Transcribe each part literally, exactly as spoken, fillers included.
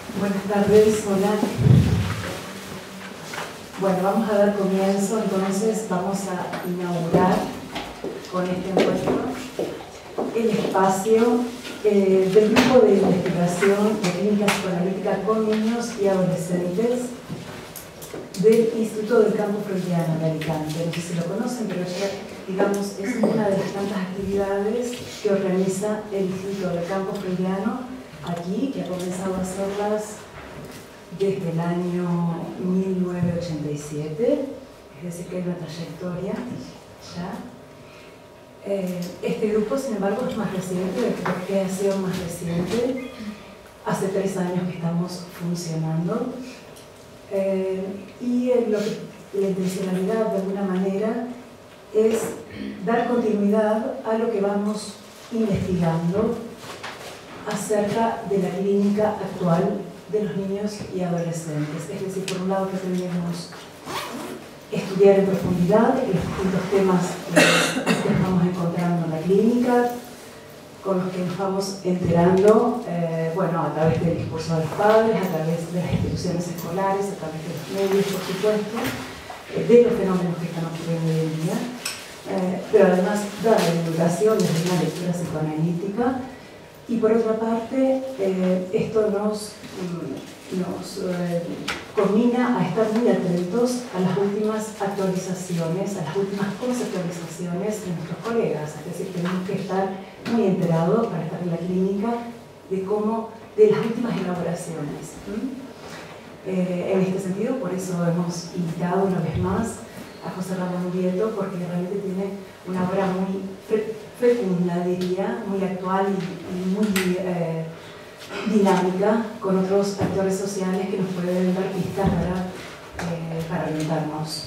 Buenas tardes, hola. Bueno, vamos a dar comienzo, entonces vamos a inaugurar con este encuentro el espacio eh, del grupo de investigación de clínica psicoanalítica con niños y adolescentes del Instituto del Campo Freudiano de Alicante. No sé si lo conocen, pero ya, digamos, es una de las tantas actividades que organiza el Instituto del Campo Freudiano aquí, que ha comenzado a hacerlas desde el año mil novecientos ochenta y siete, es decir, que hay una trayectoria ya. Eh, este grupo, sin embargo, es más reciente, de creación más reciente. Hace tres años que estamos funcionando. Eh, y eh, lo que, la intencionalidad, de alguna manera, es dar continuidad a lo que vamos investigando acerca de la clínica actual de los niños y adolescentes. Es decir, por un lado pretendemos estudiar en profundidad los distintos temas que nos vamos encontrando en la clínica, con los que nos vamos enterando, eh, bueno, a través del discurso de los padres, a través de las instituciones escolares, a través de los medios, por supuesto, eh, de los fenómenos que están ocurriendo hoy en día, eh, pero además da la divulgación desde una lectura psicoanalítica. Y por otra parte, eh, esto nos, nos eh, combina a estar muy atentos a las últimas actualizaciones, a las últimas conceptualizaciones de nuestros colegas. Es decir, tenemos que estar muy enterados para estar en la clínica de cómo, de las últimas elaboraciones. ¿Mm? Eh, en este sentido, por eso hemos invitado una vez más a José Ramón Vieto, porque realmente tiene una obra muy fecunda, diría, muy actual y, y muy eh, dinámica, con otros actores sociales que nos pueden dar pistas para, eh, para orientarnos.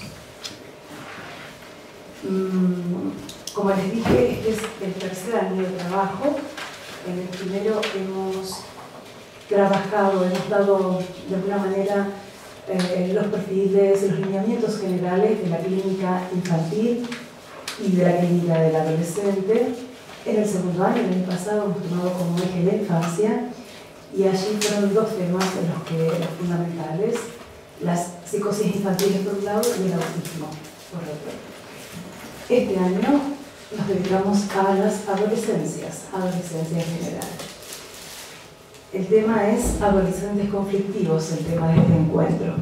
Mm, como les dije, este es el tercer año de trabajo. En el primero hemos trabajado, hemos dado de alguna manera eh, los perfiles, los lineamientos generales de la clínica infantil y de la clínica del adolescente. En el segundo año, el año pasado, hemos tomado como eje la infancia, y allí fueron dos temas en los que eran fundamentales: las psicosis infantiles por un lado y el autismo por otro. Este año nos dedicamos a las adolescencias, adolescencia en general. El tema es adolescentes conflictivos, el tema de este encuentro.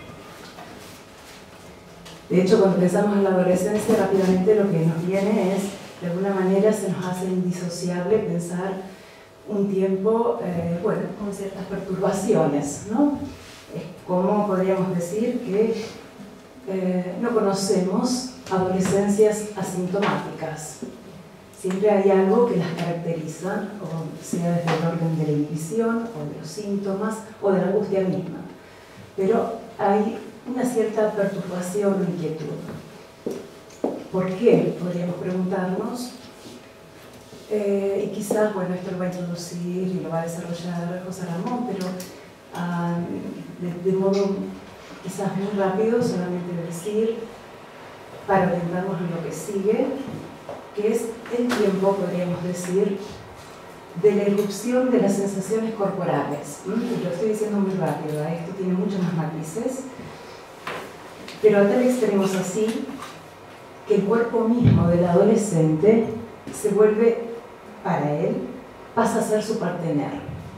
De hecho, cuando pensamos en la adolescencia, rápidamente lo que nos viene es, de alguna manera, se nos hace indisociable pensar un tiempo, eh, bueno, con ciertas perturbaciones, ¿no? Es como podríamos decir que eh, no conocemos adolescencias asintomáticas. Siempre hay algo que las caracteriza, o sea desde el orden de la inhibición, o de los síntomas, o de la angustia misma. Pero hay una cierta perturbación o inquietud. ¿Por qué? Podríamos preguntarnos. Eh, y quizás, bueno, esto lo va a introducir y lo va a desarrollar José Ramón, pero uh, de, de modo quizás muy rápido, solamente decir, para orientarnos en lo que sigue, que es el tiempo, podríamos decir, de la irrupción de las sensaciones corporales. ¿Mm? Lo estoy diciendo muy rápido, ¿eh? Esto tiene muchos más matices, pero a tal extremo es así que el cuerpo mismo del adolescente se vuelve, para él, pasa a ser su partener.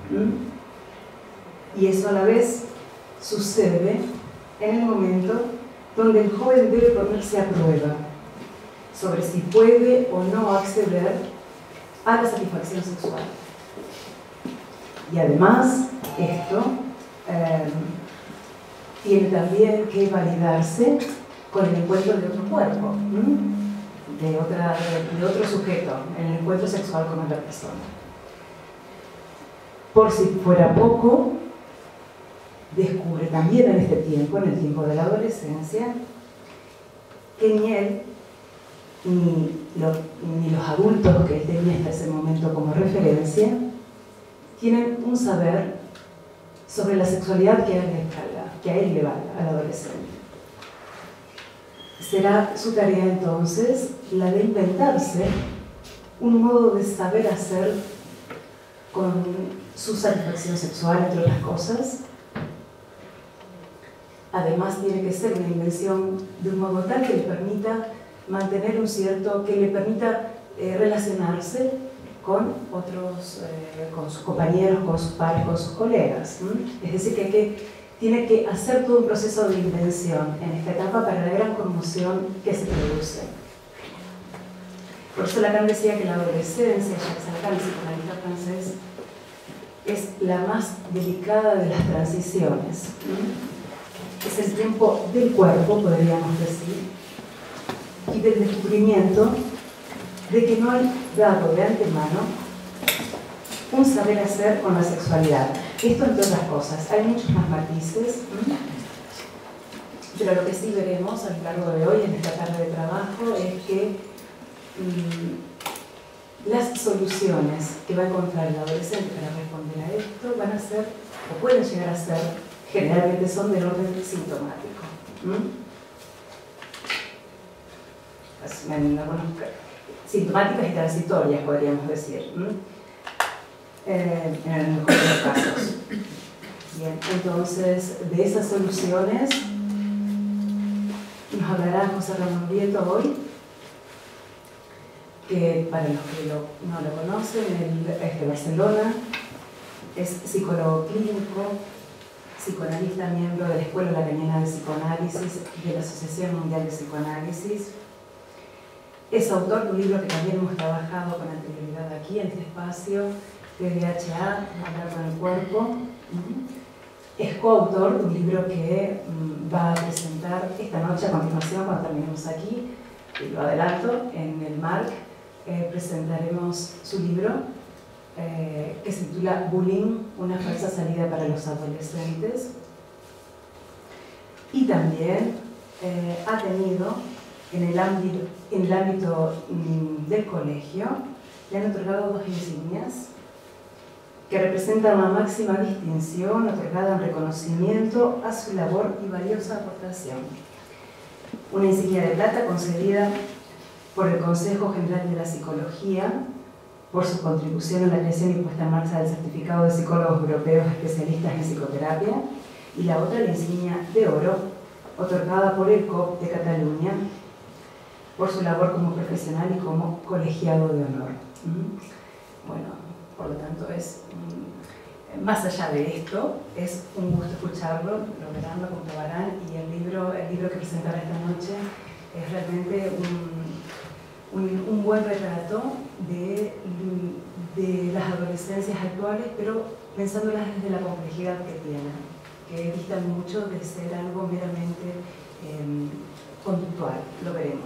¿Mm? Y eso a la vez sucede en el momento donde el joven debe ponerse a prueba sobre si puede o no acceder a la satisfacción sexual. Y además, esto eh, tiene también que validarse con el encuentro de otro cuerpo, de, otra, de, de otro sujeto, en el encuentro sexual con otra persona. Por si fuera poco, descubre también en este tiempo, en el tiempo de la adolescencia, que ni él ni, lo, ni los adultos que él tenía hasta ese momento como referencia tienen un saber sobre la sexualidad que a él le valga, que a él le valga, al adolescente. Será su tarea entonces la de inventarse un modo de saber hacer con su satisfacción sexual, entre otras cosas. Además, tiene que ser una invención de un modo tal que le permita mantener un cierto, que le permita eh, relacionarse con otros, eh, con sus compañeros, con sus pares, con sus colegas. ¿Mm? Es decir, que, que tiene que hacer todo un proceso de invención en esta etapa para la gran conmoción que se produce. Por eso Lacan decía que la adolescencia, Jacques Lacan, el psicoanalista francés, es la más delicada de las transiciones. ¿Mm? Es el tiempo del cuerpo, podríamos decir, y del descubrimiento de que no hay dado de antemano un saber hacer con la sexualidad. Esto entre otras cosas. Hay muchos más matices, ¿m? Pero lo que sí veremos a lo largo de hoy, en esta tarde de trabajo, es que mmm, las soluciones que va a encontrar el adolescente para responder a esto van a ser, o pueden llegar a ser, generalmente son del orden sintomático. ¿M? En algunos sintomáticas y transitorias, podríamos decir, ¿m? Eh, en el mejor de los casos. Bien, entonces, de esas soluciones nos hablará José Ramón Vieto hoy, que para los que lo, no lo conocen, él es de Barcelona, es psicólogo clínico, psicoanalista, miembro de la Escuela Lacaniana de Psicoanálisis de la Asociación Mundial de Psicoanálisis. Es autor de un libro que también hemos trabajado con anterioridad aquí, en este espacio, T D A H A, Hablar con el Cuerpo. Es coautor de un libro que um, va a presentar esta noche a continuación, cuando terminemos aquí, y lo adelanto, en el MARC, eh, presentaremos su libro, eh, que se titula Bullying, una falsa salida para los adolescentes. Y también eh, ha tenido, en el ámbito, en el ámbito mm, del colegio, le han otorgado dos insignias que representan una máxima distinción otorgada en reconocimiento a su labor y valiosa aportación. Una insignia de plata concedida por el Consejo General de la Psicología por su contribución a la creación y puesta en marcha del Certificado de Psicólogos Europeos Especialistas en Psicoterapia, y la otra, la insignia de oro, otorgada por el C O P de Cataluña por su labor como profesional y como colegiado de honor. Bueno, por lo tanto, es, más allá de esto, es un gusto escucharlo, lo verán, lo comprobarán, y el libro, el libro que presentará esta noche es realmente un, un, un buen retrato de, de las adolescencias actuales, pero pensándolas desde la complejidad que tienen, que distan mucho de ser algo meramente eh, conductual. Lo veremos.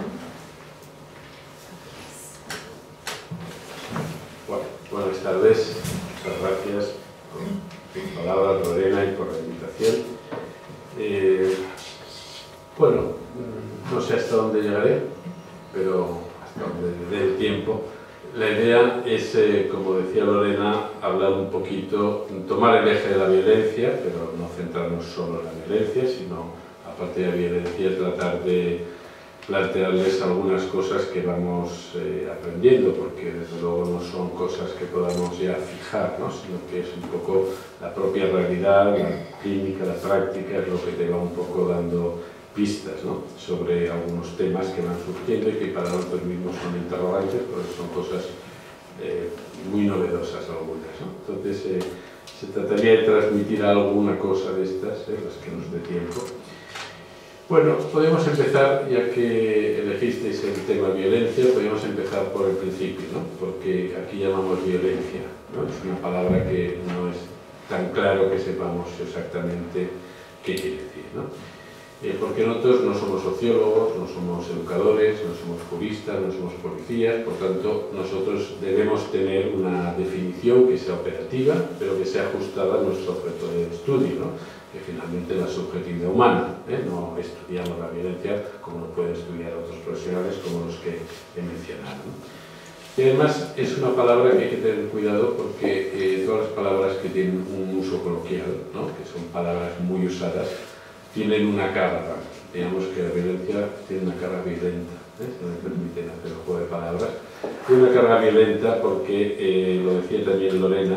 Bueno, buenas tardes, muchas gracias por tus palabras, Lorena, y por la invitación. Eh, bueno, no sé hasta dónde llegaré, pero hasta donde dé el tiempo. La idea es, eh, como decía Lorena, hablar un poquito, tomar el eje de la violencia, pero no centrarnos solo en la violencia, sino, aparte de la violencia, tratar de plantearles algunas cosas que vamos eh, aprendiendo, porque desde luego no son cosas que podamos ya fijar, ¿no? Sino que es un poco la propia realidad, la clínica, la práctica, es lo que te va un poco dando pistas, ¿no? Sobre algunos temas que van surgiendo y que para nosotros mismos son interrogantes, porque son cosas eh, muy novedosas algunas, ¿no? Entonces eh, se trataría de transmitir alguna cosa de estas, ¿eh? Las que nos dé tiempo. Bueno, podemos empezar, ya que elegisteis el tema violencia, podemos empezar por el principio, ¿no? Porque aquí llamamos violencia, ¿no? Es una palabra que no es tan claro que sepamos exactamente qué quiere decir, ¿no? Eh, porque nosotros no somos sociólogos, no somos educadores, no somos juristas, no somos policías, por tanto nosotros debemos tener una definición que sea operativa, pero que sea ajustada a nuestro objeto de estudio, ¿no? Que finalmente es la subjetividad humana, ¿eh? No estudiamos la violencia como lo pueden estudiar otros profesionales como los que he mencionado, ¿no? Y además es una palabra que hay que tener cuidado porque eh, todas las palabras que tienen un uso coloquial, ¿no? Que son palabras muy usadas, tienen una carga. Digamos que la violencia tiene una carga violenta, ¿eh? Si no me permiten hacer el juego de palabras. Tiene una carga violenta porque, eh, lo decía también Lorena,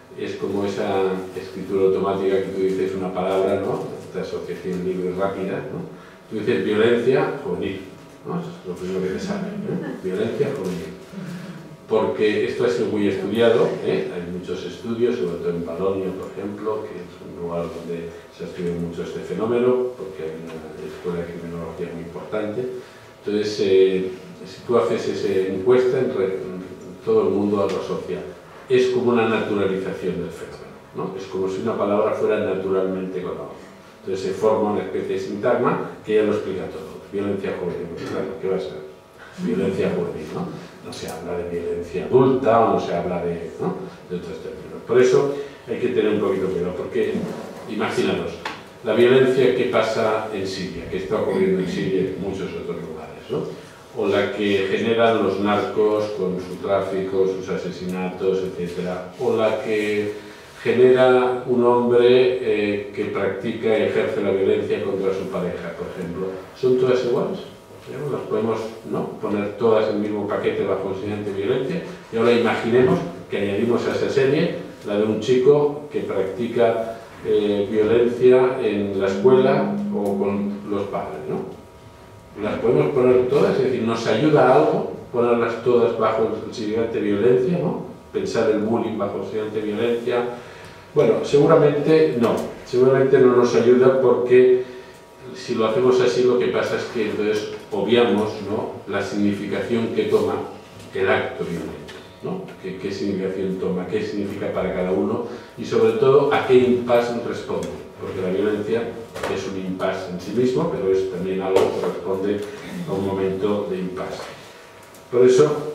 es como esa escritura automática que tú dices una palabra, ¿no? Esta asociación libre rápida, ¿no? Tú dices violencia juvenil, ¿no? Eso es lo primero que te sale, ¿eh? Violencia juvenil. Porque esto ha sido muy estudiado, ¿eh? Hay muchos estudios, sobre todo en Polonia, por ejemplo, que es un lugar donde se ha estudiado mucho este fenómeno, porque hay una escuela de criminología muy importante. Entonces, eh, si tú haces esa encuesta, en, re, en todo el mundo lo asocia. Es como una naturalización del fenómeno, ¿no? Es como si una palabra fuera naturalmente con la otra. Entonces se forma una especie de sintagma que ya lo explica todo. Violencia juvenil, claro, ¿qué va a ser? Violencia juvenil, ¿no? No se habla de violencia adulta o no se habla de, ¿no? de otros términos. Por eso hay que tener un poquito de cuidado, porque imaginaros, la violencia que pasa en Siria, que está ocurriendo en Siria y en muchos otros lugares, ¿no? O la que generan los narcos con su tráfico, sus asesinatos, etcétera, o la que genera un hombre eh, que practica y ejerce la violencia contra su pareja, por ejemplo. ¿Son todas iguales? ¿No? Las podemos, ¿no?, poner todas en el mismo paquete bajo semejante violencia. Y ahora imaginemos que añadimos a esa serie la de un chico que practica eh, violencia en la escuela o con los padres, ¿no? Las podemos poner todas, es decir, nos ayuda a algo ponerlas todas bajo el siguiente violencia, ¿no? Pensar el bullying bajo el siguiente violencia. Bueno, seguramente no, seguramente no nos ayuda, porque si lo hacemos así lo que pasa es que entonces obviamos, ¿no?, la significación que toma el acto violento, ¿no? ¿Qué, qué significación toma? ¿Qué significa para cada uno? Y sobre todo, ¿a qué impasse responde? Porque la violencia es un impasse en sí mismo, pero es también algo que responde a un momento de impasse. Por eso,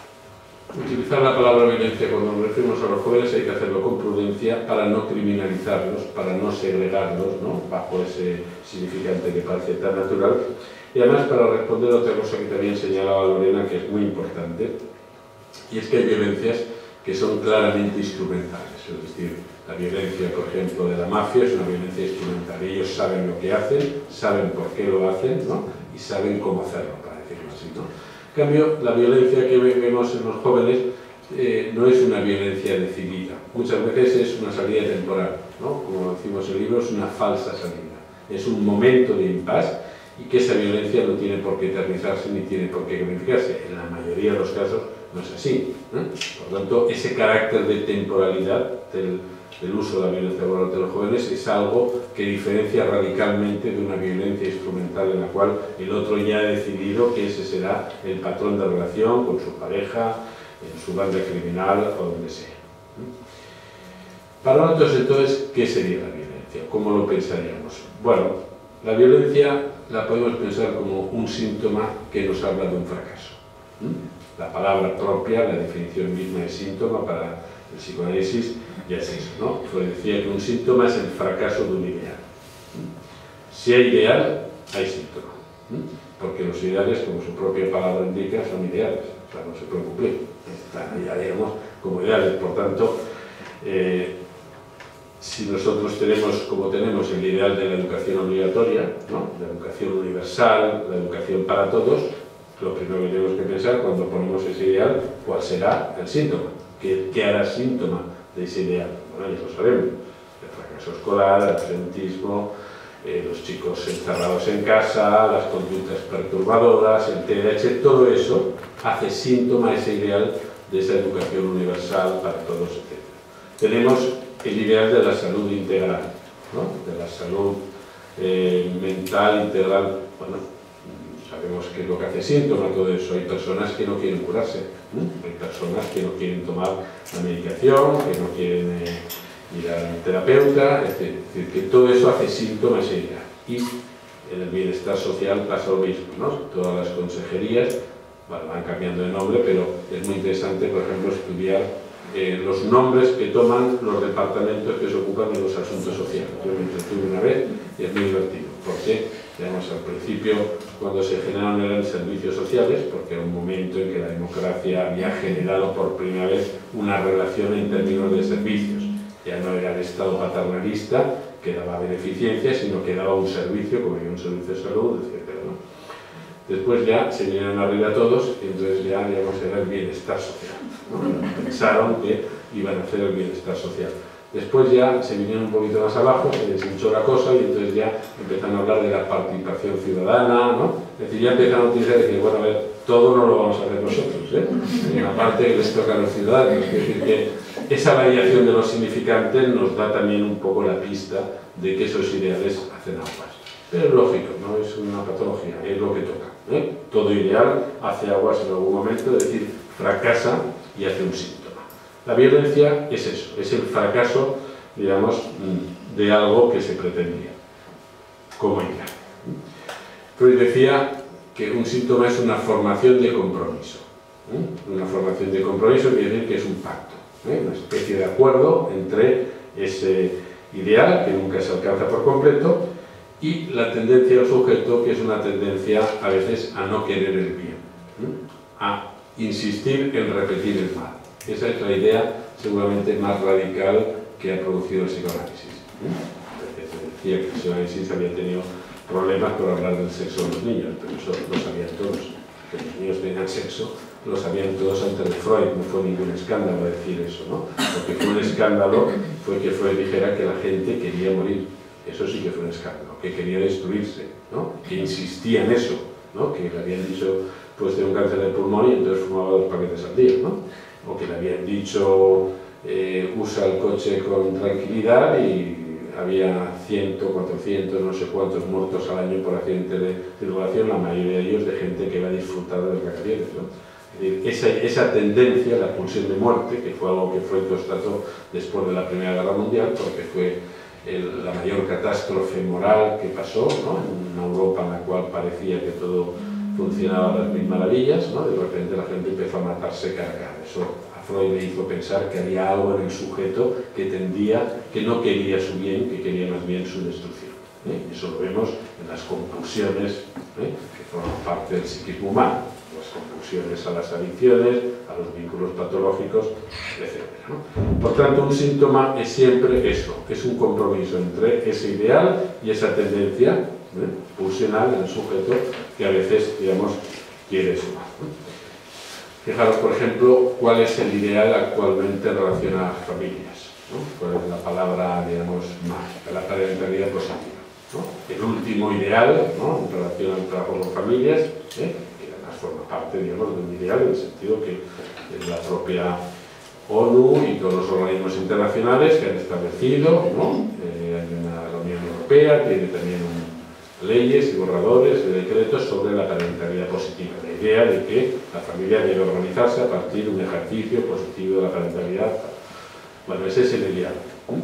utilizar la palabra violencia cuando nos referimos a los jóvenes hay que hacerlo con prudencia para no criminalizarlos, para no segregarlos, ¿no?, bajo ese significante que parece tan natural. Y además para responder a otra cosa que también señalaba Lorena, que es muy importante, y es que hay violencias que son claramente instrumentales. Es decir, la violencia, por ejemplo, de la mafia es una violencia instrumental. Ellos saben lo que hacen, saben por qué lo hacen, ¿no?, y saben cómo hacerlo, para decirlo así, ¿no? En cambio, la violencia que vemos en los jóvenes eh, no es una violencia decidida. Muchas veces es una salida temporal, ¿no? Como decimos en el libro, es una falsa salida. Es un momento de impasse, y que esa violencia no tiene por qué eternizarse ni tiene por qué cronificarse. En la mayoría de los casos no es así, ¿eh? Por tanto, ese carácter de temporalidad del, del uso de la violencia por parte de los jóvenes es algo que diferencia radicalmente de una violencia instrumental en la cual el otro ya ha decidido que ese será el patrón de relación con su pareja, en su banda criminal o donde sea. Para nosotros, entonces, ¿qué sería la violencia? ¿Cómo lo pensaríamos? Bueno, la violencia la podemos pensar como un síntoma que nos habla de un fracaso. La palabra propia, la definición misma de síntoma para el psicoanálisis, ya es eso, ¿no? Freud decía que un síntoma es el fracaso de un ideal. Si hay ideal, hay síntoma. Porque los ideales, como su propia palabra indica, son ideales, o sea, no se pueden cumplir. Están ya, digamos, como ideales. Por tanto, eh, si nosotros tenemos, como tenemos, el ideal de la educación obligatoria, ¿no?, la educación universal, la educación para todos, lo primero que tenemos que pensar cuando ponemos ese ideal, ¿cuál será el síntoma? ¿Qué, qué hará síntoma de ese ideal? Bueno, ya lo sabemos. El fracaso escolar, el absentismo, eh, los chicos encerrados en casa, las conductas perturbadoras, el T D A H, todo eso hace síntoma a ese ideal de esa educación universal para todos, etcétera. Tenemos el ideal de la salud integral, ¿no?, de la salud eh, mental integral. Bueno, sabemos qué es lo que hace síntoma todo eso. Hay personas que no quieren curarse, ¿eh? Hay personas que no quieren tomar la medicación, que no quieren eh, ir al terapeuta, es decir, que todo eso hace síntoma ese ideal. Y en el bienestar social pasa lo mismo, ¿no? Todas las consejerías, bueno, van cambiando de nombre, pero es muy interesante, por ejemplo, estudiar Eh, los nombres que toman los departamentos que se ocupan de los asuntos sociales. Yo me entretuve una vez y es muy divertido, porque, digamos, al principio, cuando se generaron eran servicios sociales, porque era un momento en que la democracia había generado por primera vez una relación en términos de servicios. Ya no era el Estado paternalista que daba beneficencia, sino que daba un servicio, como había un servicio de salud, etcétera, ¿no? Después ya se vinieron arriba todos y entonces ya, digamos, era el bienestar social, ¿no? Pensaron que iban a hacer el bienestar social. Después ya se vinieron un poquito más abajo, se deshinchó la cosa y entonces ya empezaron a hablar de la participación ciudadana, ¿no? Es decir, ya empezaron a utilizar de que, bueno, a ver, todo no lo vamos a hacer nosotros, ¿eh? Hay una parte que les toca a los ciudadanos, es decir, que esa variación de los significantes nos da también un poco la pista de que esos ideales hacen aguas. Pero es lógico, no es una patología, es lo que toca, ¿eh? Todo ideal hace aguas en algún momento, es decir, fracasa y hace un síntoma. La violencia es eso, es el fracaso, digamos, de algo que se pretendía, como ideal. Freud decía que un síntoma es una formación de compromiso. ¿eh? Una formación de compromiso quiere decir que es un pacto, ¿eh? Una especie de acuerdo entre ese ideal, que nunca se alcanza por completo, y la tendencia del sujeto, que es una tendencia a veces a no querer el bien, ¿eh? A insistir en repetir el mal. Esa es la idea seguramente más radical que ha producido el psicoanálisis. ¿eh? Se decía que el psicoanálisis había tenido problemas por hablar del sexo de los niños, pero eso lo sabían todos. Que los niños tenían sexo, lo sabían todos antes de Freud, no fue ningún escándalo decir eso, ¿no? Lo que fue un escándalo fue que Freud dijera que la gente quería morir. Eso sí que fue un escándalo, que quería destruirse, ¿no? Que insistía en eso, ¿no? Que le habían dicho, pues tiene un cáncer de pulmón y entonces fumaba dos paquetes al día, ¿no? O que le habían dicho, eh, usa el coche con tranquilidad y había cien, cuatrocientos, no sé cuántos muertos al año por accidente de circulación, la mayoría de ellos de gente que iba a disfrutar de las vacaciones, ¿no? Es decir, esa, esa tendencia, la pulsión de muerte, que fue algo que Freud constató después de la Primera Guerra Mundial, porque fue el, la mayor catástrofe moral que pasó, ¿no? En una Europa en la cual parecía que todo funcionaba a las mil maravillas, ¿no? De repente la gente empezó a matarse cara a cara. Eso a Freud le hizo pensar que había algo en el sujeto que tendía, que no quería su bien, que quería más bien su destrucción. ¿eh? Eso lo vemos en las compulsiones, ¿eh? que forman parte del psiquismo humano, las compulsiones a las adicciones, a los vínculos patológicos, etcétera, ¿no? Por tanto, un síntoma es siempre eso, es un compromiso entre ese ideal y esa tendencia ¿eh? pulsional del sujeto que a veces, digamos, quiere sumar. ¿no? Fijaros, por ejemplo, cuál es el ideal actualmente relacionado a las familias, ¿no? Cuál es la palabra, digamos, mágica, la parentalidad positiva, ¿no? El último ideal, ¿no? En relación al trabajo con familias, ¿eh? que además forma parte, digamos, de un ideal en el sentido que es la propia ONU y todos los organismos internacionales que han establecido, ¿no? Eh, hay una, la Unión Europea tiene también un leyes y borradores de decretos sobre la parentalidad positiva. La idea de que la familia debe organizarse a partir de un ejercicio positivo de la parentalidad. Bueno, ese es el ideal.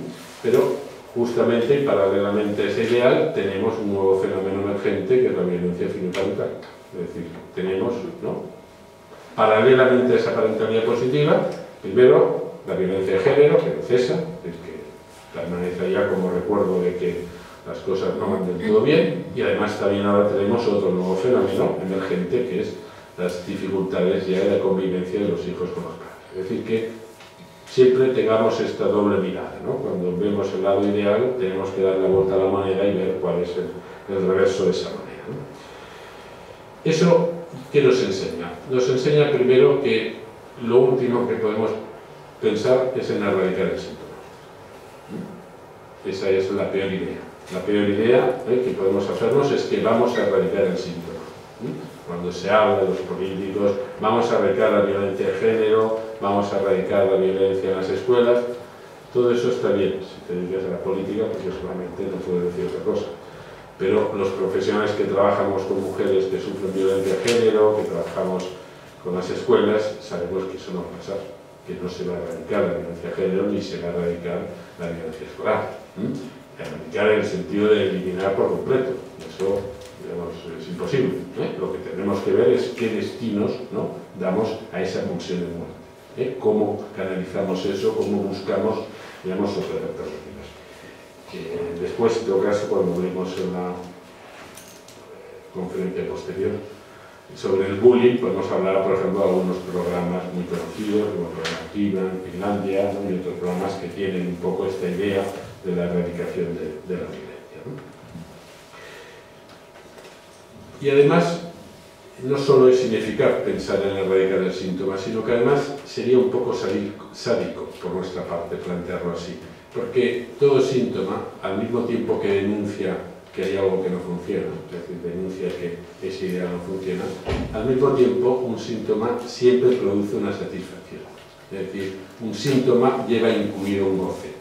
Pero justamente y paralelamente a ese ideal tenemos un nuevo fenómeno emergente que es la violencia filiparental. Es decir, tenemos, ¿no? paralelamente a esa parentalidad positiva, primero la violencia de género, que no cesa, es que permanece ya como recuerdo de que las cosas no van del todo bien, y además también ahora tenemos otro nuevo fenómeno emergente que es las dificultades ya de la convivencia de los hijos con los padres. Es decir, que siempre tengamos esta doble mirada, ¿no? Cuando vemos el lado ideal tenemos que dar la vuelta a la moneda y ver cuál es el, el reverso de esa moneda, ¿no? Eso, ¿qué nos enseña? Nos enseña primero que lo último que podemos pensar es en erradicar el síntoma. Esa es la peor idea. La peor idea ¿eh? que podemos hacernos es que vamos a erradicar el síntoma. ¿eh? Cuando se habla de los políticos, vamos a erradicar la violencia de género, vamos a erradicar la violencia en las escuelas, todo eso está bien. Si te dedicas a la política, pues solamente no puedes decir otra cosa. Pero los profesionales que trabajamos con mujeres que sufren violencia de género, que trabajamos con las escuelas, sabemos que eso no va a pasar, que no se va a erradicar la violencia de género ni se va a erradicar la violencia escolar. ¿eh? Erradicar en el sentido de eliminar por completo. Eso, digamos, es imposible. ¿eh? Lo que tenemos que ver es qué destinos, ¿no? damos a esa pulsión de muerte. ¿eh? Cómo canalizamos eso, cómo buscamos, digamos, otras alternativas. Eh, después, en todo caso, cuando vemos en la conferencia posterior sobre el bullying, podemos hablar, por ejemplo, de algunos programas muy conocidos, como el programa Activa en Finlandia, ¿no? y otros programas que tienen un poco esta idea de la erradicación de, de la violencia, ¿no? Y además, no solo es ineficaz pensar en erradicar el síntoma, sino que además sería un poco sádico por nuestra parte plantearlo así. Porque todo síntoma, al mismo tiempo que denuncia que hay algo que no funciona, es decir, denuncia que esa idea no funciona, al mismo tiempo un síntoma siempre produce una satisfacción. Es decir, un síntoma lleva incluido un goce.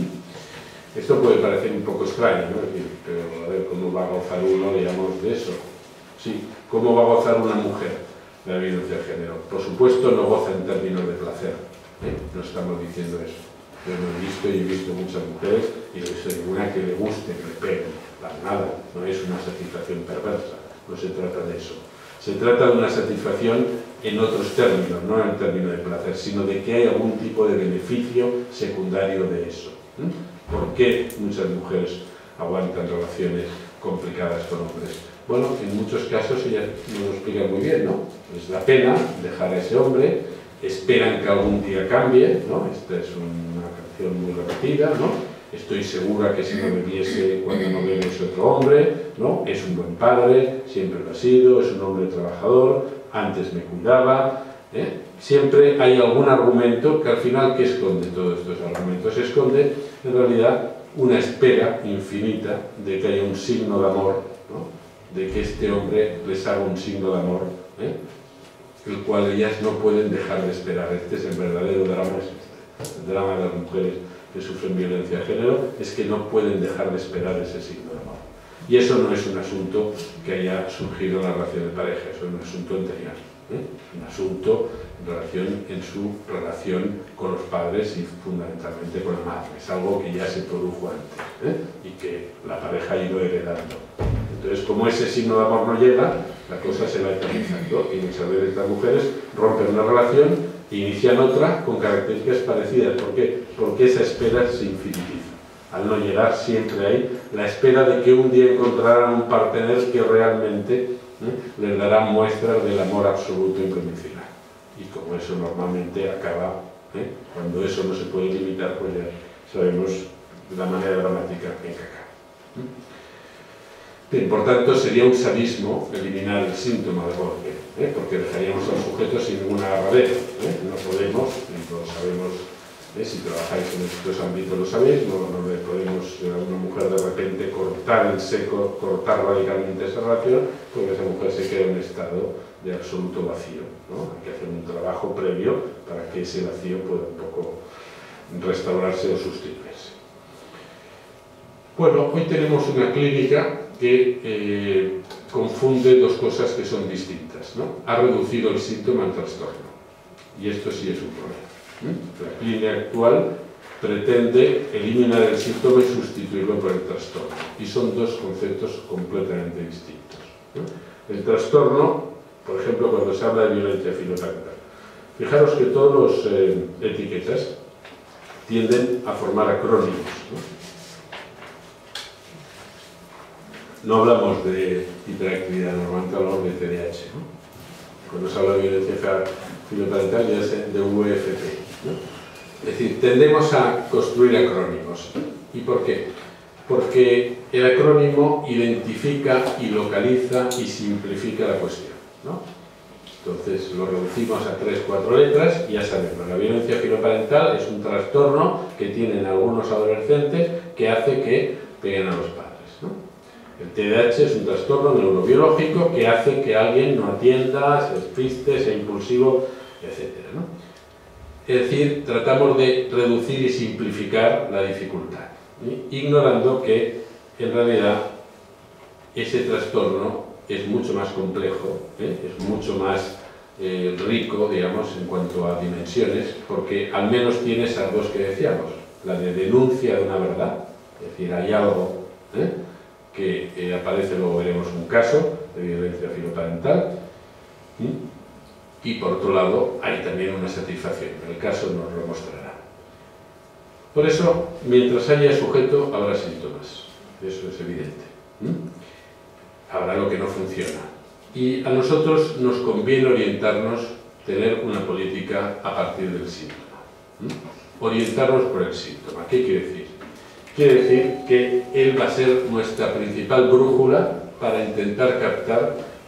¿Mm? Esto puede parecer un poco extraño, ¿no? Es decir, pero a ver, ¿cómo va a gozar uno, digamos, de eso? Sí, ¿cómo va a gozar una mujer de la violencia de género? Por supuesto, no goza en términos de placer. ¿eh? No estamos diciendo eso. Yo lo he visto y he visto muchas mujeres y no he visto ninguna que le guste, que le peguen, para nada. No es una satisfacción perversa, no se trata de eso. Se trata de una satisfacción en otros términos, no en el término de placer, sino de que hay algún tipo de beneficio secundario de eso. ¿eh? ¿Por qué muchas mujeres aguantan relaciones complicadas con hombres? Bueno, en muchos casos ellas nos lo explican muy bien, ¿no? Les da pena dejar a ese hombre, esperan que algún día cambie, ¿no? Esta es una canción muy repetida, ¿no? Estoy segura que si no me viese cuando no bebe es otro hombre, ¿no? Es un buen padre, siempre lo ha sido, es un hombre trabajador, antes me cuidaba, ¿eh? Siempre hay algún argumento que al final, ¿qué esconde todos estos argumentos? Esconde, en realidad, una espera infinita de que haya un signo de amor, ¿no? De que este hombre les haga un signo de amor, ¿eh? el cual ellas no pueden dejar de esperar. Este es el verdadero drama, el drama de las mujeres que sufren violencia de género, es que no pueden dejar de esperar ese signo de amor. Y eso no es un asunto que haya surgido en la relación de pareja, eso es un asunto anterior, ¿eh? un asunto en relación en su relación con los padres y fundamentalmente con la madre. Es algo que ya se produjo antes, ¿eh? y que la pareja ha ido heredando. Entonces, como ese signo de amor no llega, la cosa se va eternizando y muchas veces las mujeres rompen una relación e inician otra con características parecidas. ¿Por qué? Porque esa espera se infinitiva. Al no llegar siempre hay la espera de que un día encontrarán un partener que realmente ¿eh? les dará muestras del amor absoluto e incondicional. Y como eso normalmente acaba, ¿eh? cuando eso no se puede limitar, pues ya sabemos de la manera dramática en que acaba. Bien, por tanto, sería un sadismo eliminar el síntoma de golpe, ¿eh? porque dejaríamos al sujeto sin ninguna agarradera. ¿eh? No podemos, y lo sabemos, ¿eh? si trabajáis en estos ámbitos lo sabéis, no, no le podemos a una mujer de repente cortar en seco, cortar radicalmente esa relación, porque esa mujer se queda en un estado de absoluto vacío, ¿no? Hay que hacer un trabajo previo para que ese vacío pueda un poco restaurarse o sustituirse. Bueno, hoy tenemos una clínica que eh, confunde dos cosas que son distintas, ¿no? Ha reducido el síntoma al trastorno, y esto sí es un problema. ¿eh? La clínica actual pretende eliminar el síntoma y sustituirlo por el trastorno, y son dos conceptos completamente distintos. ¿eh? El trastorno, por ejemplo, cuando se habla de violencia filoparental, fijaros que todas las eh, etiquetas tienden a formar acrónimos, ¿no? No hablamos de hiperactividad normal, hablamos de T D A H, ¿no? Cuando se habla de violencia filoparental ya es de V F P, ¿no? Es decir, tendemos a construir acrónimos. ¿Y por qué? Porque el acrónimo identifica y localiza y simplifica la cuestión, ¿no? Entonces lo reducimos a tres, cuatro letras y ya sabemos, la violencia filoparental es un trastorno que tienen algunos adolescentes que hace que peguen a los padres, ¿no? El T D A H es un trastorno neurobiológico que hace que alguien no atienda, se despiste, sea impulsivo, etcétera, ¿no? Es decir, tratamos de reducir y simplificar la dificultad, ¿sí? Ignorando que en realidad ese trastorno es mucho más complejo, ¿eh? es mucho más eh, rico, digamos, en cuanto a dimensiones, porque al menos tiene esas dos que decíamos, la de denuncia de una verdad, es decir, hay algo ¿eh? que eh, aparece, luego veremos un caso de violencia filoparental, ¿sí? Y por otro lado hay también una satisfacción, el caso nos lo mostrará. Por eso, mientras haya sujeto, habrá síntomas, eso es evidente. ¿sí? Habrá lo que no funciona. Y a nosotros nos conviene orientarnos, tener una política a partir del síntoma. ¿sí? Orientarnos por el síntoma. ¿Qué quiere decir? Quiere decir que él va a ser nuestra principal brújula para intentar captar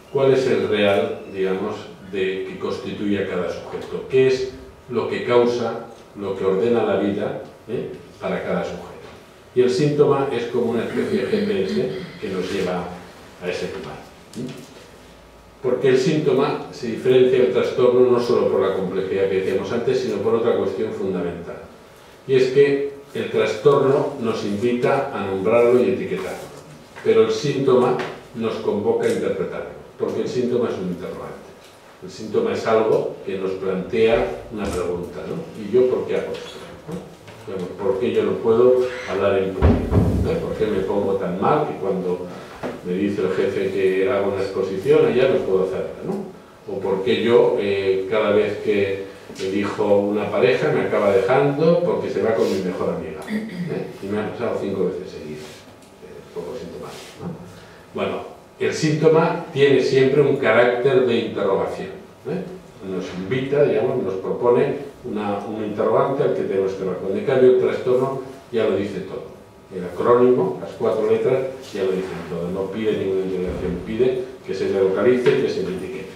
cuál es el real, digamos, de que constituye a cada sujeto, qué es lo que causa, lo que ordena la vida, ¿eh?, para cada sujeto. Y el síntoma es como una especie de G P S que nos lleva a ese lugar. Porque el síntoma se diferencia del trastorno no solo por la complejidad que decíamos antes, sino por otra cuestión fundamental. Y es que el trastorno nos invita a nombrarlo y etiquetarlo, pero el síntoma nos convoca a interpretarlo, porque el síntoma es un interrogante. El síntoma es algo que nos plantea una pregunta, ¿no? ¿Y yo por qué hago esto? ¿no? ¿Por qué yo no puedo hablar en público? ¿no? ¿Por qué me pongo tan mal que cuando me dice el jefe que hago una exposición allá no puedo hacerla? ¿no? ¿O por qué yo eh, cada vez que elijo una pareja me acaba dejando porque se va con mi mejor amiga? ¿eh? Y me ha pasado cinco veces seguidas. Eh, poco sintomático, ¿no? Bueno, el síntoma tiene siempre un carácter de interrogación. ¿eh? Nos invita, digamos, nos propone una, un interrogante al que tenemos que responder. En cambio, el trastorno ya lo dice todo. El acrónimo, las cuatro letras, ya lo dicen todo. No pide ninguna interrogación, pide que se le localice y que se le etiquete.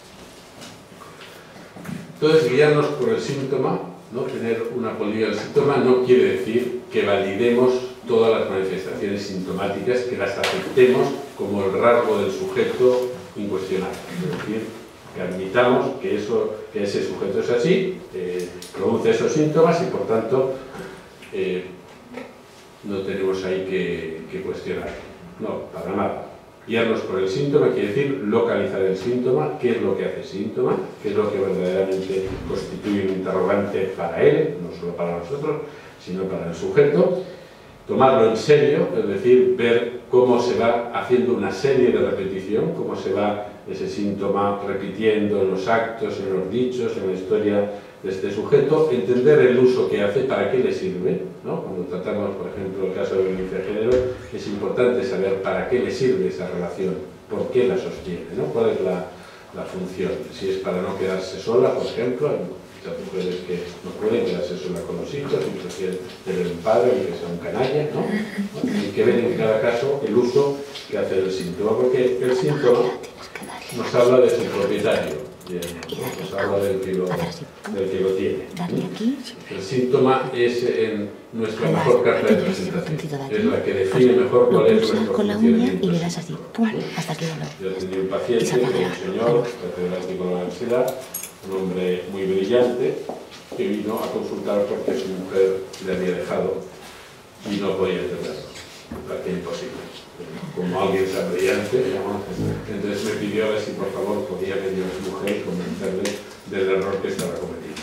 Entonces, guiarnos por el síntoma, ¿no? Tener una política del síntoma no quiere decir que validemos todas las manifestaciones sintomáticas, que las aceptemos como el rasgo del sujeto incuestionable. Es decir, que admitamos que, eso, que ese sujeto es así, eh, produce esos síntomas y por tanto eh, no tenemos ahí que, que cuestionar. No, para nada. Guiarnos por el síntoma quiere decir localizar el síntoma, qué es lo que hace el síntoma, qué es lo que verdaderamente constituye un interrogante para él, no solo para nosotros, sino para el sujeto. Tomarlo en serio, es decir, ver cómo se va haciendo una serie de repetición, cómo se va ese síntoma repitiendo en los actos, en los dichos, en la historia de este sujeto, entender el uso que hace, para qué le sirve, ¿no? Cuando tratamos, por ejemplo, el caso de violencia de género, es importante saber para qué le sirve esa relación, por qué la sostiene, ¿no? Cuál es la, la función, si es para no quedarse sola, por ejemplo. Muchas mujeres que no pueden quedarse sola con los hijos y prefieren tener un padre y que sea un canalla, ¿no? Hay que ver en cada caso el uso que hace el síntoma, porque el síntoma nos habla de su propietario, nos habla del que lo, del que lo tiene. El síntoma es en nuestra mejor carta de presentación, es la que define mejor cuál es nuestro funcionamiento. Y le das así, ¡pum!, hasta que yo tenía un paciente, un señor, catedrático de la universidad, un hombre muy brillante, que vino a consultar porque su mujer le había dejado y no podía entenderlo, parecía imposible. Como alguien tan brillante, digamos, entonces me pidió a ver si por favor podía venir a su mujer y convencerle del error que estaba cometiendo.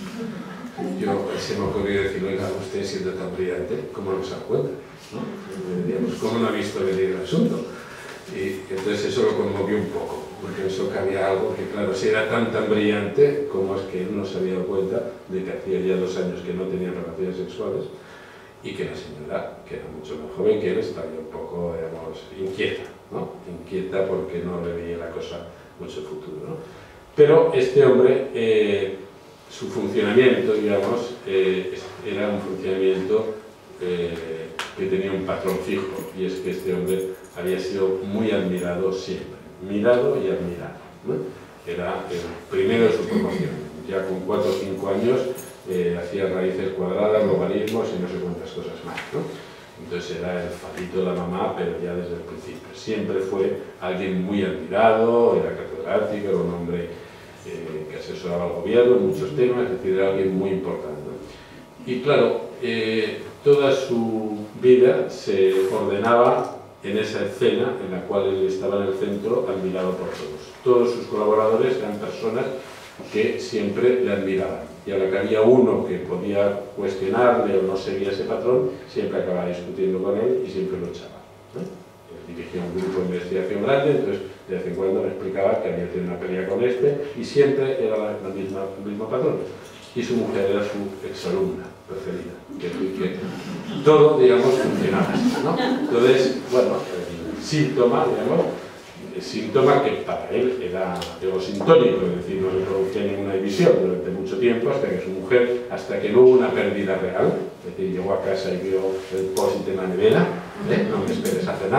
Yo se me ocurrió decir, oiga, usted siendo tan brillante, ¿cómo no se da cuenta? ¿no? Digamos, ¿cómo no ha visto venir el asunto? Y entonces eso lo conmovió un poco, porque pensó que había algo que, claro, si era tan tan brillante, ¿cómo es que él no se había dado cuenta de que hacía ya dos años que no tenían relaciones sexuales y que la señora, que era mucho más joven que él, estaba un poco, digamos, inquieta, ¿no? Inquieta porque no le veía la cosa mucho futuro, ¿no? Pero este hombre, eh, su funcionamiento, digamos, eh, era un funcionamiento eh, que tenía un patrón fijo, y es que este hombre había sido muy admirado siempre, mirado y admirado, ¿no? Era el primero de su promoción, ya con cuatro o cinco años eh, hacía raíces cuadradas, logaritmos y no sé cuántas cosas más, ¿no? Entonces era el fadito de la mamá, pero ya desde el principio. Siempre fue alguien muy admirado, era catedrático, era un hombre eh, que asesoraba al gobierno en muchos temas, es decir, era alguien muy importante. Y claro, eh, toda su vida se ordenaba en esa escena en la cual él estaba en el centro, admirado por todos. Todos sus colaboradores eran personas que siempre le admiraban. Y a la que había uno que podía cuestionarle o no seguía ese patrón, siempre acababa discutiendo con él y siempre lo echaba. ¿eh? Él dirigía un grupo de investigación grande, entonces de vez en cuando me explicaba que había tenido una pelea con este y siempre era la, la misma, el mismo patrón. Y su mujer era su exalumna preferida. Que, que todo, digamos, funcionaba, ¿no? Entonces, bueno, el síntoma, digamos, el síntoma que para él era egosintónico, es decir, no se producía ninguna división durante mucho tiempo, hasta que su mujer, hasta que no hubo una pérdida real, es decir, llegó a casa y vio el post de la nevera, ¿eh? No me esperes a cenar,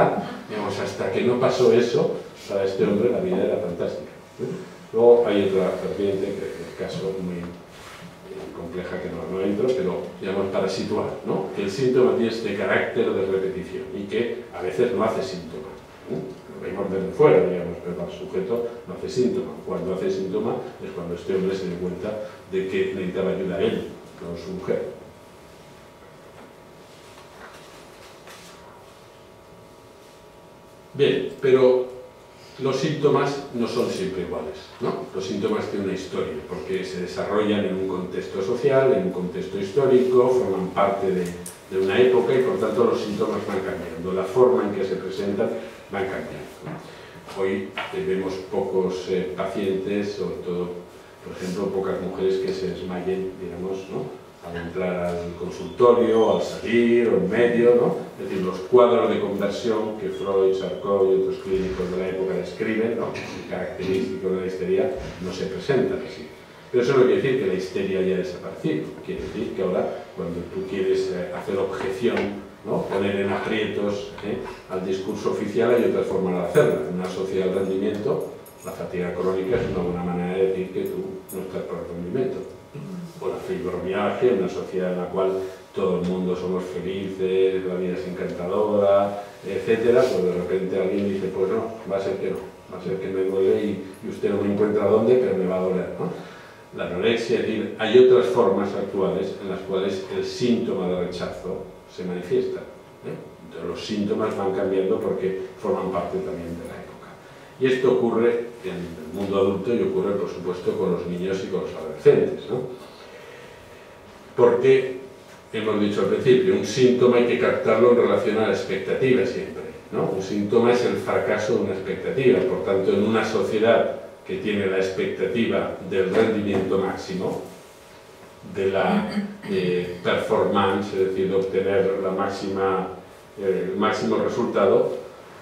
Digamos, hasta que no pasó eso, para este hombre la vida era fantástica. ¿eh? Luego hay otra vertiente, que es el caso muy compleja, que no, no entro, pero digamos para situar, ¿no? Que el síntoma tiene este carácter de repetición y que a veces no hace síntoma. ¿eh? Lo vemos desde fuera, digamos, pero el sujeto no hace síntoma. Cuando hace síntoma es cuando este hombre se da cuenta de que necesitaba ayuda a él, no a su mujer. Bien, pero los síntomas no son siempre iguales, ¿no? Los síntomas tienen una historia, porque se desarrollan en un contexto social, en un contexto histórico, forman parte de, de una época y por tanto los síntomas van cambiando, la forma en que se presentan van cambiando, ¿no? Hoy eh, vemos pocos eh, pacientes, sobre todo, por ejemplo, pocas mujeres que se desmayen, digamos, ¿no? Al entrar al consultorio, al salir o en medio, ¿no? Es decir, los cuadros de conversión que Freud, Charcot y otros clínicos de la época describen, ¿no? Característicos de la histeria, no se presentan así. Pero eso no quiere decir que la histeria haya desaparecido, quiere decir que ahora cuando tú quieres hacer objeción, ¿no? Poner en aprietos ¿eh? al discurso oficial, hay otra forma de hacerlo. En una sociedad del rendimiento, la fatiga crónica es una buena manera de decir que tú no estás por el rendimiento. O la fibromialgia, una sociedad en la cual todo el mundo somos felices, la vida es encantadora, etcétera, pues de repente alguien dice, pues no, va a ser que no, va a ser que me duele y, y usted no me encuentra dónde, pero me va a doler, ¿no? La anorexia, es decir, hay otras formas actuales en las cuales el síntoma de rechazo se manifiesta, ¿eh? Entonces los síntomas van cambiando porque forman parte también de la época. Y esto ocurre en el mundo adulto y ocurre, por supuesto, con los niños y con los adolescentes, ¿no? Porque, hemos dicho al principio, un síntoma hay que captarlo en relación a la expectativa siempre, ¿no? Un síntoma es el fracaso de una expectativa, por tanto, en una sociedad que tiene la expectativa del rendimiento máximo, de la eh, performance, es decir, de obtener la máxima, eh, el máximo resultado,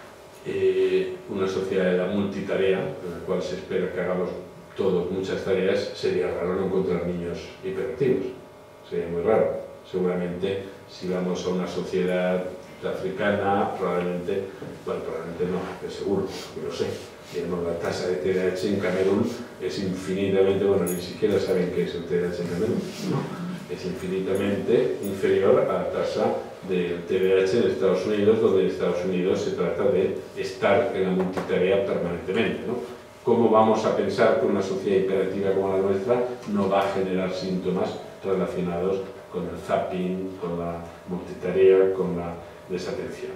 eh, una sociedad de la multitarea, en la cual se espera que hagamos todos muchas tareas, sería raro no encontrar niños hiperactivos. Sería muy raro. Seguramente si vamos a una sociedad africana, probablemente, bueno, probablemente no, es seguro, yo lo sé. Digamos, la tasa de T D A H en Camerún es infinitamente, bueno, ni siquiera saben qué es el T D A H en Camerún, ¿no? Es infinitamente inferior a la tasa del T D A H en Estados Unidos, donde en Estados Unidos se trata de estar en la multitarea permanentemente, ¿no? ¿Cómo vamos a pensar que una sociedad hiperactiva como la nuestra no va a generar síntomas relacionados con el zapping, con la multitarea, con la desatención?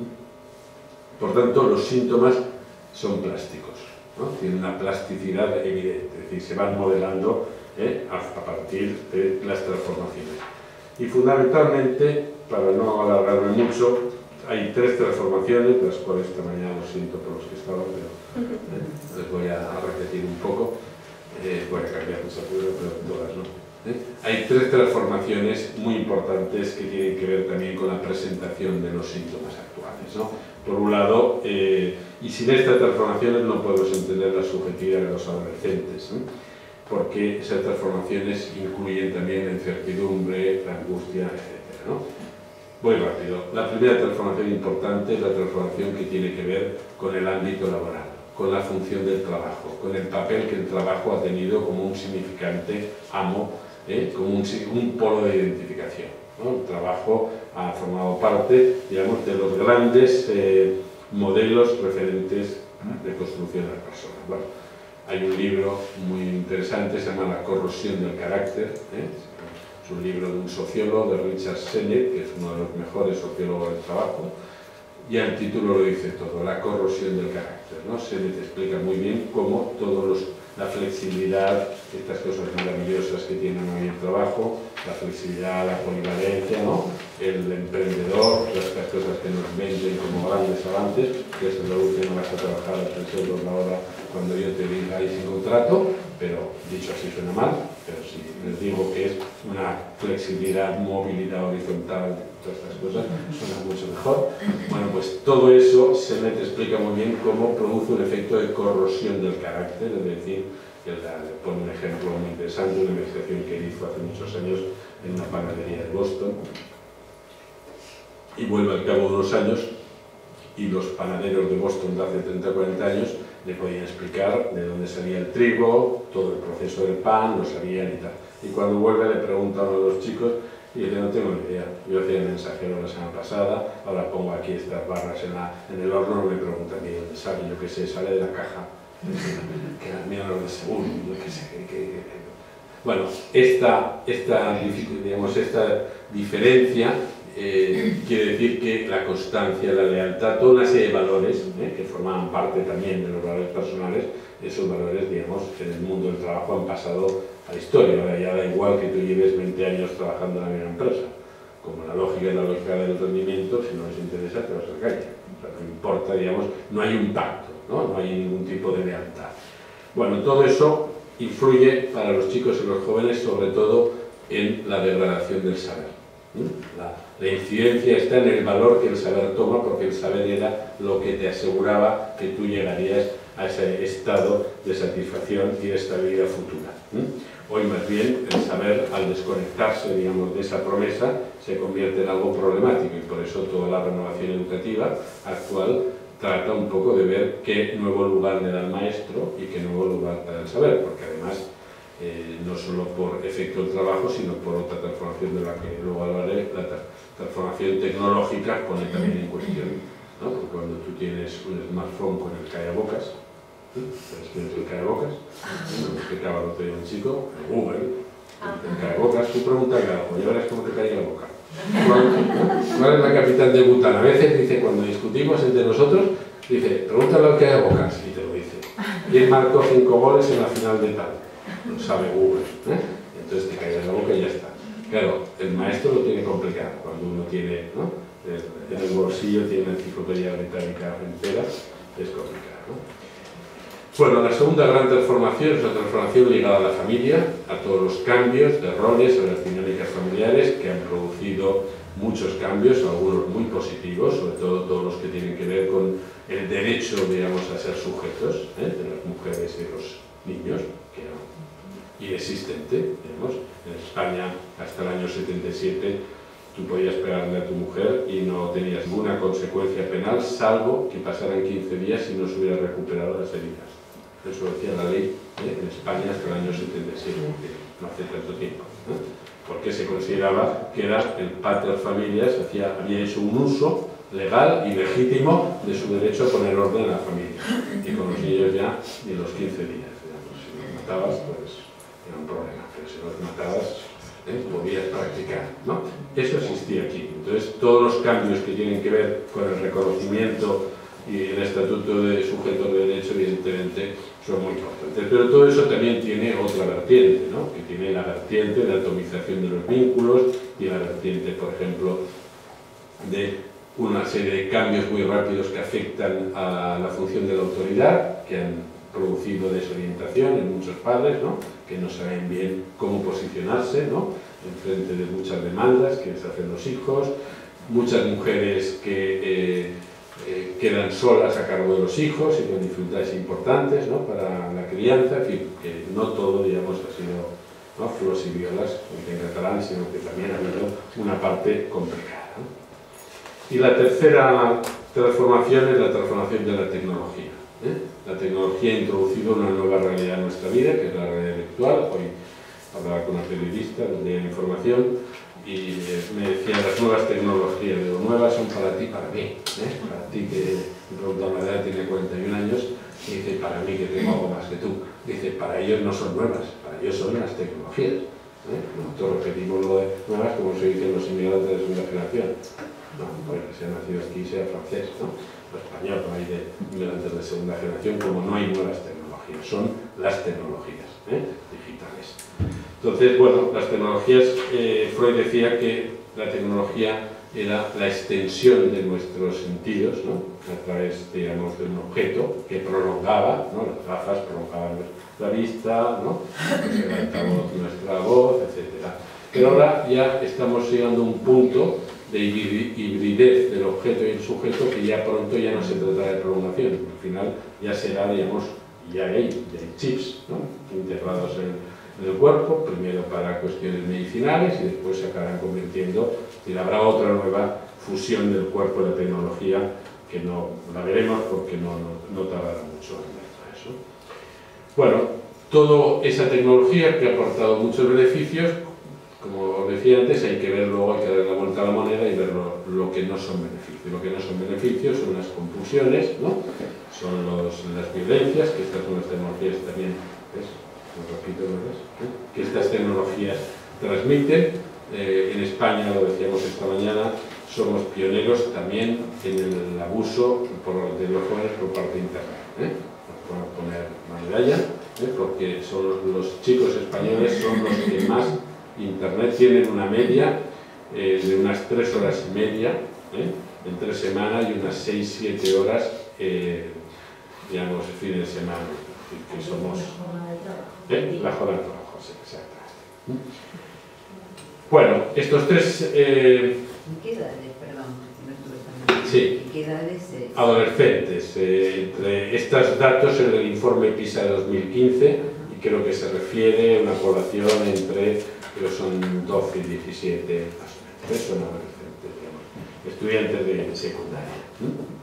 Por tanto, los síntomas son plásticos, ¿no? Tienen una plasticidad evidente, es decir, se van modelando ¿eh? a, a partir de las transformaciones. Y fundamentalmente, para no alargarme mucho, hay tres transformaciones, las cuales esta mañana lo siento por los que estaban, pero ¿eh? les voy a, a repetir un poco, eh, voy a cambiar muchas cosas, pero todas no. ¿eh? Hay tres transformaciones muy importantes que tienen que ver también con la presentación de los síntomas actuales, ¿no? Por un lado, eh, y sin estas transformaciones no podemos entender la subjetividad de los adolescentes, ¿eh? Porque esas transformaciones incluyen también la incertidumbre, la angustia, etcétera, ¿no? Muy rápido. La primera transformación importante es la transformación que tiene que ver con el ámbito laboral, con la función del trabajo, con el papel que el trabajo ha tenido como un significante amo, ¿eh? como un, un polo de identificación, ¿no? El trabajo ha formado parte, digamos, de los grandes eh, modelos referentes de construcción de las personas. Bueno, hay un libro muy interesante, se llama La corrosión del carácter, ¿eh? Es un libro de un sociólogo, de Richard Sennett, que es uno de los mejores sociólogos del trabajo, y el título lo dice todo, la corrosión del carácter, ¿no? Sennett explica muy bien cómo todos los, la flexibilidad, estas cosas maravillosas que tiene hoy el trabajo, la flexibilidad, la polivalencia, ¿no? El emprendedor, todas estas cosas que nos venden como grandes avances, que es la última, vas a trabajar a tres euros la hora cuando yo te diga ahí sin contrato, pero dicho así suena mal, pero si les digo que es una flexibilidad, movilidad horizontal, todas estas cosas, suena mucho mejor. Bueno, pues todo eso se me explica muy bien cómo produce un efecto de corrosión del carácter, es decir, que le pone un ejemplo muy interesante, una investigación que él hizo hace muchos años en una panadería de Boston, y vuelve al cabo de unos años y los panaderos de Boston de hace treinta o cuarenta años le podían explicar de dónde salía el trigo, todo el proceso del pan, lo sabían y tal. Y cuando vuelve le pregunta a uno de los chicos y dice, no tengo ni idea, yo hacía el mensajero la semana pasada, ahora pongo aquí estas barras en, la, en el horno, no me preguntan ni dónde sale, yo qué sé, sale de la caja, que mira los de seguro, yo qué sé, que, que, que. Bueno, esta, esta, digamos, esta diferencia eh, quiere decir que la constancia, la lealtad, toda una serie de valores eh, que formaban parte también de los valores personales, esos valores, digamos, en el mundo del trabajo han pasado a la historia. Ahora ya da igual que tú lleves veinte años trabajando en la misma empresa. Como la lógica es la lógica del rendimiento, si no les interesa te vas a la calle. O sea, no importa, digamos, no hay un pacto, ¿no? No hay ningún tipo de lealtad. Bueno, todo eso influye para los chicos y los jóvenes, sobre todo en la degradación del saber. La, la incidencia está en el valor que el saber toma, porque el saber era lo que te aseguraba que tú llegarías a ese estado de satisfacción y de estabilidad futura. Hoy más bien el saber, al desconectarse, digamos, de esa promesa, se convierte en algo problemático, y por eso toda la renovación educativa actual trata un poco de ver qué nuevo lugar le da el maestro y qué nuevo lugar le da el saber, porque además eh, no solo por efecto del trabajo, sino por otra transformación de la que luego hablaré, la tra transformación tecnológica pone también en cuestión, ¿no? Porque cuando tú tienes un smartphone con el callabocas, ¿sabes quién es el callabocas? Me lo explicaba el otro día un chico, en Google, el callabocas, tú pregúntale algo, ya verás cómo te cae la boca. ¿Cuál es la capital de Bután? A veces dice, cuando discutimos entre nosotros, dice, pregúntale al que haya bocas, y te lo dice. ¿Quién marcó cinco goles en la final de tal? Lo sabe Google, ¿eh? Entonces te cae la boca y ya está. Claro, el maestro lo tiene complicado, cuando uno tiene, ¿no? En el bolsillo tiene la enciclopedia británica entera, es complicado, ¿no? Bueno, la segunda gran transformación es la transformación ligada a la familia, a todos los cambios de roles, a las dinámicas familiares que han producido muchos cambios, algunos muy positivos, sobre todo todos los que tienen que ver con el derecho, digamos, a ser sujetos, ¿eh? de las mujeres y los niños, que era inexistente, digamos. En España, hasta el año setenta y siete, tú podías pegarle a tu mujer y no tenías ninguna consecuencia penal, salvo que pasaran quince días y no se hubiera recuperado las heridas. Eso decía la ley ¿eh? en España hasta el año setenta y siete, no hace tanto tiempo, ¿eh? Porque se consideraba que era el pater familias, hacía, había hecho un uso legal y legítimo de su derecho a poner orden a la familia, y con los niños ya ni los quince días, digamos. Si los matabas, pues era un problema, pero si los matabas, ¿eh? podías practicar, ¿no? Eso existía aquí. Entonces, todos los cambios que tienen que ver con el reconocimiento y el estatuto de sujetos de derecho, evidentemente, son muy importantes. Pero todo eso también tiene otra vertiente, ¿no? Que tiene la vertiente de atomización de los vínculos y la vertiente, por ejemplo, de una serie de cambios muy rápidos que afectan a la función de la autoridad, que han producido desorientación en muchos padres, ¿no? Que no saben bien cómo posicionarse, ¿no? En frente de muchas demandas que les hacen los hijos, muchas mujeres que eh, Eh, quedan solas a cargo de los hijos y con dificultades importantes, ¿no? para la crianza, en fin, que no todo, digamos, ha sido, ¿no? flores y violas, en catalán, sino que también ha habido una parte complicada, ¿no? Y la tercera transformación es la transformación de la tecnología, ¿eh? La tecnología ha introducido una nueva realidad en nuestra vida, que es la realidad virtual. Hoy hablaba con una periodista de la información y me decían, las nuevas tecnologías, digo, nuevas son para ti, para mí, ¿eh? Para ti, que me preguntaba la edad, tiene cuarenta y un años, y dice, para mí, que tengo algo más que tú. Dice, para ellos no son nuevas, para ellos son las tecnologías, ¿eh? Nosotros repetimos lo de nuevas como se dicen los inmigrantes de segunda generación. No, porque se ha nacido aquí, sea francés, ¿no? O español, no hay de inmigrantes de segunda generación, como no hay nuevas tecnologías, son las tecnologías, ¿eh? digitales. Entonces, bueno, las tecnologías, eh, Freud decía que la tecnología era la extensión de nuestros sentidos, ¿no? A través, digamos, de un objeto que prolongaba, ¿no? Las gafas prolongaban nuestra vista, ¿no? El altavoz, nuestra voz, etcétera. Pero ahora ya estamos llegando a un punto de hibridez del objeto y el sujeto que ya pronto ya no se tratará de prolongación. Al final ya será, digamos, ya hay, ya hay chips, ¿no? integrados en en el cuerpo, primero para cuestiones medicinales y después se acabarán convirtiendo, y habrá otra nueva fusión del cuerpo y la tecnología que no la veremos porque no, no, no tardará mucho en ver eso. Bueno, toda esa tecnología que ha aportado muchos beneficios, como os decía antes, hay que ver luego, hay que darle la vuelta a la moneda y ver lo, lo que no son beneficios. Lo que no son beneficios son las confusiones, ¿no? Son los, las violencias, que estas son las tecnologías también, ¿ves? Lo repito, ¿verdad? ¿Eh? Que estas tecnologías transmiten. Eh, en España, lo decíamos esta mañana, somos pioneros también en el abuso por, de los jóvenes por parte de Internet. ¿eh? Nos podemos poner una medalla, ¿eh? porque son los, los chicos españoles son los que más Internet tienen, una media eh, de unas tres horas y media ¿eh? entre semana y unas seis siete horas eh, digamos, fin de semana. Que somos, ¿eh? La jornada de trabajo, sí, exactamente. Bueno, estos tres... Eh, ¿En qué edades, perdón? No estuve sí, ¿En qué edades es? Adolescentes. Eh, entre estos datos en el informe PISA de dos mil quince, y creo que se refiere a una población entre, creo son doce y diecisiete, más o menos, son adolescentes, digamos, estudiantes de secundaria. ¿Mm?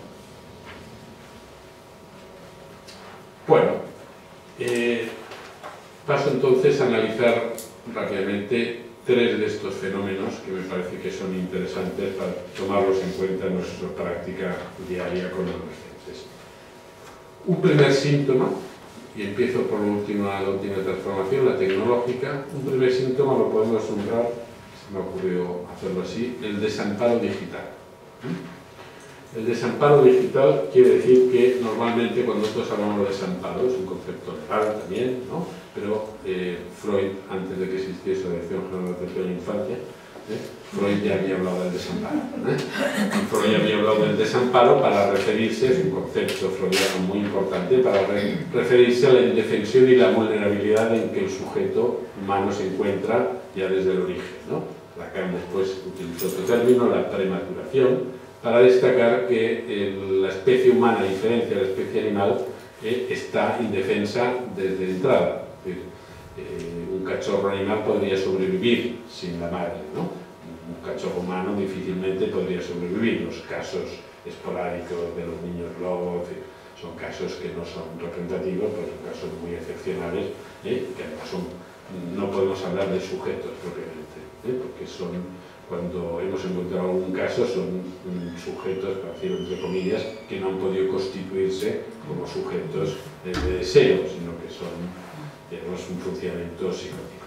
Bueno, eh, paso entonces a analizar rápidamente tres de estos fenómenos que me parece que son interesantes para tomarlos en cuenta en nuestra práctica diaria con los adolescentes. Un primer síntoma, y empiezo por la última, la última transformación, la tecnológica. Un primer síntoma lo podemos nombrar, se me ocurrió hacerlo así, el desamparo digital. El desamparo digital quiere decir que normalmente cuando nosotros hablamos de desamparo, es un concepto legal también, ¿no? Pero eh, Freud, antes de que existiese la Dirección General de Atención a la Infancia, ¿eh? Freud ya había hablado del desamparo. ¿eh? Y Freud había hablado del desamparo para referirse, es un concepto freudiano muy importante, para re referirse a la indefensión y la vulnerabilidad en que el sujeto humano se encuentra ya desde el origen, ¿no? Lacan después utilizó otro término, la prematuración, para destacar que el, la especie humana, a diferencia de la especie animal, eh, está indefensa desde entrada. Es decir, eh, un cachorro animal podría sobrevivir sin la madre, ¿no? Un cachorro humano difícilmente podría sobrevivir. Los casos esporádicos de los niños lobo, en fin, son casos que no son representativos, pero son casos muy excepcionales, ¿eh? que además son, no podemos hablar de sujetos propiamente, ¿eh? porque son... Cuando hemos encontrado algún caso, son mm, sujetos, para decirlo entre comillas, que no han podido constituirse como sujetos de, de deseo, sino que son, digamos, un funcionamiento psicótico.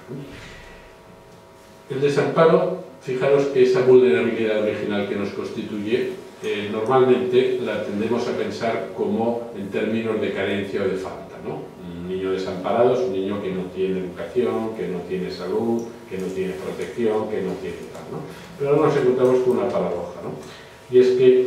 El desamparo, fijaros que esa vulnerabilidad original que nos constituye, eh, normalmente la tendemos a pensar como en términos de carencia o de falta, ¿no? Un niño desamparado es un niño que no tiene educación, que no tiene salud, que no tiene protección, que no tiene tal, ¿no? Pero ahora nos encontramos con una paradoja, ¿no? Y es que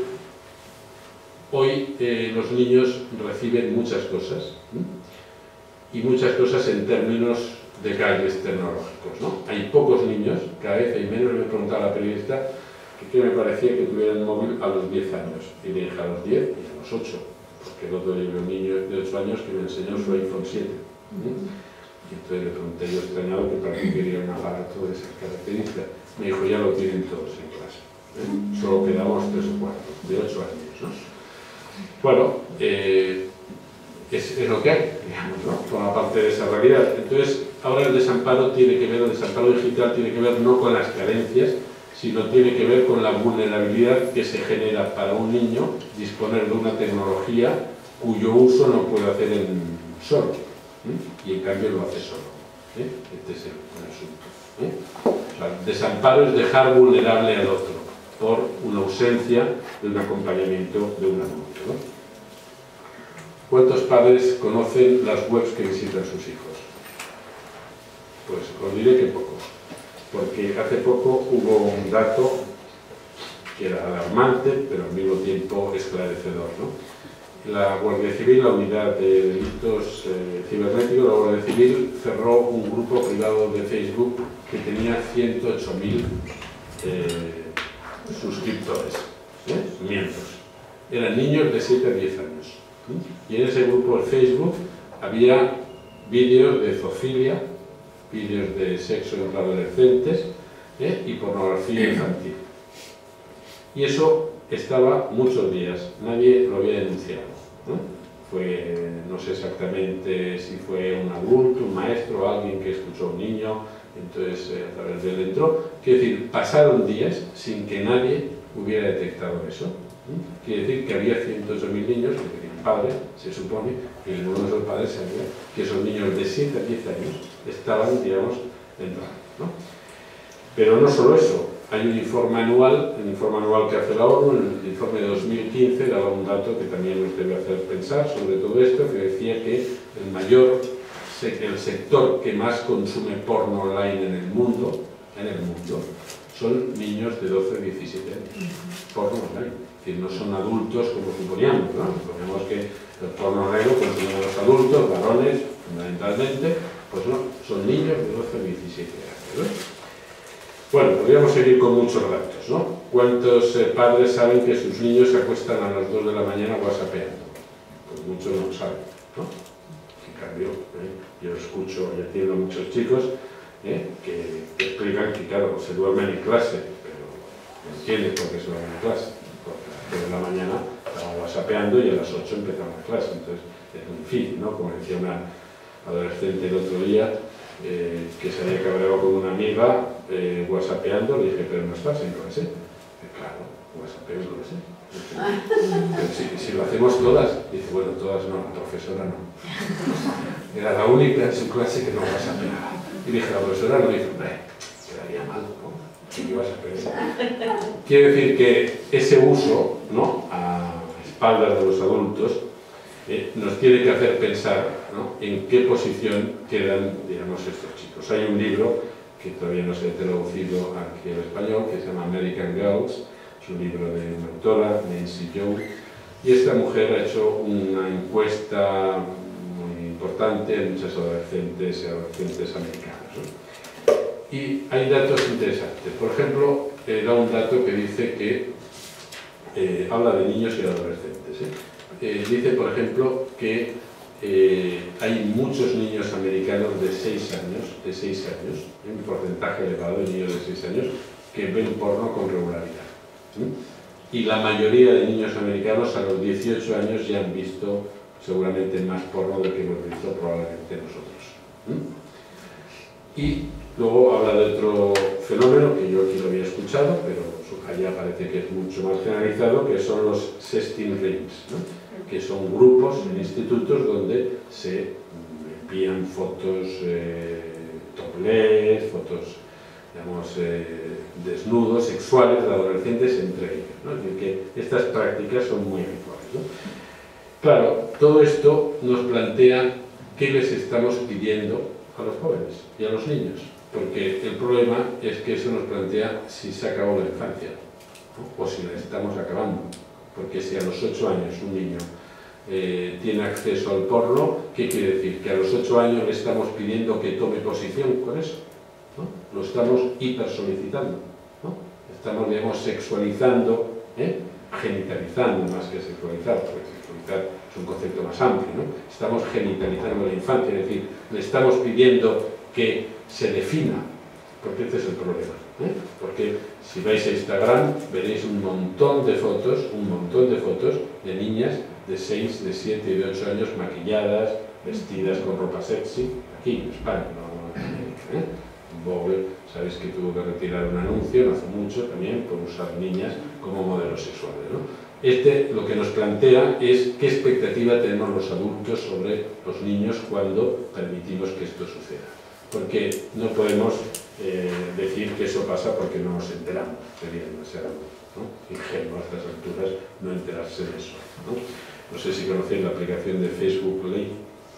hoy eh, los niños reciben muchas cosas, ¿sí? Y muchas cosas en términos de calles tecnológicos, ¿no? Hay pocos niños, cada vez hay menos. Me preguntaba a la periodista que qué me parecía que tuvieran móvil a los diez años, y le dije a los diez y a los ocho, porque el otro día vi un niño de ocho años que me enseñó su iPhone siete. ¿sí? Y entonces le pregunté yo extrañado que para qué quería un aparato de esas características. Me dijo, ya lo tienen todos en clase. ¿eh? Solo quedamos tres o cuatro, de ocho años, ¿no? Bueno, eh, es, es lo que hay, digamos, ¿no? Forma parte de esa realidad. Entonces, ahora el desamparo tiene que ver, el desamparo digital tiene que ver no con las carencias, sino tiene que ver con la vulnerabilidad que se genera para un niño disponer de una tecnología cuyo uso no puede hacer en solo. ¿eh? Y en cambio lo hace solo. ¿eh? Este es el, el asunto. ¿eh? O sea, el desamparo es dejar vulnerable al otro por una ausencia de un acompañamiento de un adulto, ¿no? ¿Cuántos padres conocen las webs que visitan sus hijos? Pues os diré que pocos, porque hace poco hubo un dato que era alarmante, pero al mismo tiempo esclarecedor, ¿no? La Guardia Civil, la Unidad de Delitos eh, Cibernéticos, la Guardia Civil cerró un grupo privado de Facebook que tenía ciento ocho mil eh, suscriptores, ¿eh? miembros. Eran niños de siete a diez años. ¿eh? Y en ese grupo de Facebook había vídeos de zoofilia, vídeos de sexo entre adolescentes, ¿eh? y pornografía infantil. Y eso estaba muchos días, nadie lo había denunciado, ¿no? Fue, no sé exactamente si fue un adulto, un maestro, alguien que escuchó a un niño, entonces eh, a través de él entró. Quiere decir, pasaron días sin que nadie hubiera detectado eso. ¿Mm? Quiere decir que había ciento ocho mil niños que tenían padres, se supone, y ninguno de esos padres sabía que esos niños de siete a diez años estaban, digamos, entrando, ¿no? Pero no solo eso, hay un informe anual, el informe anual que hace la ONU, el informe de dos mil quince daba un dato que también nos debe hacer pensar sobre todo esto, que decía que el mayor, el sector que más consume porno online en el mundo, en el mundo, son niños de doce a diecisiete años. Porno online. Es decir, no son adultos como suponíamos, ¿no? Suponíamos que el porno online lo consumen los adultos, varones, fundamentalmente, pues no, son niños de doce a diecisiete años, ¿no? Bueno, podríamos seguir con muchos datos, ¿no? ¿Cuántos eh, padres saben que sus niños se acuestan a las dos de la mañana whatsappeando? Pues muchos no lo saben, ¿no? En cambio, ¿eh? yo escucho y atiendo a muchos chicos ¿eh? que, que explican que, claro, se duermen en clase, pero no entienden por qué se duermen en clase. Porque a las dos de la mañana estaban whatsappeando y a las ocho empezaban la clase, entonces es muy difícil, ¿no? Como decía una adolescente el otro día, eh, que se había cabreado con una amiga eh, whatsappeando, le dije, pero no estás en clase. Eh, claro, whatsappeo en clase. Pero si, si lo hacemos todas, dice, bueno, todas no, la profesora no. Era la única en su clase que no whatsappeaba. Y dije, la profesora no, dice, hombre, quedaría mal, ¿no? ¿Qué whatsappear? Quiere decir que ese uso, ¿no?, a espaldas de los adultos, Eh, nos tiene que hacer pensar, ¿no?, en qué posición quedan, digamos, estos chicos. Hay un libro que todavía no se ha traducido aquí al español, que se llama American Girls, es un libro de una autora, Nancy Young, y esta mujer ha hecho una encuesta muy importante en muchas adolescentes y adolescentes americanos, ¿no? Y hay datos interesantes. Por ejemplo, eh, da un dato que dice que eh, habla de niños y adolescentes, ¿eh? Eh, dice, por ejemplo, que eh, hay muchos niños americanos de seis años, de seis años, un porcentaje elevado de niños de seis años, que ven porno con regularidad. ¿Sí? Y la mayoría de niños americanos a los dieciocho años ya han visto seguramente más porno del que hemos visto probablemente nosotros. ¿Sí? Y luego habla de otro fenómeno que yo aquí lo había escuchado, pero allá parece que es mucho más generalizado, que son los sexting rings, ¿no?, que son grupos en institutos donde se envían fotos eh, topless, fotos, digamos, eh, desnudos, sexuales de adolescentes entre ellos, ¿no? Es decir, que estas prácticas son muy habituales, ¿no? Claro, todo esto nos plantea qué les estamos pidiendo a los jóvenes y a los niños, porque el problema es que eso nos plantea si se acabó la infancia, ¿no?, o si la estamos acabando. Porque si a los ocho años un niño eh, tiene acceso al porno, ¿qué quiere decir? Que a los ocho años le estamos pidiendo que tome posición con eso, ¿no? Lo estamos hipersolicitando, ¿no? Estamos, digamos, sexualizando, ¿eh? genitalizando más que sexualizar, porque sexualizar es un concepto más amplio, ¿no? Estamos genitalizando la infancia, es decir, le estamos pidiendo que se defina, porque este es el problema, ¿eh? Porque si vais a Instagram veréis un montón de fotos, un montón de fotos de niñas de seis, de siete y de ocho años maquilladas, vestidas con ropa sexy, aquí en España, no en América, ¿eh? Vogue, sabéis que tuvo que retirar un anuncio, no hace mucho también, por usar niñas como modelos sexuales, ¿no? Este lo que nos plantea es qué expectativa tenemos los adultos sobre los niños cuando permitimos que esto suceda. Porque no podemos eh, decir que eso pasa porque no nos enteramos, sería demasiado, ¿no?, ingenuo a estas alturas no enterarse de eso, ¿no? No sé si conocéis la aplicación de Facebook Live.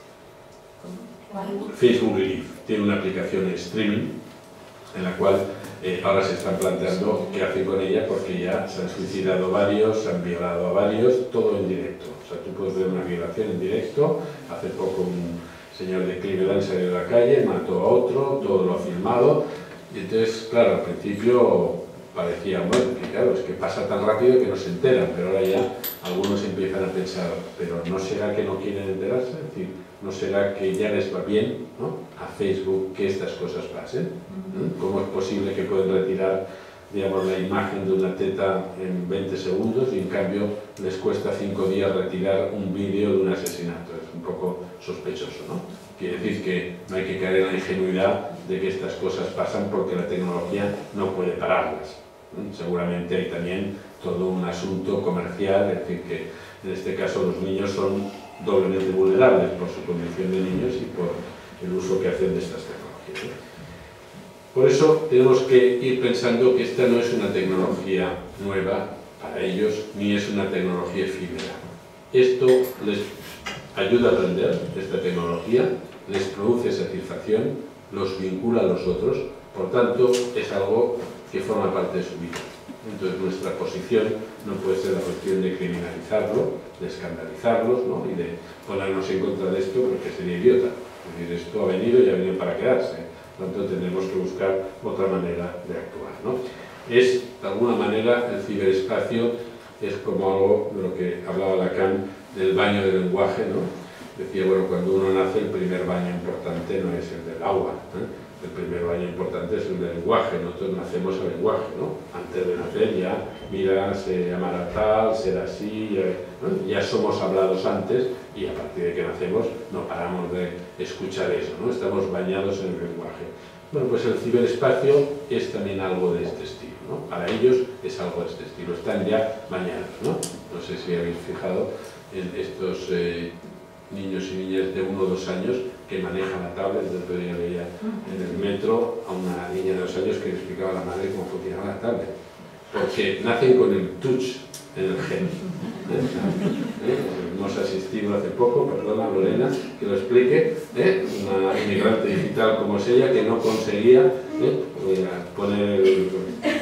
Facebook Live tiene una aplicación de streaming en la cual eh, ahora se están planteando qué hacen con ella, porque ya se han suicidado varios, se han violado a varios, todo en directo. O sea, tú puedes ver una violación en directo. Hace poco un señor de Cleveland salió a la calle, mató a otro, todo lo ha filmado, y entonces, claro, al principio parecía, bueno, que claro, es que pasa tan rápido que no se enteran, pero ahora ya algunos empiezan a pensar, pero ¿no será que no quieren enterarse? Es decir, ¿no será que ya les va bien, ¿no?, a Facebook que estas cosas pasen? ¿Mm? ¿Cómo es posible que pueden retirar digamos, la imagen de una teta en veinte segundos y en cambio les cuesta cinco días retirar un vídeo de un asesinato. Es un poco sospechoso, ¿no? Quiere decir que no hay que caer en la ingenuidad de que estas cosas pasan porque la tecnología no puede pararlas. Seguramente hay también todo un asunto comercial, es decir, que en este caso los niños son doblemente vulnerables por su condición de niños y por el uso que hacen de estas tecnologías, ¿no? Por eso tenemos que ir pensando que esta no es una tecnología nueva para ellos, ni es una tecnología efímera. Esto les ayuda a aprender, esta tecnología, les produce satisfacción, los vincula a los otros, por tanto es algo que forma parte de su vida. Entonces nuestra posición no puede ser la cuestión de criminalizarlo, de escandalizarlos, ¿no? Y de ponernos en contra de esto porque sería idiota. Es decir, esto ha venido y ha venido para quedarse. Por lo tanto, tendremos que buscar otra manera de actuar, ¿no? Es, de alguna manera, el ciberespacio es como algo de lo que hablaba Lacan del baño del lenguaje, ¿no? Decía, bueno, cuando uno nace, el primer baño importante no es el del agua, ¿eh? El primer baño importante es el del lenguaje. Nosotros nacemos al lenguaje, ¿no? Antes de nacer ya, mira, se llamará tal, será así, ya, ¿no? Ya somos hablados antes y a partir de que nacemos no paramos de escuchar eso, ¿no? Estamos bañados en el lenguaje. Bueno, pues el ciberespacio es también algo de este estilo, ¿no? Para ellos es algo de este estilo, están ya bañados, ¿no? No sé si habéis fijado en estos eh, niños y niñas de uno o dos años que manejan la tablet. El otro día leía en el metro a una niña de dos años que le explicaba a la madre cómo funcionaba la tablet, porque nacen con el touch en el gen. ¿Eh? ¿Eh? Hemos asistido hace poco, perdona Lorena, que lo explique, ¿eh? Una inmigrante digital como es ella que no conseguía ¿eh? poner el,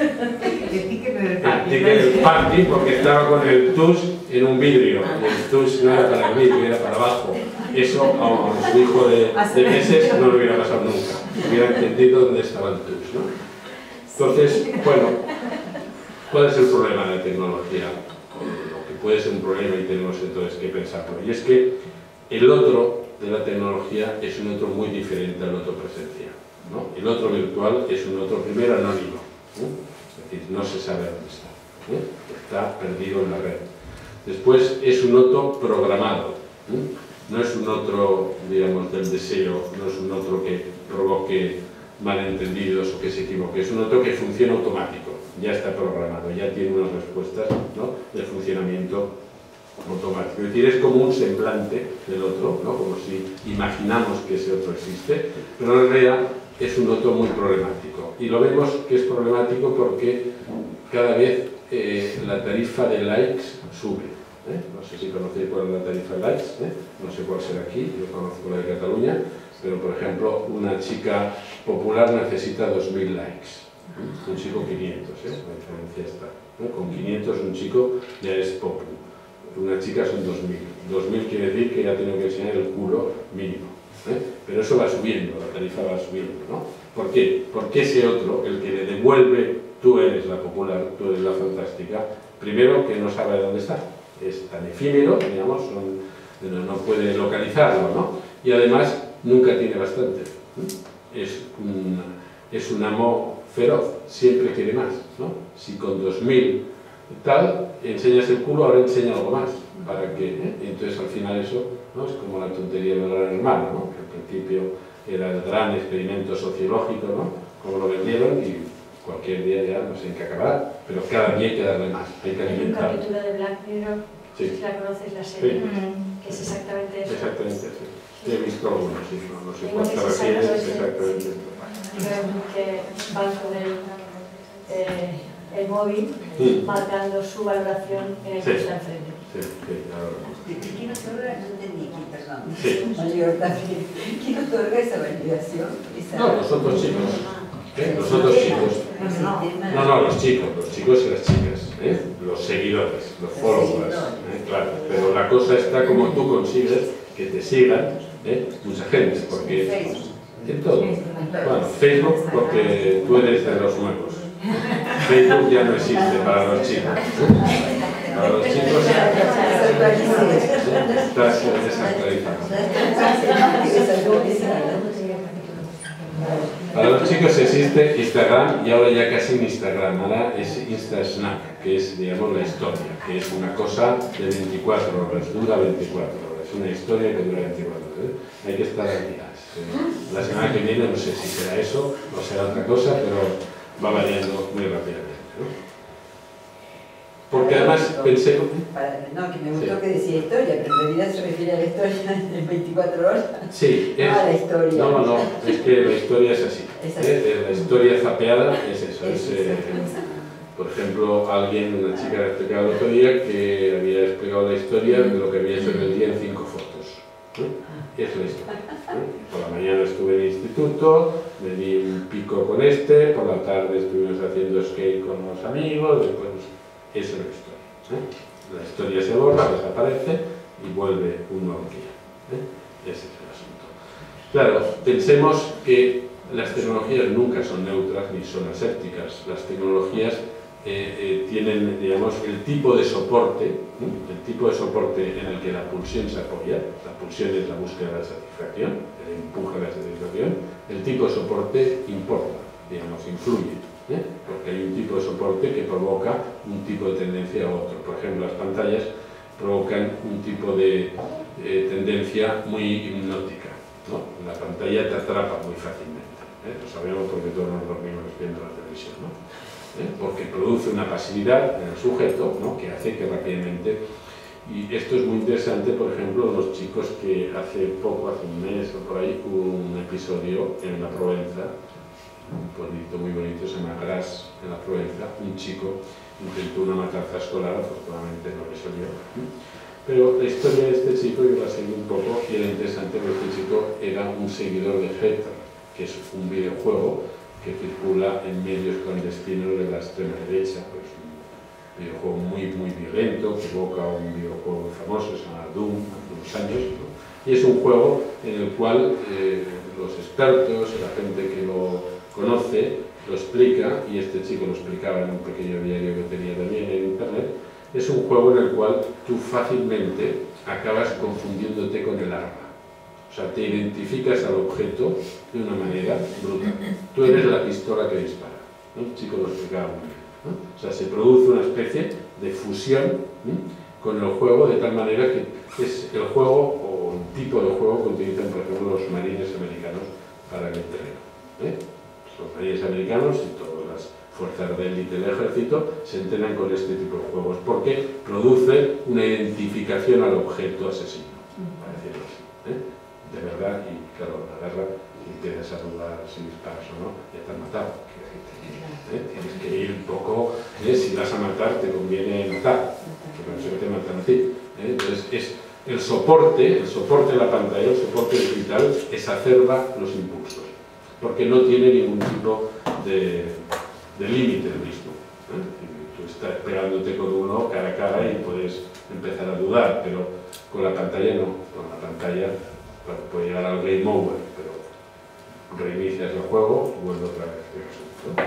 el ticket del parking porque estaba con el touch en un vidrio, y el touch no era para el vidrio, era para abajo. Eso a su hijo de, de meses no le hubiera pasado nunca, hubiera entendido dónde estaba el touch, ¿no? Entonces, bueno, ¿cuál es el problema de la tecnología? Lo que puede ser un problema y tenemos entonces que pensarlo. Y es que el otro de la tecnología es un otro muy diferente al otro presencial, ¿no? El otro virtual es un otro primero anónimo, ¿no? Es decir, no se sabe dónde está, ¿eh? Está perdido en la red. Después es un otro programado, ¿eh? No es un otro, digamos, del deseo, no es un otro que provoque malentendidos o que se equivoque, es un otro que funciona automático, ya está programado, ya tiene unas respuestas, ¿no? De funcionamiento automático. Es decir, es como un semblante del otro, ¿no? Como si imaginamos que ese otro existe, pero en realidad es un otro muy problemático. Y lo vemos que es problemático porque cada vez eh, la tarifa de likes sube. ¿Eh? No sé si conocéis cuál es la tarifa de likes, ¿eh? No sé cuál será aquí, yo conozco la de Cataluña, pero por ejemplo una chica popular necesita dos mil likes, ¿eh? Un chico quinientos, ¿eh? La diferencia está, ¿eh? Con quinientos un chico ya es popu, una chica son dos mil, dos mil quiere decir que ya tengo que enseñar el culo mínimo, ¿eh? Pero eso va subiendo, la tarifa va subiendo, ¿no? ¿Por qué? Porque ese otro, el que le devuelve, tú eres la popular, tú eres la fantástica, primero que no sabe dónde está, es tan efímero, digamos, son, no, no puede localizarlo, ¿no? Y además nunca tiene bastante. Es un, es un amo feroz, siempre quiere más, ¿no? Si con dos mil tal enseñas el culo, ahora enseña algo más, para que, ¿eh? Entonces al final eso, ¿no? Es como la tontería del gran hermano, ¿no? Que al principio era el gran experimento sociológico, ¿no? Como lo vendieron y cualquier día ya no sé en qué acabará, pero cada día hay que darle más, hay que alimentar. Hay un capítulo de Black Mirror, sí. Si la conoces, la serie, sí. Que es exactamente eso. Exactamente, sí. Sí, he visto algunos, sí, no, no sé cuál te refieres exactamente. Que van con el, eh, el móvil, sí. Marcando su valoración en el que sí. Está enfrente. Sí, sí, ahora. ¿Quién otorga? No entendí, perdón. Sí. ¿Quién otorga esa validación? Esa... No, los otros chicos. ¿Eh? Los otros chicos. No, no, los chicos, los chicos y las chicas, ¿eh? Los seguidores, los followers, ¿eh? Claro. Pero la cosa está como tú consigues que te sigan, ¿eh? Mucha gente, porque en todo. Bueno, Facebook porque tú eres de los nuevos. Facebook ya no existe para los chicos. ¿Eh? Para los chicos estás desactualizado. Para los chicos chicos existe Instagram y ahora ya casi en Instagram, ahora es Instasnack, que es, digamos, la historia, que es una cosa de veinticuatro horas, dura veinticuatro horas, una historia que dura veinticuatro horas. ¿eh? Hay que estar al día. La semana que viene no sé si será eso o será otra cosa, pero va variando muy rápidamente, ¿no? Porque además pensé... Para, no, que me gustó sí. que decía historia, pero en realidad se refiere a la historia en veinticuatro horas. Sí, es, no a la historia. No, no, es que la historia es así. Es así. ¿eh? La historia zapeada es eso. Es, es, eh, por ejemplo, alguien, una chica ha explicado el otro día que había explicado la historia de lo que había hecho en el día en cinco fotos. ¿eh? Es la historia. ¿eh? Por la mañana estuve en el instituto, me di un pico con este, por la tarde estuvimos haciendo skate con los amigos, después... Eso es la historia. ¿eh? La historia se borra, desaparece y vuelve un nuevo día. ¿eh? Ese es el asunto. Claro, pensemos que las tecnologías nunca son neutras ni son asépticas. Las tecnologías eh, eh, tienen, digamos, el tipo de soporte, ¿eh? el tipo de soporte en el que la pulsión se apoya. La pulsión es la búsqueda de la satisfacción, el empuje a la satisfacción. El tipo de soporte importa, digamos, influye. ¿Eh? Porque hay un tipo de soporte que provoca un tipo de tendencia a otro. Por ejemplo, las pantallas provocan un tipo de eh, tendencia muy hipnótica, ¿no? La pantalla te atrapa muy fácilmente, ¿eh? Lo sabemos porque todos nos dormimos viendo la televisión, ¿no? ¿Eh? Porque produce una pasividad en el sujeto, ¿no? Que hace que rápidamente... Y esto es muy interesante, por ejemplo, los chicos que hace poco, hace un mes o por ahí, hubo un episodio en la Provenza, un pueblito muy bonito, se llama Gras, en la Provenza. Un chico intentó una matanza escolar, afortunadamente no le salió. Pero la historia de este chico yo la seguí un poco y era interesante porque este chico era un seguidor de Heta, que es un videojuego que circula en medios clandestinos de la extrema derecha. Pues un videojuego muy, muy violento, que evoca un videojuego famoso, se llama Doom, hace unos años, ¿no? Y es un juego en el cual eh, los expertos, la gente que lo conoce, lo explica, y este chico lo explicaba en un pequeño diario que tenía también en internet. Es un juego en el cual tú fácilmente acabas confundiéndote con el arma. O sea, te identificas al objeto de una manera brutal. Tú eres la pistola que dispara, ¿no? El chico lo explicaba muy bien, ¿no? O sea, se produce una especie de fusión, ¿no? Con el juego, de tal manera que es el juego o el tipo de juego que utilizan, por ejemplo, los marines americanos para el terreno, ¿eh? Los marines americanos y todas las fuerzas de élite del ejército se entrenan con este tipo de juegos porque produce una identificación al objeto asesino, para decirlo así, ¿eh? De verdad, y claro, en la guerra empiezas a dudar si disparas o no, ya te han matado. ¿Eh? Tienes que ir un poco, ¿eh? Si vas a matar te conviene matar, porque no se te matan a ti, ¿eh? Entonces es el soporte, el soporte de la pantalla, el soporte digital exacerba los impulsos, porque no tiene ningún tipo de, de límite mismo, ¿eh? Tú estás pegándote con uno cara a cara y puedes empezar a dudar, pero con la pantalla no, con la pantalla bueno, puede llegar al game over, pero reinicias el juego y vuelve otra vez, ¿no?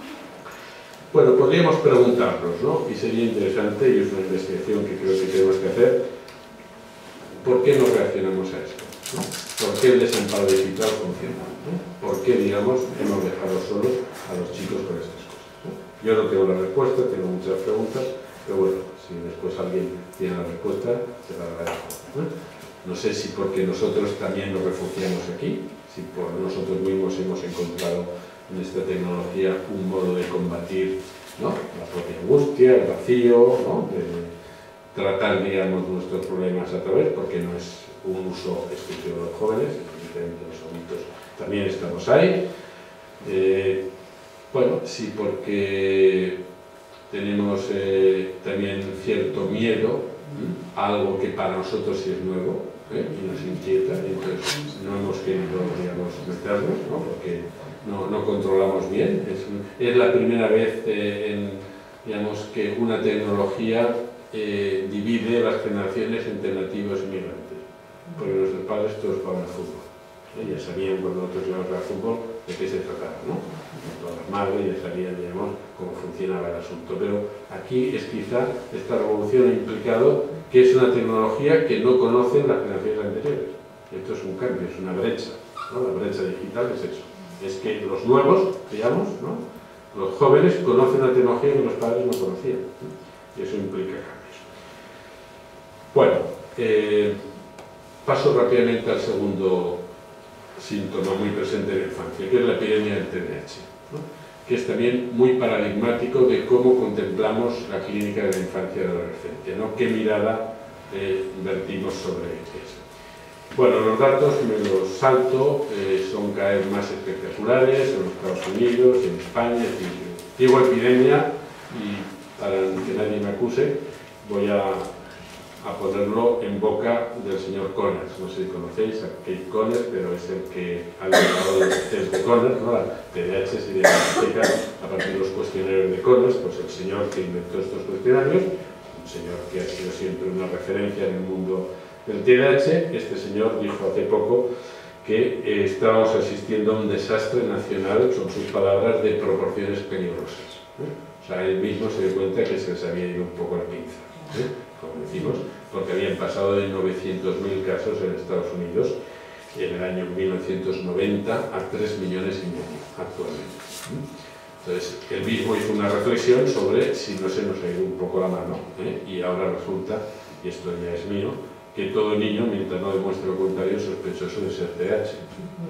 Bueno, podríamos preguntarnos, ¿no? Y sería interesante, y es una investigación que creo que tenemos que hacer, ¿por qué no reaccionamos a esto? ¿No? ¿Por qué el desamparo digital funciona? ¿no? ¿Por qué, digamos, hemos dejado solos a los chicos con estas cosas? ¿no? Yo no tengo la respuesta, tengo muchas preguntas, pero bueno, si después alguien tiene la respuesta, se la agradezco. ¿no? No sé si porque nosotros también nos refugiamos aquí, si por nosotros mismos hemos encontrado en esta tecnología un modo de combatir, ¿no? La propia angustia, el vacío, ¿no? De tratar, digamos, nuestros problemas a través, porque no es un uso exclusivo de los jóvenes, evidentemente los adultos también estamos ahí. Eh, bueno, sí, porque tenemos eh, también cierto miedo ¿sí? a algo que para nosotros sí es nuevo ¿eh? y nos inquieta, y entonces no hemos querido, digamos, meternos, ¿no? porque no, no controlamos bien. Es, es la primera vez eh, en, digamos, que una tecnología eh, divide las generaciones entre nativos y migrantes, porque nuestros padres todos jugaban al fútbol. ¿eh? Ya sabían cuando nosotros íbamos al fútbol de qué se trataba, ¿no? Todas las madres ya sabían, digamos, cómo funcionaba el asunto. Pero aquí es quizá esta revolución ha implicado que es una tecnología que no conocen las generaciones anteriores. Esto es un cambio, es una brecha, ¿no? La brecha digital es eso. es que los nuevos, digamos, ¿no? Los jóvenes conocen la tecnología que los padres no conocían, ¿no? Y eso implica cambios. Bueno, eh, paso rápidamente al segundo síntoma muy presente en la infancia, que es la epidemia del T D A H, ¿no? Que es también muy paradigmático de cómo contemplamos la clínica de la infancia y de la adolescencia, ¿no? Qué mirada eh, vertimos sobre eso. Bueno, los datos me los salto, eh, son cada vez más espectaculares en los Estados Unidos, en España, es decir, digo epidemia y para que nadie me acuse voy a, a ponerlo en boca del señor Conners. No sé si conocéis a Kate Conners, pero es el que ha llegado el test de Conners, ¿no? La T D A H se diagnostica a partir de los cuestionarios de Conners, pues el señor que inventó estos cuestionarios, un señor que ha sido siempre una referencia en el mundo del T D A H. Este señor dijo hace poco que eh, estábamos asistiendo a un desastre nacional, son sus palabras, de proporciones peligrosas, ¿eh? O sea, él mismo se dio cuenta que se les había ido un poco la pinza, ¿eh? Como decimos, porque habían pasado de novecientos mil casos en Estados Unidos en el año mil novecientos noventa a tres millones y medio actualmente. Entonces, él mismo hizo una reflexión sobre si no se nos ha ido un poco la mano, ¿eh? Y ahora resulta, y esto ya es mío, que todo niño, mientras no demuestre lo contrario, es sospechoso de ser T D A H.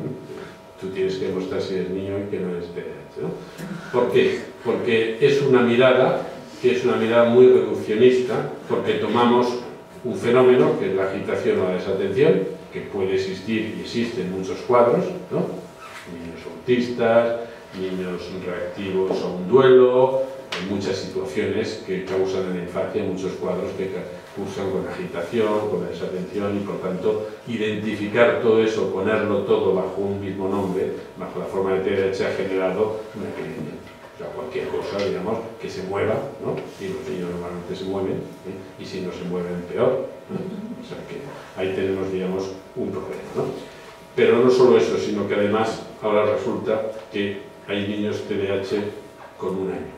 Tú tienes que demostrar si eres niño y que no eres T D A H, ¿no? ¿Por qué? Porque es una mirada que es una mirada muy reduccionista, porque tomamos un fenómeno que es la agitación o la desatención, que puede existir y existe en muchos cuadros, ¿no? Niños autistas, niños reactivos a un duelo, en muchas situaciones que causan en la infancia muchos cuadros que cursan con agitación, con desatención, y por tanto identificar todo eso, ponerlo todo bajo un mismo nombre, bajo la forma de T D A H, ha generado una epidemia. O sea, cualquier cosa, digamos, que se mueva, ¿no? Y los niños normalmente se mueven, ¿eh? Y si no se mueven, peor, ¿no? O sea que ahí tenemos, digamos, un problema, ¿no? Pero no solo eso, sino que además ahora resulta que hay niños T D A H con un año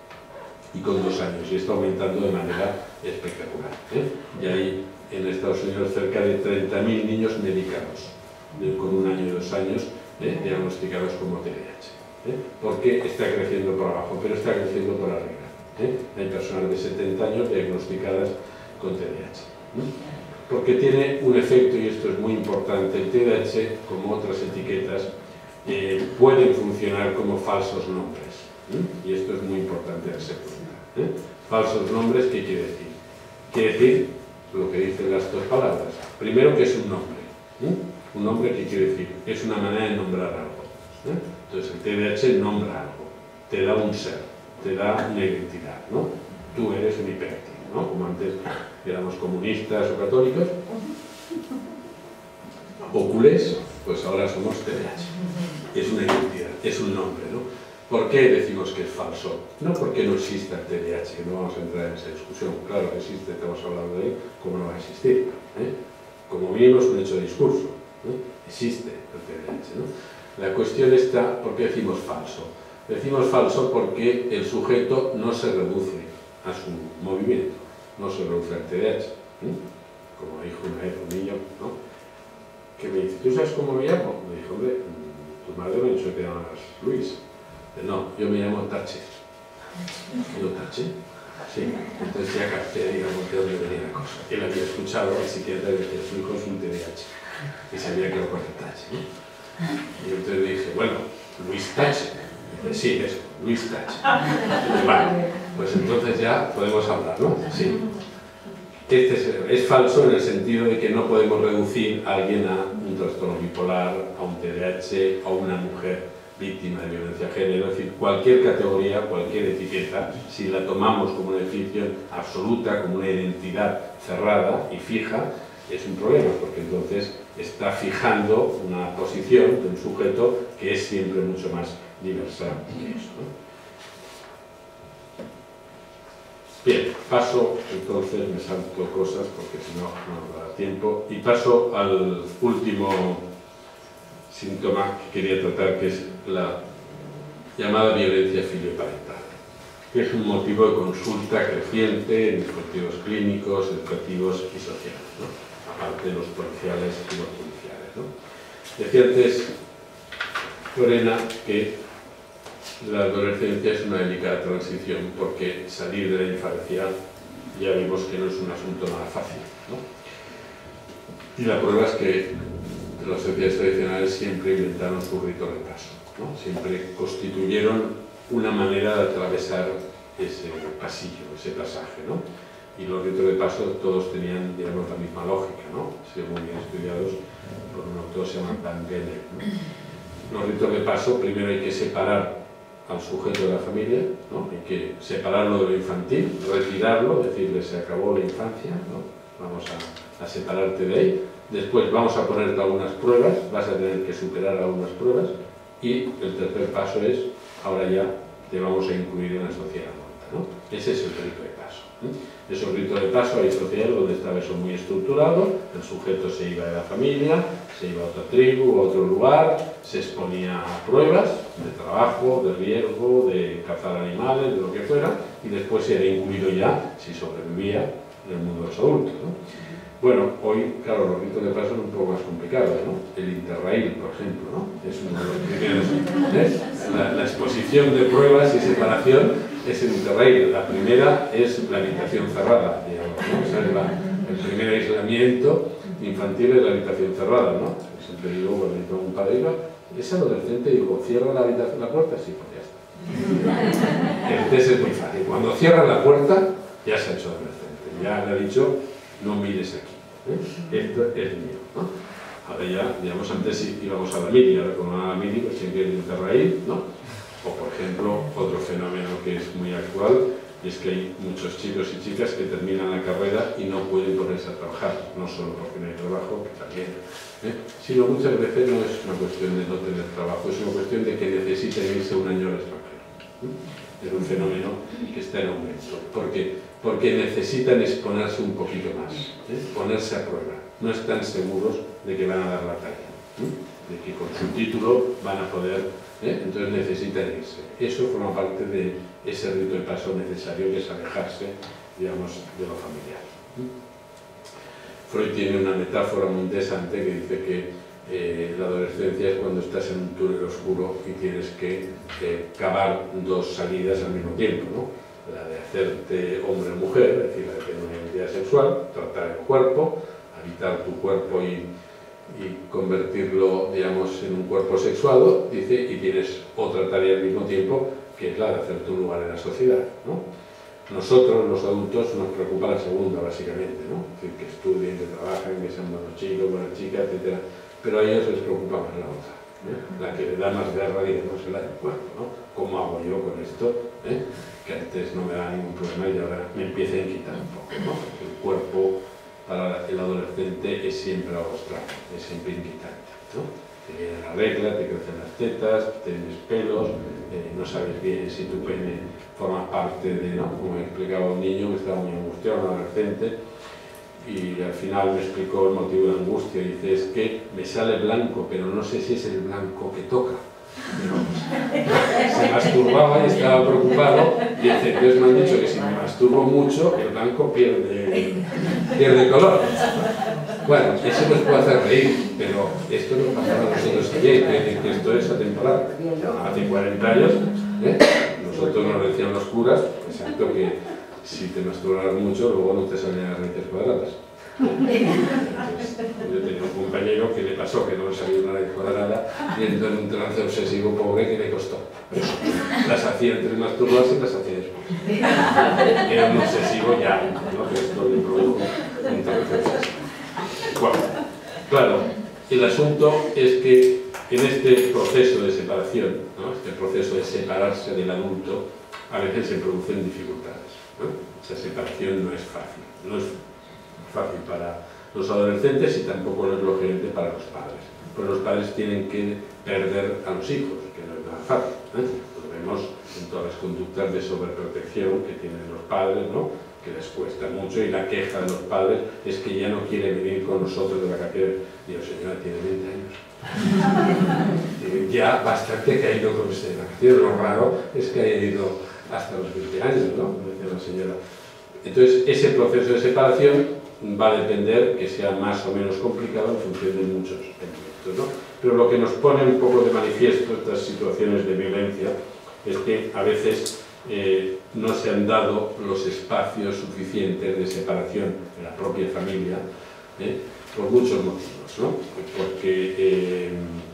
y con dos años, y está aumentando de manera espectacular, ¿eh? Y hay en Estados Unidos cerca de treinta mil niños medicados, de, con un año y dos años, ¿eh? diagnosticados como T D A H. ¿Eh? Porque está creciendo por abajo, pero está creciendo por arriba, ¿eh? Hay personas de setenta años diagnosticadas con T D A H, ¿eh? Porque tiene un efecto, y esto es muy importante. El T D A H, como otras etiquetas, eh, pueden funcionar como falsos nombres, ¿eh? Y esto es muy importante darse cuenta, ¿eh? Falsos nombres, ¿qué quiere decir? Quiere decir lo que dicen las dos palabras. Primero, que es un nombre, ¿eh? Un nombre, ¿qué quiere decir? Es una manera de nombrar algo, ¿eh? Entonces el T D A H nombra algo, te da un ser, te da una identidad, ¿no? Tú eres un hiperactivo, ¿no? Como antes éramos comunistas o católicos, o culés, pues ahora somos T D A H. Es una identidad, es un nombre, ¿no? ¿Por qué decimos que es falso? No porque no exista el T D A H, que no vamos a entrar en esa discusión. Claro que existe, estamos hablando de él, ¿cómo no va a existir? ¿eh? Como mínimo es un hecho de discurso, ¿eh? Existe el T D A H, ¿no? La cuestión está, ¿por qué decimos falso? Decimos falso porque el sujeto no se reduce a su movimiento, no se reduce al T D A H. ¿eh? Como dijo una vez un niño, ¿no? Que me dice, ¿tú sabes cómo me llamo? Me dijo, hombre, tu madre me ha dicho que te llamas Luis. No, yo me llamo Tache. ¿Yo Tache? Sí. Entonces ya capté, digamos, de dónde venía la cosa. Él había escuchado al psiquiatra decir, su hijo es un T D A H. Y sabía que lo con el Tache, ¿no? Y entonces le dije, bueno, Luis Tache. Y dice, sí, eso, Luis Tache. Vale, pues entonces ya podemos hablar, ¿no? Sí. Este es, es falso en el sentido de que no podemos reducir a alguien a un trastorno bipolar, a un T D A H, a una mujer víctima de violencia de género. Es decir, cualquier categoría, cualquier etiqueta, si la tomamos como una definición absoluta, como una identidad cerrada y fija, es un problema, porque entonces está fijando una posición de un sujeto que es siempre mucho más diversa que eso, ¿no? Bien, paso, entonces me salto cosas porque si no, no me da tiempo, y paso al último síntoma que quería tratar, que es la llamada violencia filioparental, que es un motivo de consulta creciente en dispositivos clínicos, educativos y sociales, ¿no? Aparte de los policiales y los judiciales, ¿no? Decía antes Lorena que la adolescencia es una delicada transición, porque salir de la infancia ya vimos que no es un asunto nada fácil, ¿no? Y la prueba es que las sociedades tradicionales siempre inventaron su rito de paso, ¿no? Siempre constituyeron una manera de atravesar ese pasillo, ese pasaje, ¿no? Y los ritos de paso todos tenían, digamos, la misma lógica, ¿no? Han sido muy bien estudiados por un autor que se llama Van Gennep, ¿no? Los ritos de paso, primero hay que separar al sujeto de la familia, ¿no? Hay que separarlo de lo infantil, retirarlo, decirle se acabó la infancia, ¿no? Vamos a, a separarte de ahí. Después vamos a ponerte algunas pruebas, vas a tener que superar algunas pruebas, y el tercer paso es, ahora ya te vamos a incluir en la sociedad adulta, ¿no? Ese es el rito de paso, ¿eh? Esos ritos de paso hay sociedades donde estaba eso muy estructurado, el sujeto se iba de la familia, se iba a otra tribu, a otro lugar, se exponía a pruebas de trabajo, de riesgo, de cazar animales, de lo que fuera, y después era incluido ya, si sobrevivía, en el mundo de los adultos, ¿no? Bueno, hoy, claro, los ritos de paso son un poco más complicados, ¿no? El Interrail, por ejemplo, ¿no? Es uno de los primeros, ¿eh? La, la exposición de pruebas y separación es el Interrail. La primera es la habitación cerrada, digamos, ¿no? O sea, la, el primer aislamiento infantil es la habitación cerrada, ¿no? Siempre digo, cuando digo un padre, es adolescente, digo, ¿cierra la habitación, la puerta? Sí, pues ya está. El test es muy fácil. Cuando cierra la puerta, ya se ha hecho adolescente. Ya le ha dicho, no mires aquí, ¿eh? Esto es mío, ¿no? Ahora ya, digamos, antes íbamos a la mili, ahora como a la mili, pues siempre hay Interrail, ¿no? O, por ejemplo, otro fenómeno que es muy actual, es que hay muchos chicos y chicas que terminan la carrera y no pueden ponerse a trabajar, no solo porque no hay trabajo, que también, ¿eh? Sino muchas veces no es una cuestión de no tener trabajo, es una cuestión de que necesitan irse un año al extranjero, ¿eh? Es un fenómeno que está en aumento. ¿Por qué? Porque necesitan exponerse un poquito más, ¿eh? Ponerse a prueba. No están seguros de que van a dar la talla, ¿eh? De que con su título van a poder, ¿eh? Entonces necesitan irse. Eso forma parte de ese rito de paso necesario, que es alejarse, digamos, de lo familiar, ¿eh? Freud tiene una metáfora muy interesante que dice que Eh, la adolescencia es cuando estás en un túnel oscuro y tienes que eh, cavar dos salidas al mismo tiempo, ¿no? La de hacerte hombre o mujer, es decir, la de tener una identidad sexual, tratar el cuerpo, habitar tu cuerpo y, y convertirlo, digamos, en un cuerpo sexuado, dice, y tienes otra tarea al mismo tiempo, que es la de hacerte un lugar en la sociedad, ¿no? Nosotros, los adultos, nos preocupa la segunda, básicamente, ¿no? Es decir, que estudien, que trabajen, que sean buenos chicos, buenas chicas, etcétera. Pero a ellos les preocupa más la otra, ¿eh? La que le da más guerra, digamos, es la del cuerpo, ¿no? ¿Cómo hago yo con esto? ¿Eh? Que antes no me da ningún problema y ahora me empieza a inquietar un poco, ¿no? El cuerpo para el adolescente es siempre algo extraño, es siempre inquietante, ¿no? Te viene la regla, te crecen las tetas, tienes pelos, eh, no sabes bien si tu pene forma parte de, ¿no? Como me explicaba un niño que estaba muy angustiado, un adolescente, y al final me explicó el motivo de la angustia, y dice, es que me sale blanco, pero no sé si es el blanco que toca. Pero, se masturbaba y estaba preocupado, y dice, entonces me han dicho que si me masturbo mucho, el blanco pierde, pierde color. Bueno, eso nos puede hacer reír, pero esto nos pasaba a nosotros ayer, que esto es atemporal. Hace cuarenta años, ¿eh? Nosotros nos decían los curas, exacto, que si te masturbas mucho, luego no te salen las raíces cuadradas. Entonces, yo tenía un compañero que le pasó que no le salió una raíz cuadrada y entró en un trance obsesivo pobre que le costó. Las hacía entre masturbarse y las hacía después. Era un obsesivo ya, ¿no? Que esto le produjo un trance obsesivo. Bueno, claro, el asunto es que en este proceso de separación, ¿no? Este proceso de separarse del adulto, a veces se producen dificultades, ¿no? Esa separación no es fácil, no es fácil para los adolescentes y tampoco lo es lógicamente para los padres. Pero los padres tienen que perder a los hijos, que no es nada fácil, ¿eh? Lo vemos en todas las conductas de sobreprotección que tienen los padres, ¿no? Que les cuesta mucho, y la queja de los padres es que ya no quiere venir con nosotros de vacaciones. Digo, señora, tiene veinte años. Ya bastante que ha ido con usted de vacaciones. Lo raro es que haya ido hasta los veinte años, ¿no? Decía la señora. Entonces, ese proceso de separación va a depender que sea más o menos complicado en función de muchos elementos. esto, ¿no? Pero lo que nos pone un poco de manifiesto estas situaciones de violencia es que a veces eh, no se han dado los espacios suficientes de separación en la propia familia, ¿eh? Por muchos motivos, ¿no? Porque eh,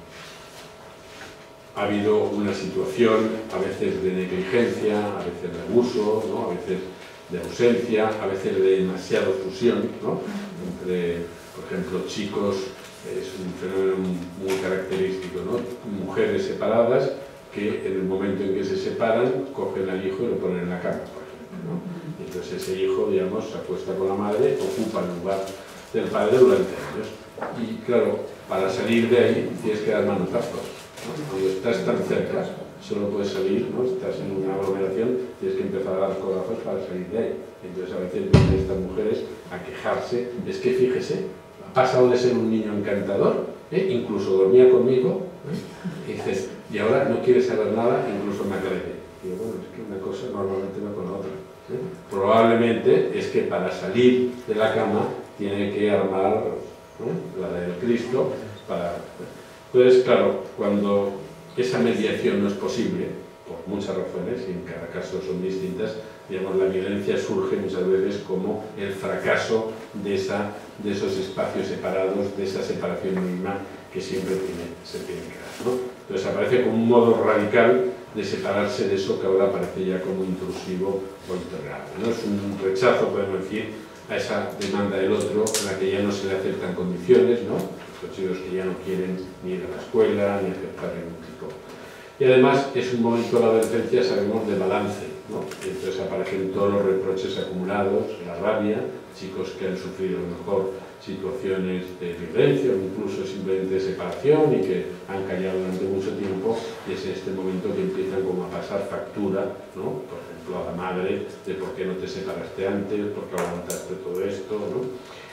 ha habido una situación a veces de negligencia, a veces de abuso, ¿no? A veces de ausencia, a veces de demasiada fusión, ¿no? Entre, por ejemplo, chicos, es un fenómeno muy característico, ¿no? Mujeres separadas que en el momento en que se separan cogen al hijo y lo ponen en la cama, por ejemplo, ¿no? Y entonces ese hijo, digamos, se acuesta con la madre, ocupa el lugar del padre durante años. Y claro, para salir de ahí tienes que dar manotazos, ¿no? Cuando estás tan cerca, solo puedes salir, ¿no? Estás en una aglomeración, tienes que empezar a dar codazos para salir de ahí. Entonces a veces vienen estas mujeres a quejarse. Es que fíjese, ha pasado de ser un niño encantador, ¿eh? Incluso dormía conmigo, ¿eh? Y dices, y ahora no quiere saber nada, incluso me agrede. Y digo, bueno, es que una cosa normalmente va con la otra, ¿eh? Probablemente es que para salir de la cama tiene que armar, ¿eh? La del Cristo para... Entonces, claro, cuando esa mediación no es posible, por muchas razones, y en cada caso son distintas, digamos, la violencia surge muchas veces como el fracaso de, esa, de esos espacios separados, de esa separación misma que siempre tiene, se tiene que dar, ¿no? Entonces aparece como un modo radical de separarse de eso que ahora parece ya como intrusivo o intolerable, ¿no? Es un rechazo, podemos decir, a esa demanda del otro, en la que ya no se le aceptan condiciones, ¿no? Los chicos que ya no quieren ni ir a la escuela, ni aceptar ningún tipo. Y además es un momento de la adolescencia, sabemos, de balance, ¿no? Y entonces aparecen todos los reproches acumulados, la rabia, chicos que han sufrido a lo mejor situaciones de violencia o incluso simplemente de separación y que han callado durante mucho tiempo, y es en este momento que empiezan como a pasar factura, ¿no? Por ejemplo, a la madre, de por qué no te separaste antes, por qué aguantaste todo esto, ¿no?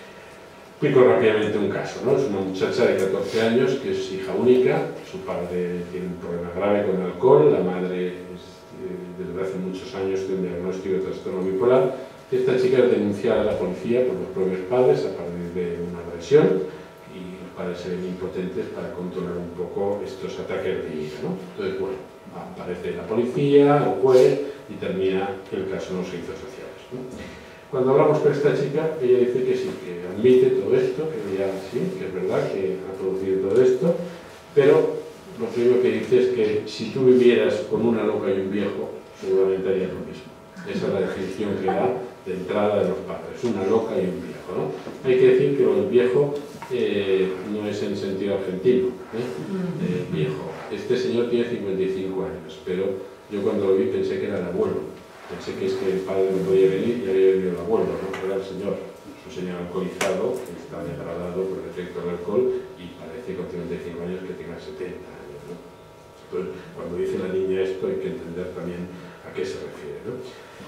Explico rápidamente un caso, ¿no? Es una muchacha de catorce años que es hija única, su padre tiene un problema grave con el alcohol, la madre es, eh, desde hace muchos años tiene un diagnóstico de trastorno bipolar. Esta chica es denunciada a la policía por los propios padres a partir de una agresión y los padres se ven impotentes para controlar un poco estos ataques de ira, ¿no? Entonces, bueno, aparece la policía, el juez y termina el caso en los servicios sociales, ¿no? Cuando hablamos con esta chica, ella dice que sí, que admite todo esto, que ella sí, que es verdad que ha producido todo esto, pero lo primero que dice es que si tú vivieras con una loca y un viejo, seguramente harías lo mismo. Esa es la definición que da de entrada de los padres, una loca y un viejo, ¿no? Hay que decir que el viejo eh, no es en sentido argentino, ¿eh? Eh, viejo. Este señor tiene cincuenta y cinco años, pero yo cuando lo vi pensé que era el abuelo. Pensé que es que el padre no podía venir y había venido el abuelo, ¿no? Era el señor, es un señor alcoholizado que está degradado por el efecto del alcohol y parece con cincuenta y cinco años que tenga setenta años, ¿no? Entonces, cuando dice la niña esto hay que entender también a qué se refiere, ¿no?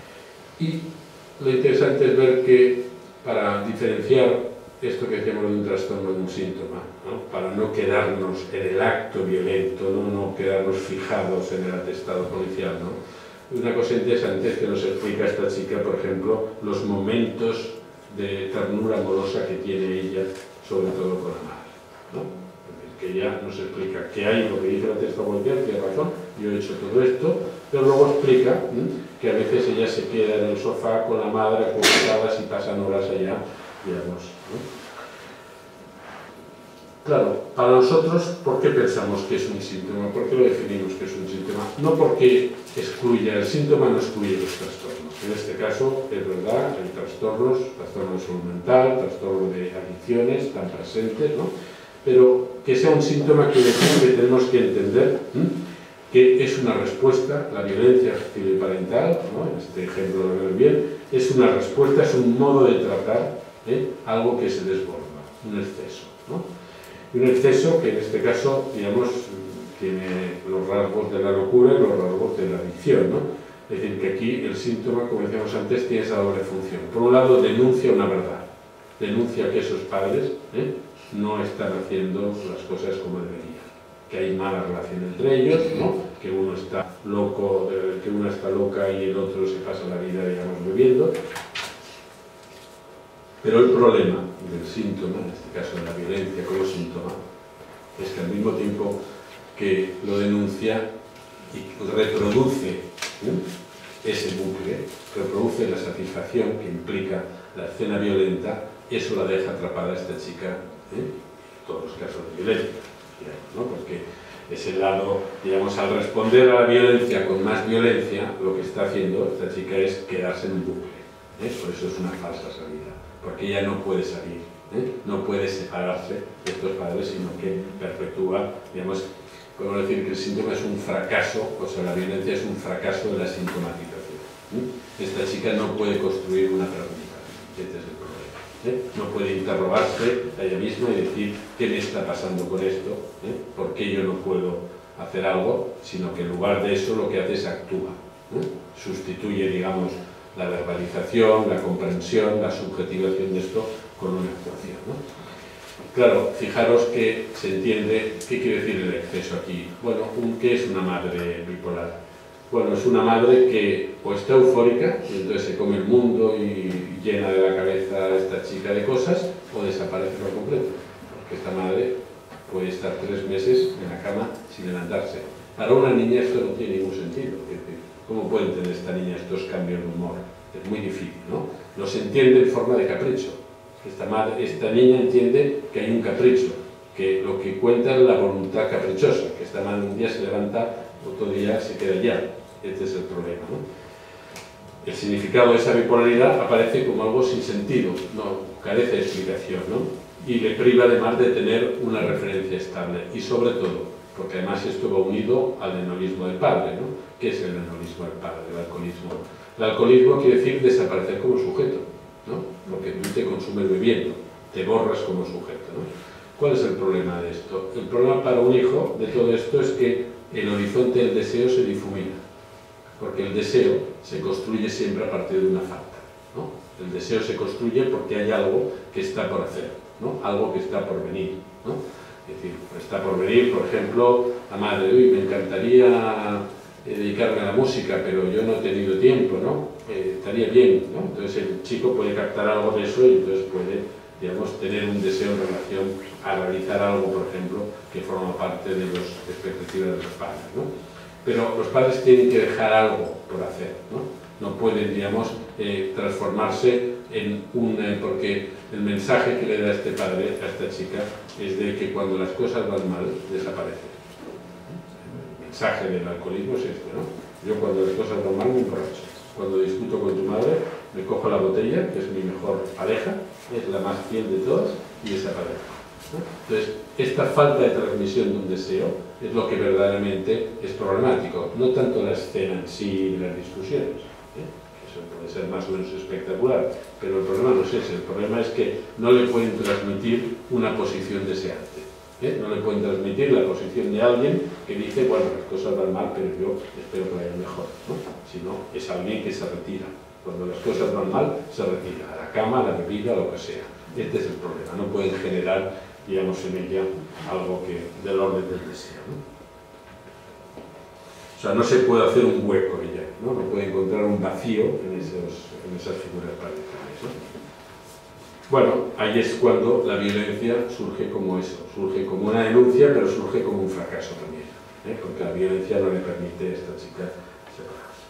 Y lo interesante es ver que para diferenciar esto que decíamos de un trastorno de un síntoma, ¿no? Para no quedarnos en el acto violento, ¿no? No quedarnos fijados en el atestado policial, ¿no? Una cosa interesante es que nos explica esta chica, por ejemplo, los momentos de ternura amorosa que tiene ella, sobre todo con la madre, ¿no? Que ella nos explica que hay lo que dice la atestado policial, tiene razón, yo he hecho todo esto, pero luego explica ¿eh? que a veces ella se queda en el sofá con la madre acurrucadas y pasan horas allá, digamos, ¿no? Claro, para nosotros, ¿por qué pensamos que es un síntoma? ¿Por qué lo definimos que es un síntoma? No porque excluya, el síntoma no excluye los trastornos. En este caso, es verdad, hay trastornos, trastornos de salud mental, trastornos de adicciones, están presentes, ¿no? Pero que sea un síntoma quiere decir que tenemos que entender ¿eh? que es una respuesta, la violencia parental, ¿no? En este ejemplo lo veo bien, es una respuesta, es un modo de tratar ¿eh? algo que se desborda, un exceso, ¿no? Y un exceso que en este caso, digamos, tiene los rasgos de la locura y los rasgos de la adicción, ¿no? Es decir, que aquí el síntoma, como decíamos antes, tiene esa doble función. Por un lado, denuncia una verdad, denuncia que esos padres ¿eh? no están haciendo las cosas como deberían, que hay mala relación entre ellos, ¿no? Que uno está loco, eh, que una está loca y el otro se pasa la vida, digamos, bebiendo. Pero el problema del síntoma, en este caso de la violencia como síntoma, es que al mismo tiempo que lo denuncia y reproduce ¿eh? ese bucle, reproduce la satisfacción que implica la escena violenta, eso la deja atrapada a esta chica ¿eh? en todos los casos de violencia, digamos, ¿no? Porque ese lado, digamos, al responder a la violencia con más violencia, lo que está haciendo esta chica es quedarse en un bucle, ¿eh? Por eso es una falsa salida, porque ella no puede salir, ¿eh? No puede separarse de estos padres, sino que perpetúa, digamos, podemos decir que el síntoma es un fracaso, o sea, la violencia es un fracaso de la sintomatización. ¿eh? Esta chica no puede construir una pregunta, este es el problema. ¿eh? No puede interrogarse a ella misma y decir qué me está pasando con esto, ¿eh? por qué yo no puedo hacer algo, sino que en lugar de eso lo que hace es actúa. ¿eh? Sustituye, digamos, la verbalización, la comprensión, la subjetivación de esto con una actuación. ¿no? Claro, fijaros que se entiende, ¿qué quiere decir el exceso aquí? Bueno, ¿qué es una madre bipolar? Bueno, es una madre que o está eufórica, y entonces se come el mundo y llena de la cabeza a esta chica de cosas, o desaparece por completo. Porque esta madre puede estar tres meses en la cama sin levantarse. Para una niña esto no tiene ningún sentido. Es decir, ¿cómo puede entender esta niña estos cambios de humor? Es muy difícil, ¿no? Los entiende en forma de capricho. Esta, madre, esta niña entiende que hay un capricho, que lo que cuenta es la voluntad caprichosa, que esta madre un día se levanta, otro día se queda ya. Este es el problema, ¿no? El significado de esa bipolaridad aparece como algo sin sentido, no carece de explicación, ¿no? Y le priva además de tener una referencia estable, y sobre todo, porque además esto va unido al enolismo del padre, ¿no? ¿Qué es el enolismo del padre, el alcoholismo? El alcoholismo quiere decir desaparecer como sujeto, ¿no? Porque tú te consumes bebiendo, te borras como sujeto, ¿no? ¿Cuál es el problema de esto? El problema para un hijo de todo esto es que el horizonte del deseo se difumina, porque el deseo se construye siempre a partir de una falta, ¿no? El deseo se construye porque hay algo que está por hacer, ¿no? Algo que está por venir, ¿no? Es decir, está por venir, por ejemplo, la madre, uy, me encantaría dedicarme a la música, pero yo no he tenido tiempo, ¿no? Eh, estaría bien, ¿no? Entonces el chico puede captar algo de eso y entonces puede, digamos, tener un deseo en relación a realizar algo, por ejemplo, que forma parte de las expectativas de los padres, ¿no? Pero los padres tienen que dejar algo por hacer, ¿no? No pueden, digamos, eh, transformarse en un... Eh, porque el mensaje que le da este padre a esta chica es de que cuando las cosas van mal, desaparecen. El mensaje del alcoholismo es este, ¿no? Yo cuando las cosas van mal me emborracho. Cuando discuto con tu madre, me cojo la botella, que es mi mejor pareja, es la más fiel de todas, y desaparezco, ¿no? Entonces, esta falta de transmisión de un deseo es lo que verdaderamente es problemático, no tanto la escena en sí de las discusiones, ¿eh? Eso puede ser más o menos espectacular, pero el problema no es ese, el problema es que no le pueden transmitir una posición deseante, ¿eh? No le pueden transmitir la posición de alguien que dice, bueno, las cosas van mal, pero yo espero que vayan mejor, ¿no? Sino es alguien que se retira, cuando las cosas van mal, se retira, a la cama, a la bebida, a lo que sea. Este es el problema, no pueden generar, digamos, en ella algo que del orden del deseo, ¿no? O sea, no se puede hacer un hueco ella, ¿no? No puede encontrar un vacío en, esos, en esas figuras parentales, ¿no? Bueno, ahí es cuando la violencia surge como eso, surge como una denuncia, pero surge como un fracaso también, ¿eh? Porque la violencia no le permite a esta chica separarse.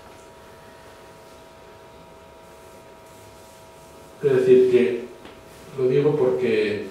Es decir, que lo digo porque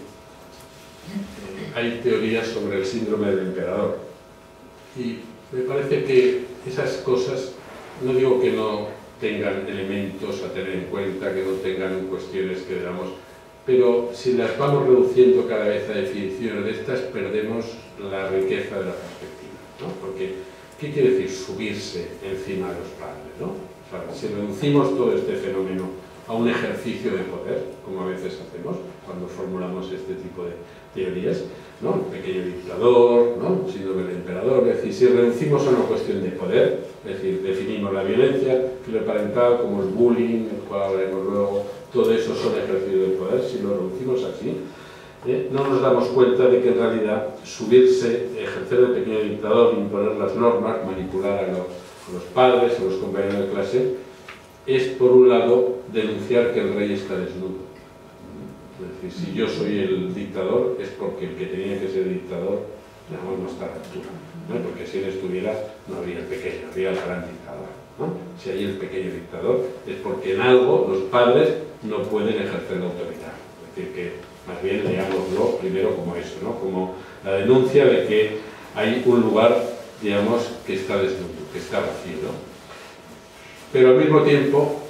hay teorías sobre el síndrome del emperador y me parece que esas cosas, no digo que no tengan elementos a tener en cuenta, que no tengan cuestiones que digamos, pero si las vamos reduciendo cada vez a definiciones de estas, perdemos la riqueza de la perspectiva, ¿no? Porque, ¿qué quiere decir subirse encima de los padres, ¿no? O sea, si reducimos todo este fenómeno a un ejercicio de poder, como a veces hacemos cuando formulamos este tipo de teorías, ¿no? El pequeño dictador, ¿no? El síndrome del emperador, es decir, si reducimos a una cuestión de poder, es decir, definimos la violencia filoparental como el bullying, el cual hablaremos luego, todo eso son ejercicios de poder, si lo reducimos así, ¿eh? No nos damos cuenta de que en realidad subirse, ejercer de pequeño dictador, imponer las normas, manipular a los, a los padres, a los compañeros de clase, es por un lado denunciar que el rey está desnudo. Es decir, si yo soy el dictador es porque el que tenía que ser dictador digamos, no está a la altura, ¿no? Porque si él estuviera, no habría el pequeño, habría el gran dictador, ¿no? Si hay el pequeño dictador, es porque en algo los padres no pueden ejercer la autoridad. Es decir, que más bien leámoslo primero como eso, ¿no? Como la denuncia de que hay un lugar, digamos, que está desnudo, que está vacío, ¿no? Pero al mismo tiempo,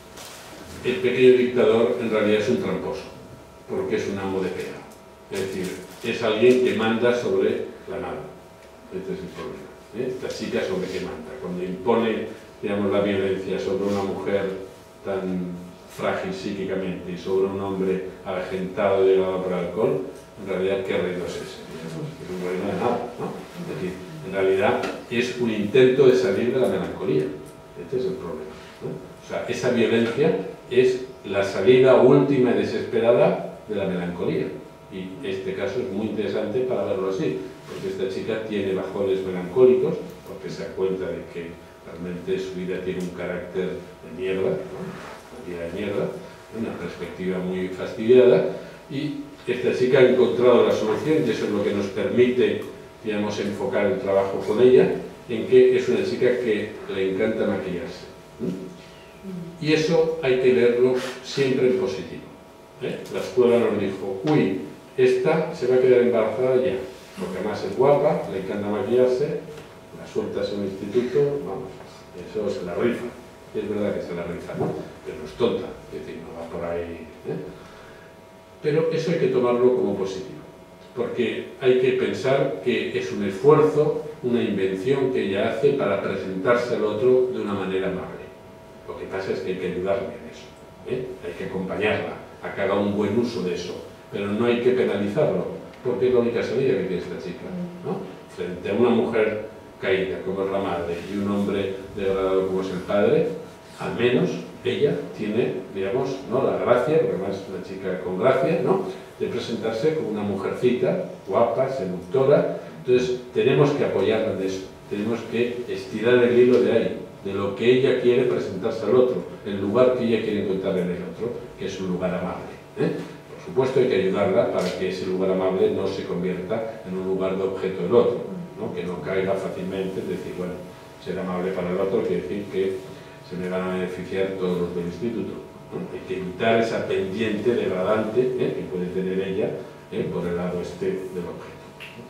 el pequeño dictador en realidad es un tramposo, porque es un amo de pega. Es decir, es alguien que manda sobre la nada. Este es el problema, ¿eh? Esta chica sobre qué manda. Cuando impone, digamos, la violencia sobre una mujer tan frágil psíquicamente y sobre un hombre avejentado y llegado por alcohol, en realidad, ¿qué reino es ese? Digamos, es un reino de nada, ¿no? Es decir, en realidad es un intento de salir de la melancolía. Este es el problema, ¿no? O sea, esa violencia es la salida última y desesperada de la melancolía. Y este caso es muy interesante para verlo así, porque esta chica tiene bajones melancólicos, porque se da cuenta de que realmente su vida tiene un carácter de mierda, ¿no? Una vida de mierda, una perspectiva muy fastidiada, y esta chica ha encontrado la solución, y eso es lo que nos permite, digamos, enfocar el trabajo con ella, en que es una chica que le encanta maquillarse. ¿Mm? Y eso hay que verlo siempre en positivo, ¿eh? La escuela nos dijo, uy, esta se va a quedar embarazada ya, porque además es guapa, le encanta maquillarse, la sueltas en un instituto, vamos, eso se la rifa. Es verdad que se la rifa, ¿no? Pero no es tonta, es decir, no va por ahí, ¿eh? Pero eso hay que tomarlo como positivo, porque hay que pensar que es un esfuerzo, una invención que ella hace para presentarse al otro de una manera amable. Lo que pasa es que hay que ayudarle en eso, ¿eh? Hay que acompañarla a que haga un buen uso de eso, pero no hay que penalizarlo, porque es la única salida que tiene esta chica, ¿no? Frente a una mujer caída como es la madre y un hombre degradado como es el padre, al menos ella tiene, digamos, ¿no?, la gracia, porque además es una chica con gracia, ¿no?, de presentarse como una mujercita guapa, seductora. Entonces tenemos que apoyarla en eso, tenemos que estirar el hilo de ahí, de lo que ella quiere presentarse al otro, el lugar que ella quiere encontrar en el otro, que es un lugar amable, ¿eh? Por supuesto hay que ayudarla para que ese lugar amable no se convierta en un lugar de objeto del otro, ¿no?, que no caiga fácilmente, es decir, bueno, ser amable para el otro quiere decir que se me van a beneficiar todos los del instituto, ¿no? Hay que evitar esa pendiente degradante, ¿eh?, que puede tener ella, ¿eh?, por el lado este del objeto.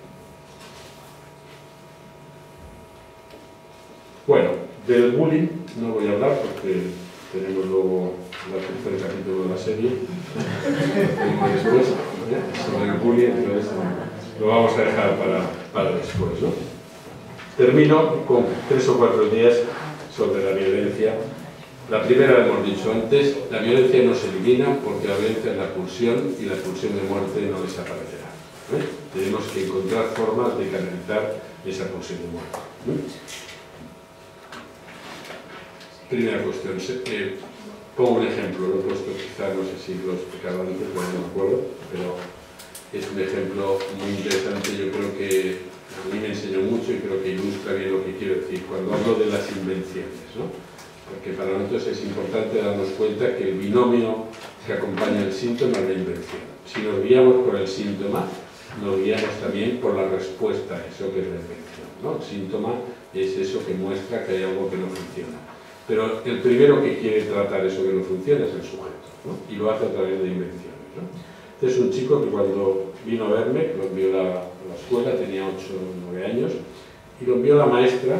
Bueno, del bullying no voy a hablar porque tenemos luego el tercer capítulo de la serie, tenemos después, ¿eh?, sobre el bullying, entonces lo vamos a dejar para, para después, ¿no? Termino con tres o cuatro ideas sobre la violencia. La primera la hemos dicho antes, la violencia no se elimina porque la violencia es la pulsión y la pulsión de muerte no desaparecerá, ¿eh? Tenemos que encontrar formas de canalizar esa pulsión de muerte, ¿eh? Primera cuestión, eh, pongo un ejemplo, lo he puesto quizá, no sé si lo he explicado antes, bueno, no me acuerdo, pero es un ejemplo muy interesante, yo creo que a mí me enseñó mucho y creo que ilustra bien lo que quiero decir cuando hablo de las invenciones, ¿no? Porque para nosotros es importante darnos cuenta que el binomio que acompaña el síntoma es la invención. Si nos guiamos por el síntoma, nos guiamos también por la respuesta a eso que es la invención, ¿no? El síntoma es eso que muestra que hay algo que no funciona. Pero el primero que quiere tratar eso que no funciona es el sujeto, ¿no? Y lo hace a través de invenciones, ¿no? Este es un chico que cuando vino a verme, lo envió a la, a la escuela, tenía ocho o nueve años, y lo envió la maestra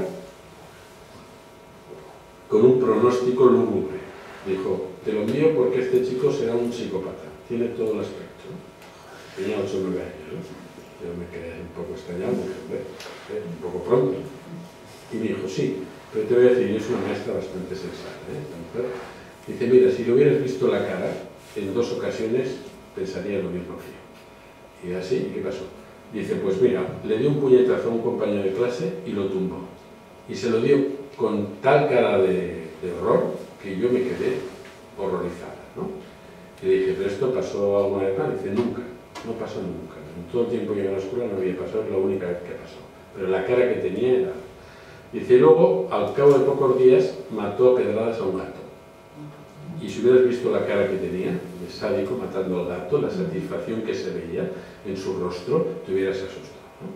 con un pronóstico lúgubre. Dijo, te lo envío porque este chico será un psicópata, tiene todo el aspecto, ¿no? Tenía ocho o nueve años, ¿no? Yo me quedé un poco extrañado, dije, ¿eh? un poco pronto. Y me dijo, sí, pero te voy a decir, es una maestra bastante sensata, ¿eh? La mujer. Dice, mira, si le hubieras visto la cara, en dos ocasiones pensaría lo mismo que yo. Y así, ¿qué pasó? Dice, pues mira, le dio un puñetazo a un compañero de clase y lo tumbó. Y se lo dio con tal cara de, de horror que yo me quedé horrorizada, ¿no? Y le dije, ¿pero esto pasó alguna vez más? Dice, nunca, no pasó nunca. En todo el tiempo que iba a la escuela no había pasado, es la única vez que pasó. Pero la cara que tenía era... Dice, luego, al cabo de pocos días, mató a pedradas a un gato. Y si hubieras visto la cara que tenía, de sádico matando al gato, la satisfacción que se veía en su rostro, te hubieras asustado, ¿no?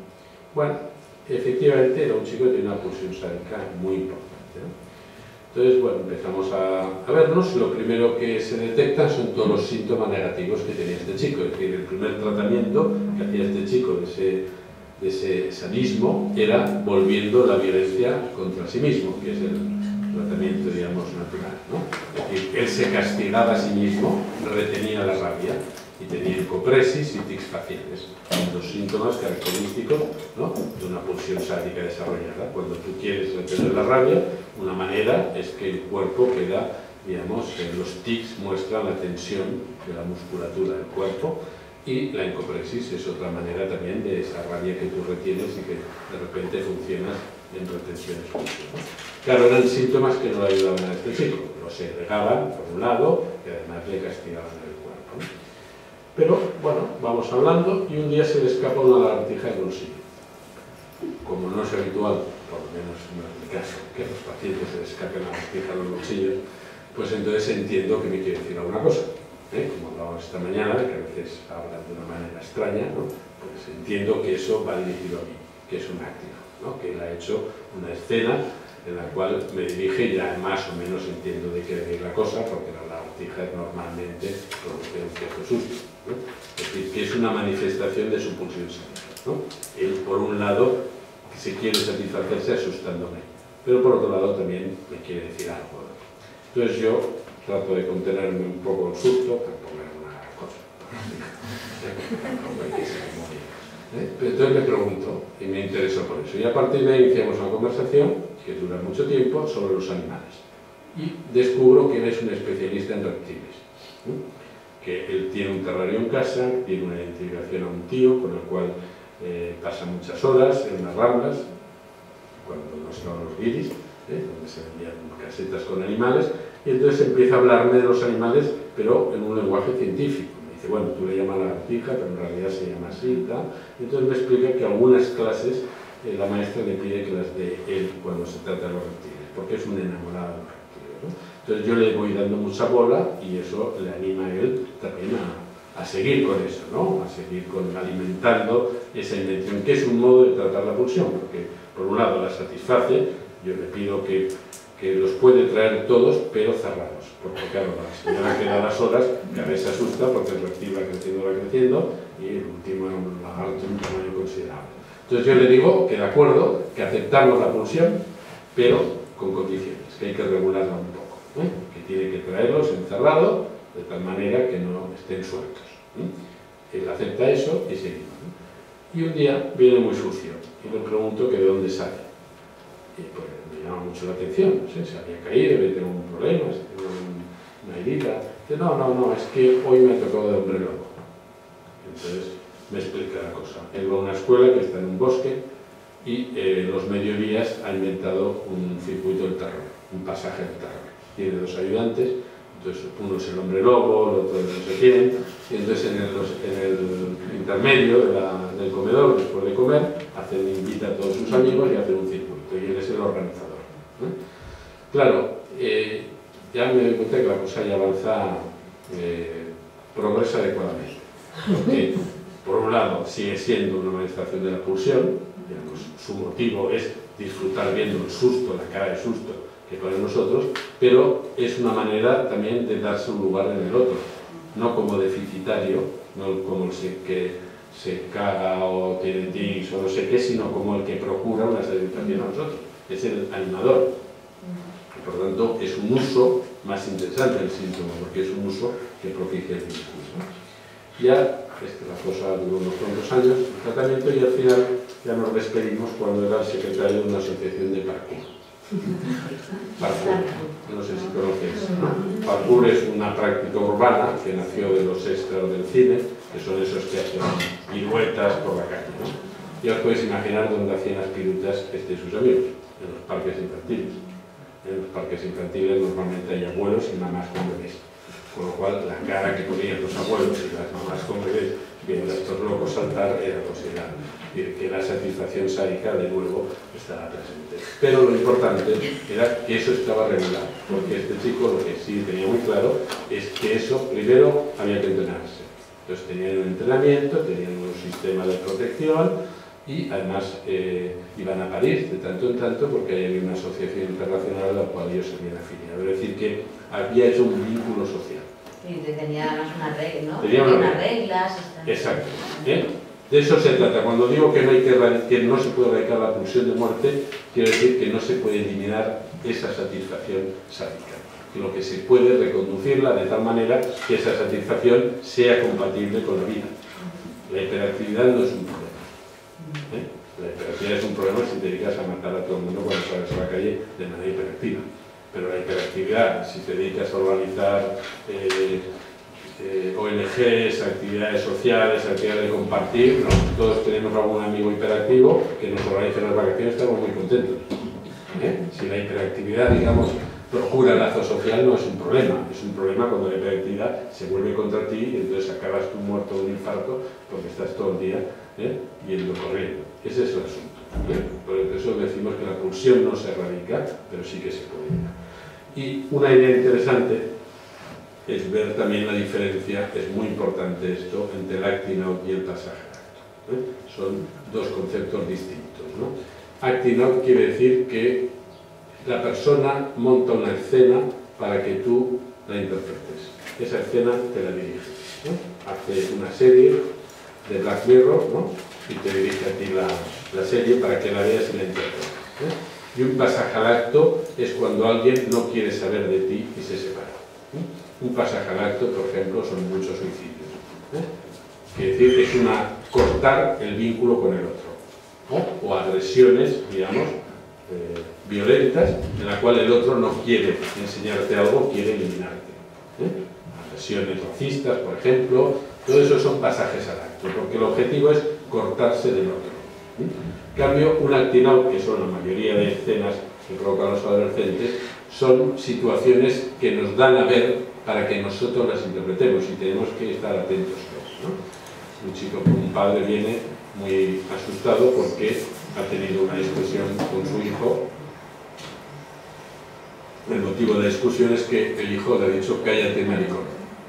Bueno, efectivamente era un chico que tenía una pulsión sádica muy importante, ¿no? Entonces, bueno, empezamos a, a vernos. Lo primero que se detecta son todos los síntomas negativos que tenía este chico. Es decir, el primer tratamiento que hacía este chico de ese, de ese sadismo era volviendo la violencia contra sí mismo, que es el tratamiento, digamos, natural, ¿no? Es decir, él se castigaba a sí mismo, retenía la rabia y tenía encopresis y tics faciales, dos síntomas característicos, ¿no?, de una pulsión sádica desarrollada. Cuando tú quieres retener la rabia, una manera es que el cuerpo queda, digamos, los tics muestran la tensión de la musculatura del cuerpo, y la encopresis es otra manera también de esa rabia que tú retienes y que de repente funcionas en retenciones funcionales. Claro, eran síntomas que no le ayudaban a este chico, lo segregaban por un lado y además le castigaban el cuerpo, ¿no? Pero, bueno, vamos hablando y un día se le escapa una lagartija del bolsillo. Como no es habitual, por lo menos no es mi caso, que a los pacientes se les escape una lagartija de los bolsillos, pues entonces entiendo que me quiere decir alguna cosa. ¿Eh? Como hablábamos esta mañana, que a veces hablan de una manera extraña, ¿no? Pues entiendo que eso va dirigido a mí, que es un acto, ¿no? Que él ha hecho una escena en la cual me dirige y ya más o menos entiendo de qué es la cosa, porque las lagartijas normalmente producen un cierto susto, ¿no? Es decir, que es una manifestación de su pulsión sádica, ¿no? Él, por un lado, se quiere satisfacerse asustándome, pero por otro lado también me quiere decir algo, ¿no? Entonces yo trato de contenerme un poco el susto, tampoco es una cosa, tampoco hay que ser muy... ¿Eh? Pero entonces le pregunto, y me interesó por eso, y a partir de ahí iniciamos una conversación que dura mucho tiempo sobre los animales, y descubro que él es un especialista en reptiles, ¿eh? Que él tiene un terrario en casa, tiene una identificación a un tío con el cual eh, pasa muchas horas en las ramblas, cuando no estaban los guiris, ¿eh? Donde se vendían casetas con animales, y entonces empieza a hablarme de los animales, pero en un lenguaje científico. Me dice, bueno, tú le llamas lagartija, pero en realidad se llama así y tal. Y entonces me explica que algunas clases eh, la maestra le pide que las dé él cuando se trata de los reptiles, porque es un enamorado de los reptiles, ¿no? Entonces yo le voy dando mucha bola y eso le anima a él también a, a seguir con eso, ¿no? A seguir con, alimentando esa invención, que es un modo de tratar la pulsión, porque por un lado la satisface, yo le pido que que los puede traer todos, pero cerrados, porque claro, la señora queda a las horas, que a veces se asusta porque el reptil va creciendo, va creciendo, y el último era un lagarto de un tamaño considerable. Entonces yo le digo que de acuerdo, que aceptamos la pulsión, pero con condiciones, que hay que regularla un poco, ¿eh? Que tiene que traerlos encerrados, de tal manera que no estén sueltos, ¿eh? Él acepta eso y seguimos, ¿no? Y un día viene muy sucio, y le pregunto que de dónde sale. Y pues me llama mucho la atención, no sé, se había caído, debe tener un problema, se tiene un, una herida. Dice, no, no, no, es que hoy me ha tocado de hombre lobo. Entonces me explica la cosa. Él va a una escuela que está en un bosque y eh, los mediodías ha inventado un circuito del terror, un pasaje del terror. Tiene dos ayudantes, entonces uno es el hombre lobo, el otro es no sé quién, y entonces en el, en el intermedio de la, del comedor, después de comer, hacen, invita a todos sus amigos y hacen un circuito. Y él es el organizador, ¿no? Claro, eh, ya me doy cuenta que la cosa ya avanza, eh, progresa adecuadamente. Porque, por un lado, sigue siendo una manifestación de la pulsión, digamos, su motivo es disfrutar viendo el susto, la cara de susto que ponen nosotros, pero es una manera también de darse un lugar en el otro, no como deficitario, no como el que se caga o tiene tics o no sé qué, sino como el que procura una satisfacción a nosotros, es el animador. Y por lo tanto es un uso más interesante del síntoma, porque es un uso que propicia el discurso. Ya, esta la cosa duró unos cuantos años, el tratamiento, y al final ya nos despedimos cuando era el secretario de una asociación de parkour. Parkour, no sé si conocéis, ¿no? Parkour es una práctica urbana que nació de los extras del cine, que son esos que hacen piruetas por la calle, ¿no? Ya os podéis imaginar dónde hacían las piruetas este y sus amigos, en los parques infantiles. En los parques infantiles normalmente hay abuelos y mamás con bebés, con lo cual la cara que ponían los abuelos y las mamás con bebés viendo a estos locos saltar era considerable. Es decir, que la satisfacción sádica de nuevo estaba presente. Pero lo importante era que eso estaba regulado, porque este chico lo que sí tenía muy claro es que eso primero había que entrenarse. Entonces tenían un entrenamiento, tenían un sistema de protección, y además eh, iban a París de tanto en tanto porque ahí había una asociación internacional a la cual ellos se habían afiliado. Es decir, que había hecho un vínculo social. Y tenía además una regla, ¿no? Tenía una unas regla. reglas. Exacto. ¿Eh? De eso se trata. Cuando digo que no, hay que, que no se puede erradicar la pulsión de muerte, quiero decir que no se puede eliminar esa satisfacción sádica. Lo que se puede reconducirla de tal manera que esa satisfacción sea compatible con la vida. La hiperactividad no es un problema. ¿Eh? La hiperactividad es un problema si te dedicas a matar a todo el mundo cuando sales a la calle de manera hiperactiva. Pero la hiperactividad, si te dedicas a organizar eh, eh, O N Ges, actividades sociales, actividades de compartir, ¿no? Todos tenemos algún amigo hiperactivo que nos organiza las vacaciones, estamos muy contentos. ¿Eh? Si la hiperactividad, digamos, procura el lazo social, no es un problema. Es un problema cuando la hiperactividad se vuelve contra ti y entonces acabas tú muerto de un infarto porque estás todo el día ¿eh? yendo corriendo. Ese es el asunto. ¿eh? Por eso decimos que la pulsión no se erradica, pero sí que se puede. Y una idea interesante es ver también la diferencia, es muy importante esto, entre el acting out y el pasaje al acto. ¿eh? Son dos conceptos distintos, ¿no? Acting out quiere decir que la persona monta una escena para que tú la interpretes. Esa escena te la dirige. ¿no? Hace una serie de Black Mirror, ¿no? y te dirige a ti la, la serie para que la veas y la interpretes. ¿eh? Y un pasaje al acto es cuando alguien no quiere saber de ti y se separa. ¿eh? Un pasaje al acto, por ejemplo, son muchos suicidios. ¿eh? Quiere decir que es una cortar el vínculo con el otro. ¿no? O agresiones, digamos, eh, violentas, en la cual el otro no quiere enseñarte algo, quiere eliminarte. ¿eh? Agresiones racistas, por ejemplo, todo eso son pasajes al acto, porque el objetivo es cortarse del otro. ¿eh? En cambio, un acting out, que son la mayoría de escenas que provocan los adolescentes, son situaciones que nos dan a ver para que nosotros las interpretemos y tenemos que estar atentos a eso. ¿no? Un chico con un padre viene muy asustado porque ha tenido una discusión con su hijo. El motivo de la discusión es que el hijo le ha dicho cállate maricón.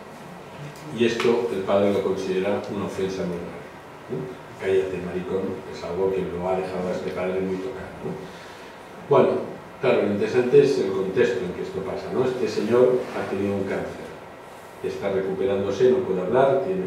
Y esto el padre lo considera una ofensa muy grave. ¿no? Cállate maricón es algo que lo ha dejado a este padre muy tocado. ¿no? Bueno, claro, lo interesante es el contexto en que esto pasa. ¿no? Este señor ha tenido un cáncer. Está recuperándose, no puede hablar, tiene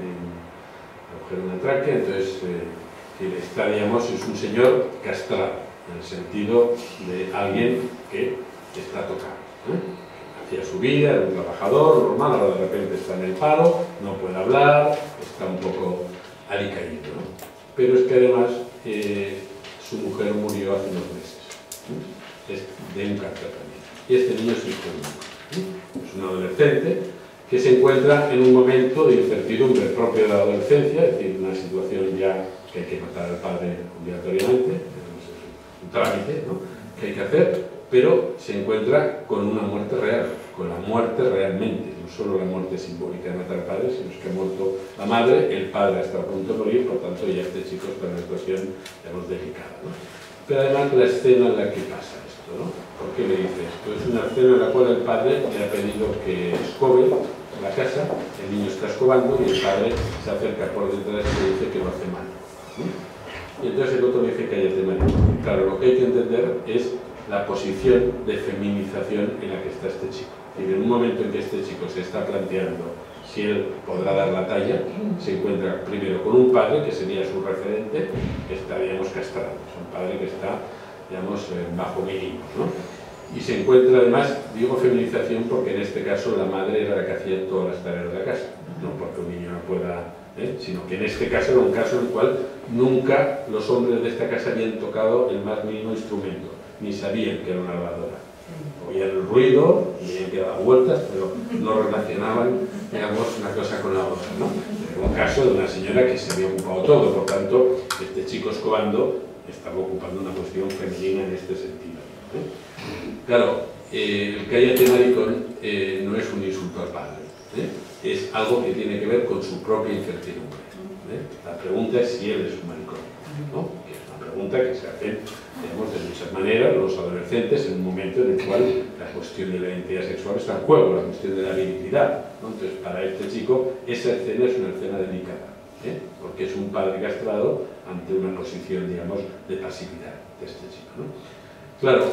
una tráquea, entonces eh, está, digamos, es un señor castrado, en el sentido de alguien que está tocado. ¿eh? Hacía su vida, era un trabajador normal, ahora de repente está en el paro, no puede hablar, está un poco alicaído. ¿no? Pero es que además eh, su mujer murió hace unos meses, ¿eh? es de un cáncer también. Y este niño es hijo único. ¿eh? Es un adolescente que se encuentra en un momento de incertidumbre propio de la adolescencia, es decir, una situación ya que hay que matar al padre obligatoriamente, es un trámite ¿no? que hay que hacer, pero se encuentra con una muerte real, con la muerte realmente, no solo la muerte simbólica de matar al padre, sino que ha muerto la madre, el padre está a punto de morir, por tanto ya este chico está en una situación, digamos, delicada. ¿no? Pero además la escena en la que pasa esto, ¿no? ¿Por qué le dice esto? Es una escena en la cual el padre le ha pedido que escobe la casa, el niño está escobando y el padre se acerca por detrás y le dice que lo hace mal. ¿sí? Y entonces el otro le dice cállate maricón. Claro, lo que hay que entender es la posición de feminización en la que está este chico. Y en un momento en que este chico se está planteando si él podrá dar la talla, se encuentra primero con un padre, que sería su referente, que está, digamos, castrado. Es un padre que está, digamos, bajo mínimos, ¿no? Y se encuentra además, digo feminización porque en este caso la madre era la que hacía todas las tareas de la casa, no porque un niño no pueda, ¿eh? sino que en este caso era un caso en el cual nunca los hombres de esta casa habían tocado el más mínimo instrumento, ni sabían que era una lavadora. Oían el ruido, veían que daba vueltas, pero no relacionaban, digamos, una cosa con la otra, ¿no? Era un caso de una señora que se había ocupado todo, por tanto, este chico escobando estaba ocupando una posición femenina en este sentido. ¿eh? Claro, eh, el cállate maricón eh, no es un insulto al padre, ¿eh? es algo que tiene que ver con su propia incertidumbre. ¿eh? La pregunta es si él es un maricón, ¿no? Que es una pregunta que se hace, digamos, de muchas maneras los adolescentes en un momento en el cual la cuestión de la identidad sexual está en juego, la cuestión de la virilidad. ¿no? Entonces, para este chico, esa escena es una escena delicada, ¿eh? porque que es un padre castrado ante una posición, digamos, de pasividad de este chico, ¿no? Claro,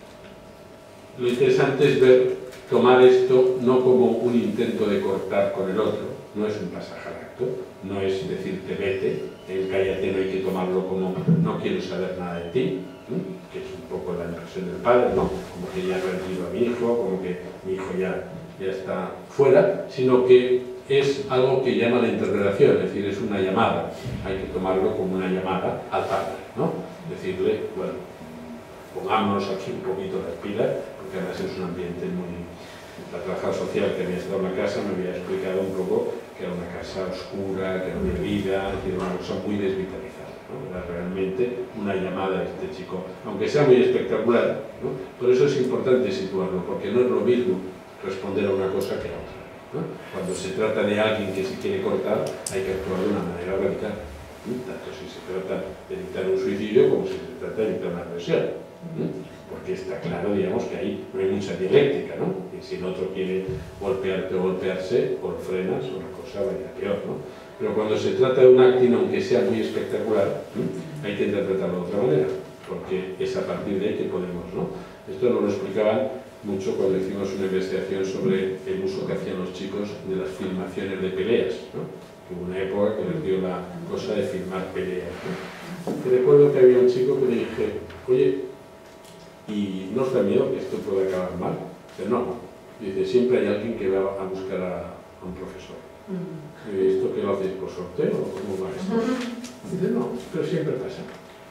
lo interesante es ver, tomar esto no como un intento de cortar con el otro, no es un pasaje al acto, no es decirte vete, el cállate no hay que tomarlo como no quiero saber nada de ti, ¿eh? Que es un poco la impresión del padre, ¿no? Como que ya he perdido a mi hijo, como que mi hijo ya, ya está fuera, sino que es algo que llama la interpretación, es decir, es una llamada, hay que tomarlo como una llamada al padre, ¿no? Decirle, bueno, pongámonos aquí un poquito las pilas, porque además es un ambiente muy... La trabajadora social que había estado en la casa me había explicado un poco que era una casa oscura, que no había vida, que era una cosa muy desvitalizada, ¿no? Era realmente una llamada a este chico, aunque sea muy espectacular, ¿no? Por eso es importante situarlo, porque no es lo mismo responder a una cosa que a otra, ¿no? Cuando se trata de alguien que se quiere cortar, hay que actuar de una manera radical, ¿no? Tanto si se trata de evitar un suicidio como si se trata de evitar una agresión, ¿no? Porque está claro, digamos, que ahí no hay mucha dialéctica, ¿no? Y si el otro quiere golpearte o golpearse, o frenas, o la cosa vaya peor, ¿no? Pero cuando se trata de un acting, aunque sea muy espectacular, ¿no? Hay que interpretarlo de otra manera, porque es a partir de ahí que podemos, ¿no? Esto nos lo explicaban mucho cuando hicimos una investigación sobre el uso que hacían los chicos de las filmaciones de peleas, ¿no? Hubo una época que les dio la cosa de filmar peleas, ¿no? Y recuerdo que había un chico que le dije, oye, ¿y no os da miedo que esto pueda acabar mal? Dice, no. Dice, siempre hay alguien que va a buscar a, a un profesor. Mm. ¿Y esto qué lo hacéis por sorteo o cómo va esto? Dice, no, pero siempre pasa.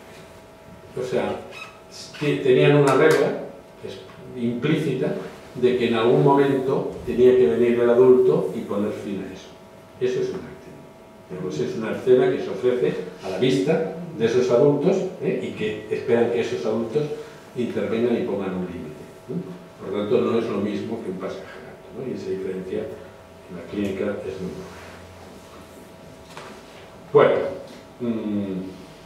O sea, tenían una regla implícita de que en algún momento tenía que venir el adulto y poner fin a eso. Eso es un acting. Pues es una escena que se ofrece a la vista de esos adultos, ¿eh? Y que esperan que esos adultos intervengan y pongan un límite, ¿no? Por lo tanto, no es lo mismo que un pasaje al acto, ¿no? Y esa diferencia en la clínica es muy buena. Bueno, mmm,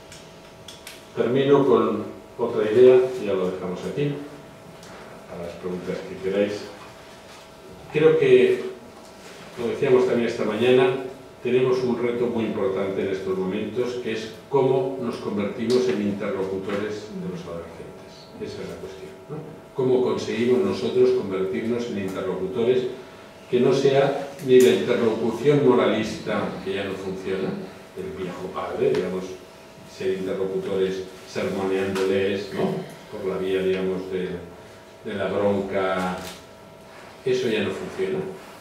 termino con otra idea, ya lo dejamos aquí, para las preguntas que queráis. Creo que, lo decíamos también esta mañana, tenemos un reto muy importante en estos momentos, que es cómo nos convertimos en interlocutores de los adolescentes. Esa es la cuestión, ¿no? Cómo conseguimos nosotros convertirnos en interlocutores que no sea ni la interlocución moralista, que ya no funciona, el viejo padre, digamos, ser interlocutores sermoneándoles, ¿no? Por la vía, digamos, de, de la bronca, eso ya no funciona,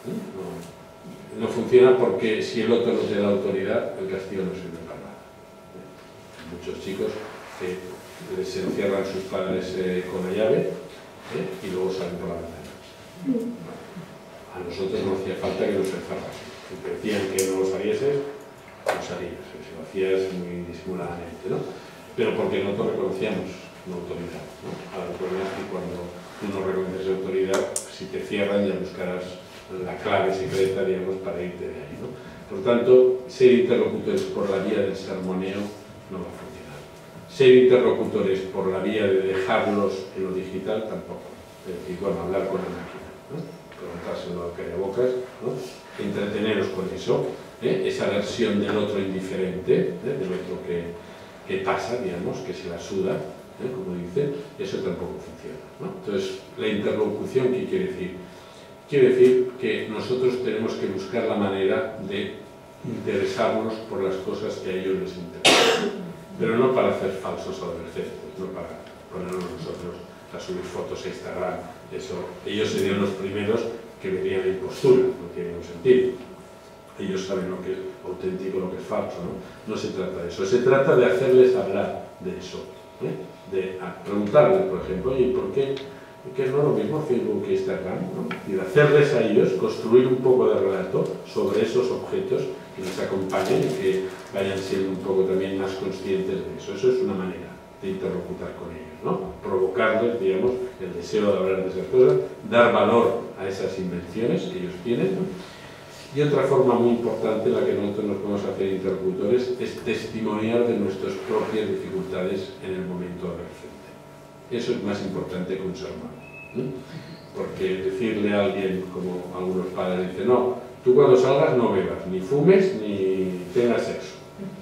¿no? No, no funciona porque si el otro no te da autoridad, el castigo no sirve para nada. Muchos chicos que se encierran sus padres eh, con la llave, ¿eh? Y luego salen por la ventana. Bueno, a nosotros no hacía falta que nos encerrasen. Si te decían que no lo salieses, lo salías. Si lo hacías muy disimuladamente, ¿no? Pero porque nosotros reconocíamos una autoridad, ¿no? Ahora el problema es que cuando tú no reconoces autoridad, si te cierran ya buscarás la clave secreta, digamos, para irte de ahí, ¿no? Por tanto, ser interlocutores por la vía del sermoneo no va a funcionar. Ser interlocutores por la vía de dejarlos en lo digital tampoco. Es decir, bueno, hablar con la máquina, ¿no? Preguntárselo al callabocas, ¿no? Entreteneros con eso, ¿eh? Esa versión del otro indiferente, ¿eh? Del otro que, que pasa, digamos, que se la suda, ¿eh? Como dice, eso tampoco funciona, ¿no? Entonces, la interlocución, ¿qué quiere decir? Quiere decir que nosotros tenemos que buscar la manera de interesarnos por las cosas que a ellos les interesan. Pero no para hacer falsos adolescentes, no para ponernos nosotros a subir fotos a Instagram, eso. Ellos serían los primeros que verían la impostura, no tiene ningún sentido. Ellos saben lo que es auténtico, lo que es falso, ¿no? No se trata de eso, se trata de hacerles hablar de eso, ¿eh? De preguntarles, por ejemplo, oye, ¿por qué? Que no es lo mismo Facebook que Instagram, ¿no? Y de hacerles a ellos construir un poco de relato sobre esos objetos que les acompañen y que vayan siendo un poco también más conscientes de eso. Eso es una manera de interlocutar con ellos, ¿no? Provocarles, digamos, el deseo de hablar de esas cosas, dar valor a esas invenciones que ellos tienen, ¿no? Y otra forma muy importante en la que nosotros nos podemos hacer interlocutores es testimoniar de nuestras propias dificultades en el momento adolescente. Eso es más importante que un sermón, ¿eh? Porque decirle a alguien, como algunos padres dicen, no, tú cuando salgas no bebas, ni fumes, ni tengas sexo.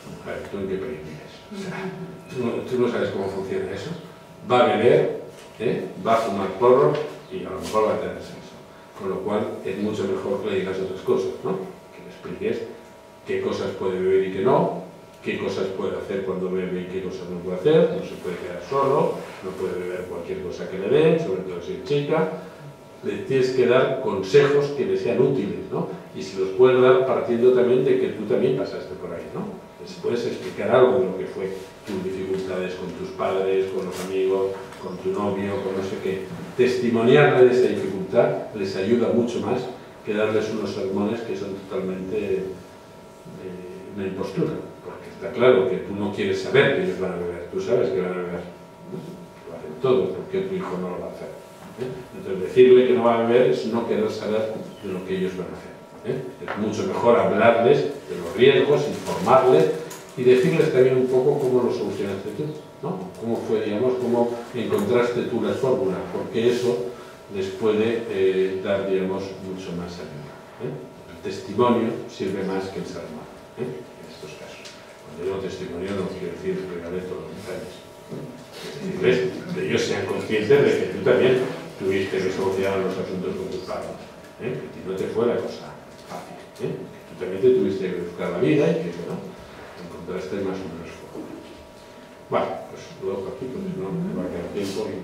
A ver, ¿tú en qué país vives? O sea, tú, no, tú no sabes cómo funciona eso. Va a beber, ¿eh? Va a fumar porro y a lo mejor va a tener sexo. Con lo cual es mucho mejor que le digas otras cosas, ¿no? Que le expliques qué cosas puede beber y qué no, qué cosas puede hacer cuando bebe y qué cosas no puede hacer, no se puede quedar solo, no puede beber cualquier cosa que le den, sobre todo si es chica. Le tienes que dar consejos que le sean útiles, ¿no? Y si los puedes dar partiendo también de que tú también pasaste por ahí, ¿no? Les puedes explicar algo de lo que fue tus dificultades con tus padres, con los amigos, con tu novio, con no sé qué. Testimoniarle de esa dificultad les ayuda mucho más que darles unos sermones que son totalmente eh, una impostura. Porque está claro que tú no quieres saber que ellos van a beber, tú sabes que van a beber. Lo hacen todos, porque tu hijo no lo va a hacer. ¿eh? Entonces decirle que no va a beber es no querer saber de lo que ellos van a hacer. ¿eh? Es mucho mejor hablarles de los riesgos, informarles y decirles también un poco cómo lo solucionaste tú, ¿no? Cómo fue, digamos, cómo encontraste tú las fórmulas, porque eso les puede eh, dar, digamos, mucho más ayuda. ¿eh? El testimonio sirve más que el sermón, ¿eh? En estos casos. Cuando digo testimonio no quiero decir regalé todos los detalles. Es decirles que ellos sean conscientes de que tú también tuviste que solucionar los asuntos con tus padres, ¿eh? Que no te fue la cosa fácil, ¿eh? Que tú también te tuviste que buscar la vida y que, bueno, encontraste más o menos forma. Bueno, pues lo dejo aquí porque si no me va a quedar tiempo y...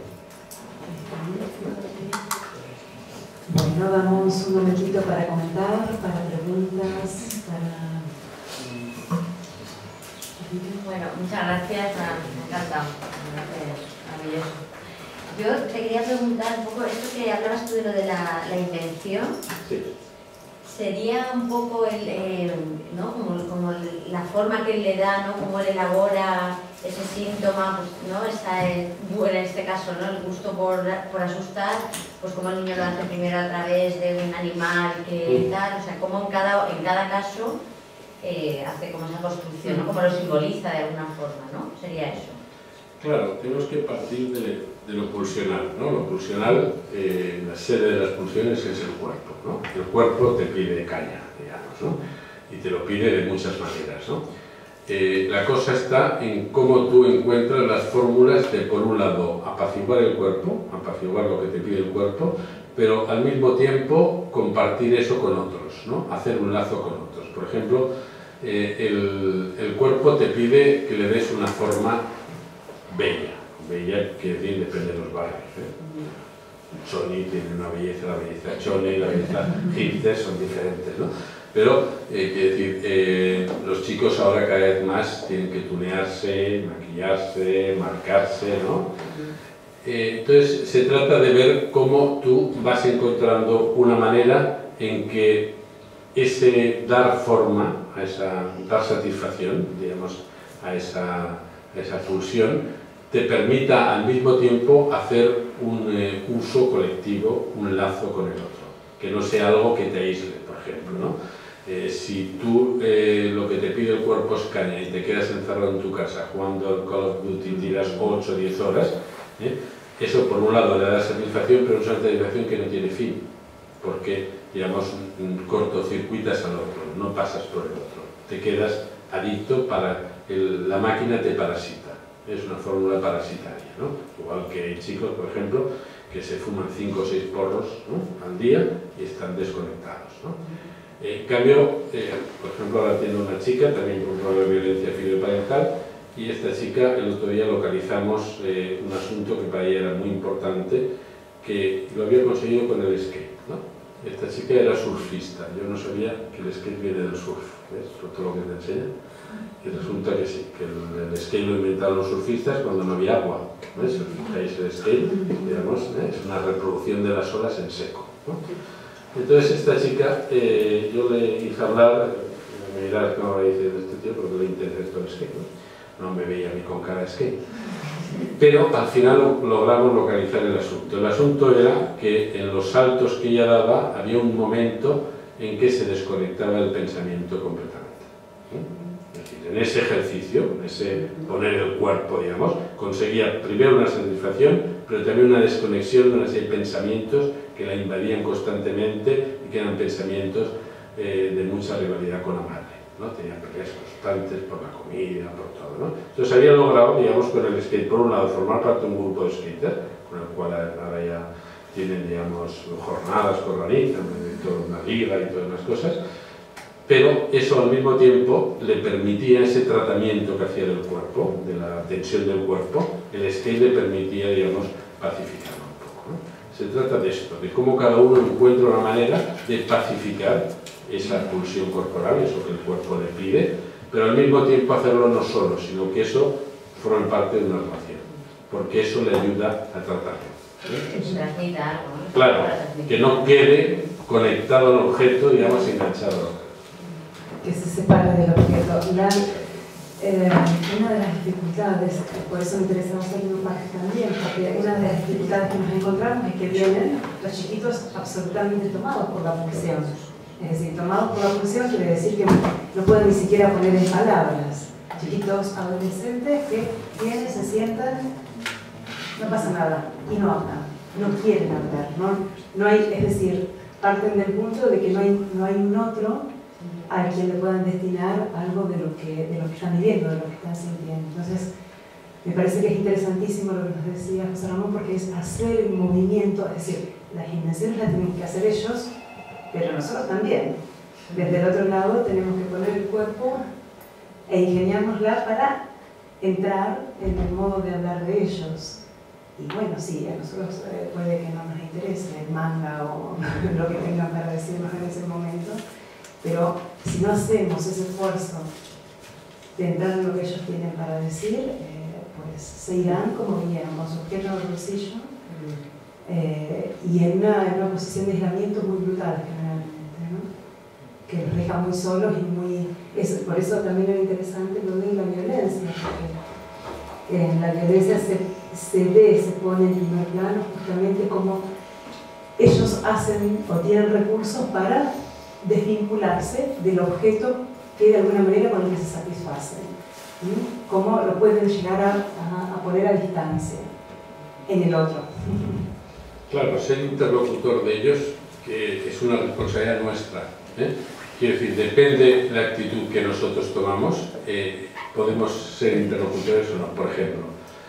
Bueno, damos un momentito para comentar, para preguntas, para... Bueno, muchas gracias, me ha encantado, maravilloso. Yo te quería preguntar un poco, esto que hablabas tú de lo de la, la invención, Sí. sería un poco el, eh, ¿no? como, como la forma que él le da, ¿no? Cómo él elabora ese síntoma, pues, ¿no? Esa, eh, en este caso, ¿no? El gusto por, por asustar, pues como el niño lo hace primero a través de un animal que tal, o sea, como en cada, en cada caso eh, hace como esa construcción, ¿no? Como lo simboliza de alguna forma, ¿no? Sería eso. Claro, tenemos que partir de, de lo pulsional, ¿no? Lo pulsional, eh, la sede de las pulsiones es el cuerpo, ¿no? El cuerpo te pide caña, digamos, ¿no? Y te lo pide de muchas maneras, ¿no? Eh, la cosa está en cómo tú encuentras las fórmulas de, por un lado, apaciguar el cuerpo, apaciguar lo que te pide el cuerpo, pero al mismo tiempo compartir eso con otros, ¿no? Hacer un lazo con otros. Por ejemplo, eh, el, el cuerpo te pide que le des una forma bella. Bella quiere decir, depende de los barrios, ¿eh? Choni tiene una belleza, la belleza Choni, la belleza hipster son diferentes, ¿no? Pero, eh, quiere decir, eh, los chicos ahora cada vez más tienen que tunearse, maquillarse, marcarse, ¿no? Eh, entonces, se trata de ver cómo tú vas encontrando una manera en que ese dar forma, a esa, dar satisfacción, digamos, a esa, a esa pulsión, te permita al mismo tiempo hacer un eh, uso colectivo, un lazo con el otro, que no sea algo que te aísle, por ejemplo, ¿no? Eh, si tú eh, lo que te pide el cuerpo es caña y te quedas encerrado en tu casa jugando al Call of Duty y tiras ocho o diez horas, ¿eh? Eso por un lado le da satisfacción, pero es una satisfacción que no tiene fin, porque, digamos, cortocircuitas al otro, no pasas por el otro, te quedas adicto, para el, la máquina te parasita. Es una fórmula parasitaria, ¿no? Igual que hay chicos, por ejemplo, que se fuman cinco o seis porros, ¿no? Al día y están desconectados, ¿no? En cambio, eh, por ejemplo, ahora tiene una chica también con problema de violencia filiparental y esta chica, el otro día localizamos eh, un asunto que para ella era muy importante, que lo había conseguido con el skate, ¿no? Esta chica era surfista, yo no sabía que el skate viene del surf, ¿ves? Todo lo que te enseña. Y resulta que sí, que el, el skate lo inventaron los surfistas cuando no había agua, ¿ves? Si os fijáis, el skate, digamos, ¿eh? Es una reproducción de las olas en seco, ¿no? Entonces esta chica, eh, yo le hice hablar, me dirás cómo va a decir este tío, porque le interesa esto del skate, ¿no? No me veía ni con cara de skate. Pero al final logramos localizar el asunto. El asunto era que en los saltos que ella daba había un momento en que se desconectaba el pensamiento completamente. Es decir, en ese ejercicio, en ese poner el cuerpo, digamos, conseguía primero una satisfacción, pero también una desconexión de una serie de pensamientos que la invadían constantemente y que eran pensamientos eh, de mucha rivalidad con la madre. ¿no? Tenía peleas constantes por la comida, por todo, ¿no? Entonces había logrado, digamos, con el skate, por un lado, formar parte de un grupo de skaters, con el cual ahora ya tienen, digamos, jornadas que organizan, toda una liga y todas las cosas, pero eso al mismo tiempo le permitía ese tratamiento que hacía del cuerpo, de la tensión del cuerpo, el skate le permitía, digamos, pacificarlo un poco, ¿no? Se trata de esto, de cómo cada uno encuentra una manera de pacificar esa pulsión corporal, eso que el cuerpo le pide, pero al mismo tiempo hacerlo no solo, sino que eso forma parte de una relación, porque eso le ayuda a tratarlo. ¿Eh? Transmite algo, ¿no? Claro, que no quede conectado al objeto, digamos, enganchado. Que se separe del objeto. La, eh, una de las dificultades, por eso me interesa hacer un parque también, porque una de las dificultades que nos encontramos es que vienen los chiquitos absolutamente tomados por la pulsión. Es decir, tomados por la pulsión quiere decir que no pueden ni siquiera poner en palabras. Chiquitos adolescentes que vienen, se sientan, no pasa nada, y no hablan, no quieren hablar, no, no hay, es decir, parten del punto de que no hay, no hay un otro a quien le puedan destinar algo de lo, que, de lo que están viviendo, de lo que están sintiendo. Entonces, me parece que es interesantísimo lo que nos decía José Ramón, porque es hacer el movimiento, es decir, las invenciones las tenemos que hacer ellos, pero nosotros también. Desde el otro lado tenemos que poner el cuerpo e ingeniárnosla para entrar en el modo de hablar de ellos. Y bueno, sí, a nosotros eh, puede que no nos interese el manga o lo que tengan para decirnos en ese momento, pero si no hacemos ese esfuerzo de entrar en lo que ellos tienen para decir, eh, pues se irán como vinieron, con su objeto en el bolsillo, eh, y en una, en una posición de aislamiento muy brutal generalmente, ¿no? Que los deja muy solos y muy... Eso, por eso también era interesante lo de la violencia, porque en la violencia se, se ve, se pone en primer plano justamente como ellos hacen o tienen recursos para desvincularse del objeto que de alguna manera con el que se satisfacen. ¿Sí? Cómo lo pueden llegar a, a, a poner a distancia en el otro. Claro, ser interlocutor de ellos, que es una responsabilidad nuestra, ¿eh? Quiero decir, depende de la actitud que nosotros tomamos, eh, podemos ser interlocutores o no. Por ejemplo,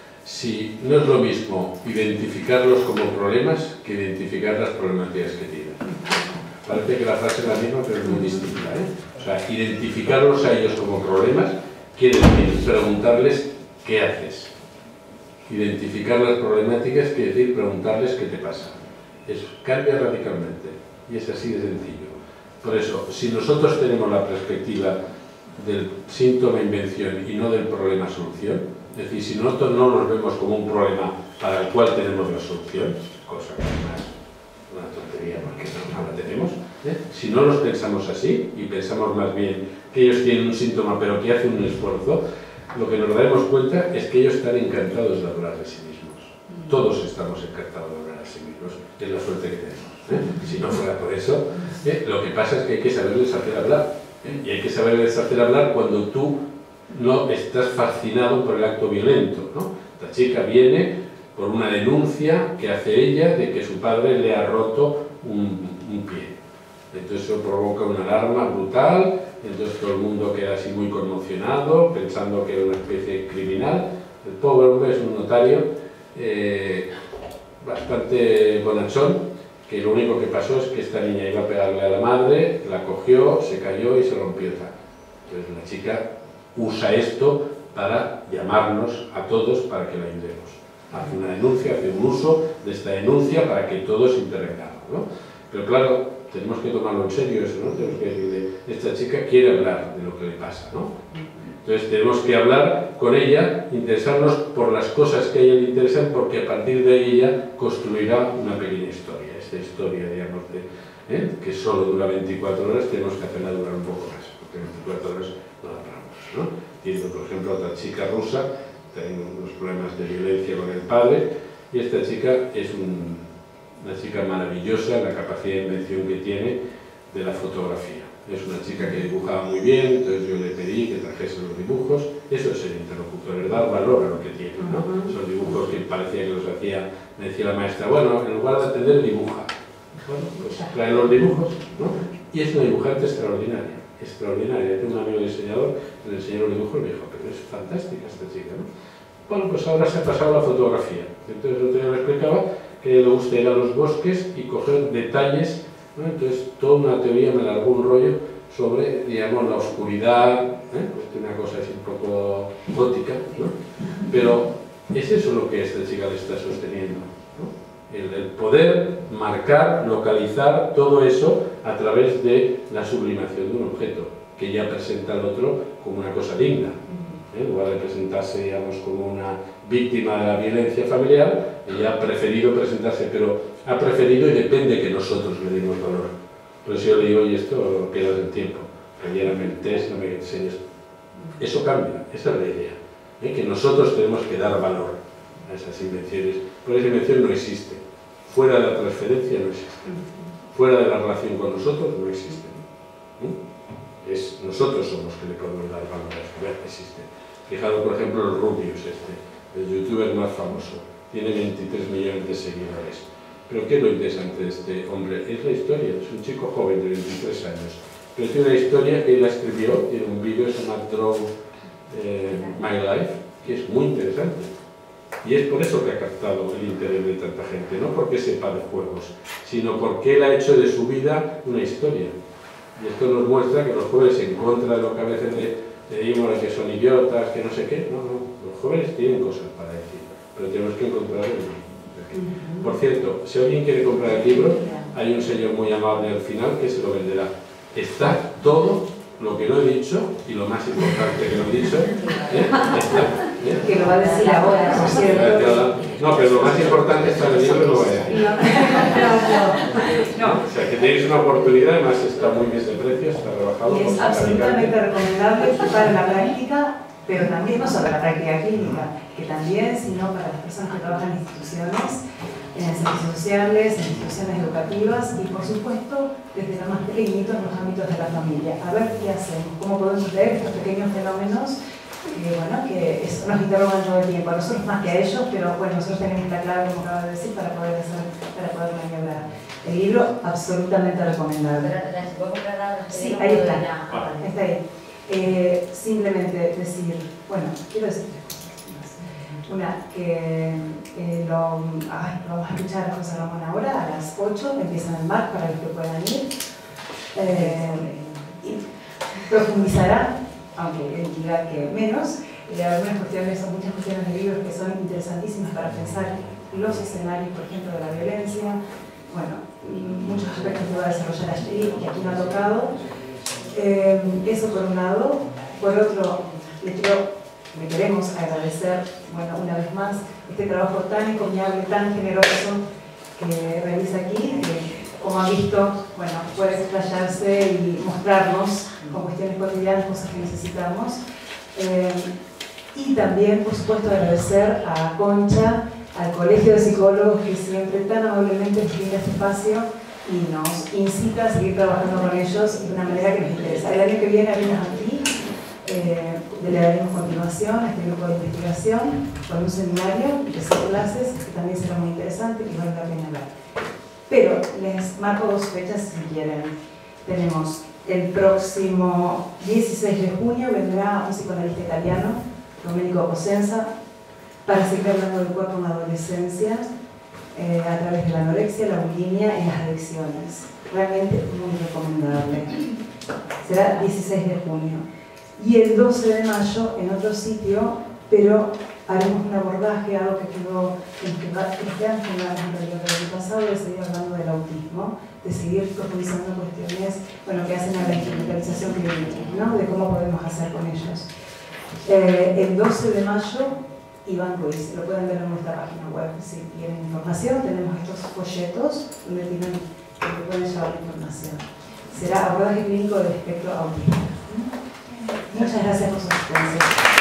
si no es lo mismo identificarlos como problemas que identificar las problemáticas que tienen. Parece que la frase es la misma, pero es muy distinta, ¿eh? O sea, identificarlos a ellos como problemas quiere decir preguntarles qué haces. Identificar las problemáticas quiere decir preguntarles qué te pasa. Eso cambia radicalmente y es así de sencillo. Por eso, si nosotros tenemos la perspectiva del síntoma-invención y no del problema-solución, es decir, si nosotros no nos vemos como un problema para el cual tenemos la solución, cosa que además es una tontería porque no la tenemos, ¿eh? Si no los pensamos así y pensamos más bien que ellos tienen un síntoma pero que hacen un esfuerzo, lo que nos daremos cuenta es que ellos están encantados de hablar de sí mismos. Todos estamos encantados de hablar de sí mismos, es la suerte que tenemos, ¿eh? Si no fuera por eso, ¿eh? Lo que pasa es que hay que saberles hacer hablar, ¿eh? Y hay que saberles hacer hablar cuando tú no estás fascinado por el acto violento, ¿no? La chica viene por una denuncia que hace ella de que su padre le ha roto un, un pie. Entonces eso provoca una alarma brutal, entonces todo el mundo queda así muy conmocionado, pensando que era una especie de criminal. El pobre hombre es un notario eh, bastante bonachón, que lo único que pasó es que esta niña iba a pegarle a la madre, la cogió, se cayó y se rompió el taco. Entonces la chica usa esto para llamarnos a todos para que la ayudemos. Hace una denuncia, hace un uso de esta denuncia para que todos intervengamos, ¿no? Pero claro, tenemos que tomarlo en serio eso, ¿no? Tenemos que decirle, esta chica quiere hablar de lo que le pasa, ¿no? Entonces tenemos que hablar con ella, interesarnos por las cosas que a ella le interesan, porque a partir de ahí ella construirá una pequeña historia. Esta historia, digamos, de, ¿eh? que solo dura veinticuatro horas, tenemos que hacerla durar un poco más, porque veinticuatro horas no la paramos, ¿no? Tiene, por ejemplo, otra chica rusa, tiene unos problemas de violencia con el padre, y esta chica es un, una chica maravillosa, la capacidad de invención que tiene de la fotografía. Es una chica que dibujaba muy bien, entonces yo le pedí que trajese los dibujos. Eso es el interlocutor, es dar valor a lo que tiene, ¿no? Uh-huh. Esos dibujos que parecía que los hacía, me decía la maestra, bueno, en lugar de atender, dibuja. Bueno, pues trae los dibujos, ¿no? Y es una dibujante extraordinaria. extraordinaria. Tengo un amigo diseñador, le enseñó los dibujos y me dijo, pero es fantástica esta chica, ¿no? Bueno, pues ahora se ha pasado a la fotografía. Entonces, el otro día me explicaba que le gusta ir a los bosques y coger detalles, ¿no? Entonces, toda una teoría me largó un rollo sobre, digamos, la oscuridad, ¿eh? Pues tiene una cosa así un poco gótica, ¿no? Pero es eso lo que esta chica le está sosteniendo, ¿no? El, el poder marcar, localizar todo eso a través de la sublimación de un objeto, que ya presenta al otro como una cosa digna. ¿eh? En lugar de presentarse, digamos, como una víctima de la violencia familiar, ella ha preferido presentarse, pero ha preferido y depende que nosotros le demos valor. Por eso yo le digo, oye, esto pierdas el tiempo, relléname el test, no me enseñes. Eso cambia, esa es la idea, ¿eh? Que nosotros tenemos que dar valor a esas invenciones, porque esa invención no existe. Fuera de la transferencia no existe. Fuera de la relación con nosotros no existe. ¿eh? Es, nosotros somos que le podemos dar valor a esto, existe. Fijaros, por ejemplo, el Rubius, este, el youtuber más famoso, tiene veintitrés millones de seguidores. Pero ¿qué es lo interesante de este hombre? Es la historia, es un chico joven de veintitrés años, pero tiene una historia que él la escribió, tiene un vídeo, se llama Draw eh, My Life, que es muy interesante. Y es por eso que ha captado el interés de tanta gente, no porque sepa de juegos, sino porque él ha hecho de su vida una historia. Y esto nos muestra que los jóvenes, en contra de lo que a veces le, le decimos que son idiotas, que no sé qué, no, no, los jóvenes tienen cosas para decir, pero tenemos que encontrar el libro. Por cierto, si alguien quiere comprar el libro, hay un señor muy amable al final que se lo venderá. Está todo lo que no he dicho y lo más importante que no he dicho, ¿eh? Está, ¿eh? Que lo va a decir ahora, por cierto. No, pero lo más importante está en el libro, no voy a decir. No, no. O sea, que tenéis una oportunidad, además está muy bien de precio, está rebajado. Y es absolutamente recomendable para la práctica, pero también no solo la práctica clínica, que también, sino para las personas que trabajan en instituciones, en servicios sociales, en instituciones educativas y, por supuesto, desde lo más pequeñito en los ámbitos de la familia. A ver qué hacemos, cómo podemos leer estos pequeños fenómenos que, bueno, que es, nos interrogan todo el tiempo, a nosotros más que a ellos, pero bueno, nosotros tenemos la clave, como acabo de decir, para poder hacer, para poder maniobrar. El libro, absolutamente recomendable. Pero, ¿se puede comprar ahora? Sí, ahí está, está ahí. Eh, simplemente decir, bueno, quiero decir tres cosas más. Una, que eh, lo, ay, vamos a escuchar a José Ramón ahora a las ocho, empiezan el M A C para los que puedan ir. Eh, y profundizará, aunque él diga que menos, eh, algunas cuestiones, son muchas cuestiones de libros que son interesantísimas para pensar los escenarios, por ejemplo, de la violencia. Bueno, muchos aspectos que va a desarrollar allí, que aquí no ha tocado. Eh, eso por un lado. Por otro, le, quiero, le queremos agradecer, bueno, una vez más, este trabajo tan encomiable, tan generoso que realiza aquí, que, como ha visto, bueno, puede explayarse y mostrarnos con cuestiones cotidianas, cosas que necesitamos. Eh, y también, por supuesto, agradecer a Concha, al Colegio de Psicólogos, que siempre tan amablemente nos brinda este espacio y nos incita a seguir trabajando con ellos de una manera que nos interesa. El año que viene haremos aquí, eh, le daremos continuación a este grupo de investigación con un seminario de seis clases que también será muy interesante y vale la pena ver. Pero les marco dos fechas si quieren. Tenemos el próximo dieciséis de junio, vendrá un psicoanalista italiano, Domenico Cosenza, para seguir hablando del cuerpo en la adolescencia, eh, a través de la anorexia, la bulimia y las adicciones. Realmente muy recomendable. Será dieciséis de junio. Y el doce de mayo, en otro sitio, pero haremos un abordaje, algo que quedó, que este año, en realidad del año pasado, de seguir hablando del autismo, de seguir profundizando cuestiones, bueno, que hacen a la instrumentalización clínica, ¿no? De cómo podemos hacer con ellos. Eh, el doce de mayo, Iván Ruiz, lo pueden ver en nuestra página web si quieren información. Tenemos estos folletos donde, tienen, donde pueden llevar la información. Será abordaje clínico del espectro autista. Muchas gracias por su asistencia.